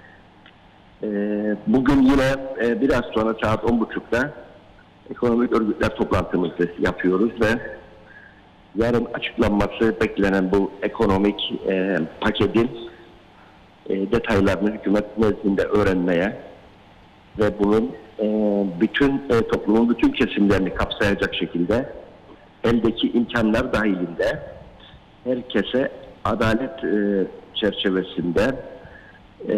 E, bugün yine e, biraz sonra saat on buçukta ekonomik örgütler toplantımızı yapıyoruz ve yarın açıklanması beklenen bu ekonomik e, paketin e, detaylarını hükümet nezdinde öğrenmeye ve bunun e, bütün e, toplumun bütün kesimlerini kapsayacak şekilde eldeki imkanlar dahilinde herkese adalet e, çerçevesinde e,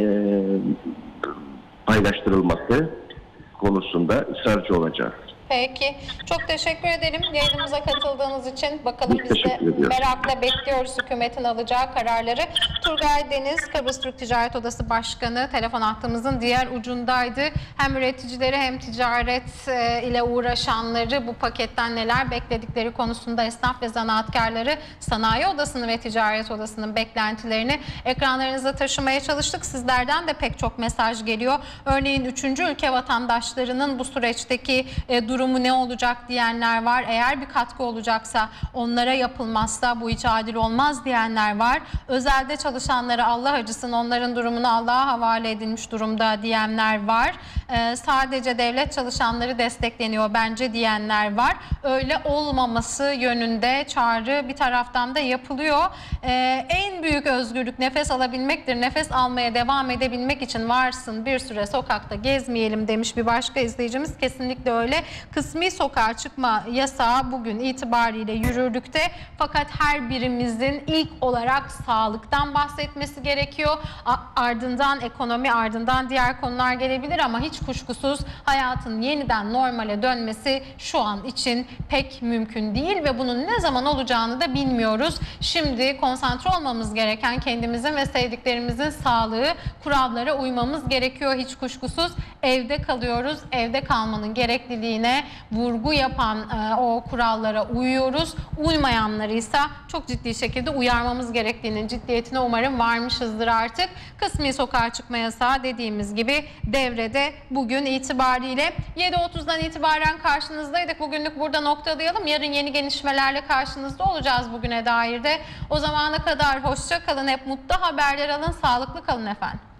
paylaştırılması konusunda ısrarcı olacak. Peki. Çok teşekkür ederim yayınımıza katıldığınız için. Bakalım Biz biz de teşekkür ediyoruz. merakla bekliyoruz hükümetin alacağı kararları. Turgay Deniz, Kıbrıs Türk Ticaret Odası Başkanı telefon hattımızın diğer ucundaydı. Hem üreticileri hem ticaret e, ile uğraşanları bu paketten neler bekledikleri konusunda esnaf ve zanaatkarları, Sanayi Odası'nın ve Ticaret Odası'nın beklentilerini ekranlarınıza taşımaya çalıştık. Sizlerden de pek çok mesaj geliyor. Örneğin üçüncü ülke vatandaşlarının bu süreçteki e, durumu ne olacak diyenler var. Eğer bir katkı olacaksa onlara yapılmazsa bu hiç adil olmaz diyenler var. Özelde çalışanları Allah acısın, onların durumunu Allah'a havale edilmiş durumda diyenler var. Ee, sadece devlet çalışanları destekleniyor bence diyenler var. Öyle olmaması yönünde çağrı bir taraftan da yapılıyor. Ee, en büyük özgürlük nefes alabilmektir. Nefes almaya devam edebilmek için varsın bir süre sokakta gezmeyelim demiş bir başka izleyicimiz. Kesinlikle öyle. Kısmi sokağa çıkma yasağı bugün itibariyle yürürlükte. Fakat her birimizin ilk olarak sağlıktan bahsetmesi gerekiyor. Ardından ekonomi, ardından diğer konular gelebilir ama hiç kuşkusuz hayatın yeniden normale dönmesi şu an için pek mümkün değil ve bunun ne zaman olacağını da bilmiyoruz. Şimdi konsantre olmamız gereken kendimizin ve sevdiklerimizin sağlığı, kurallara uymamız gerekiyor hiç kuşkusuz. Evde kalıyoruz, evde kalmanın gerekliliğine vurgu yapan e, o kurallara uyuyoruz. Uymayanları ise çok ciddi şekilde uyarmamız gerektiğinin ciddiyetine umarım varmışızdır artık. Kısmi sokağa çıkma yasağı dediğimiz gibi devrede bugün itibariyle. yedi otuzdan itibaren karşınızdaydık. Bugünlük burada noktalayalım. Yarın yeni gelişmelerle karşınızda olacağız bugüne dair de. O zamana kadar hoşça kalın, hep mutlu haberler alın, sağlıklı kalın efendim.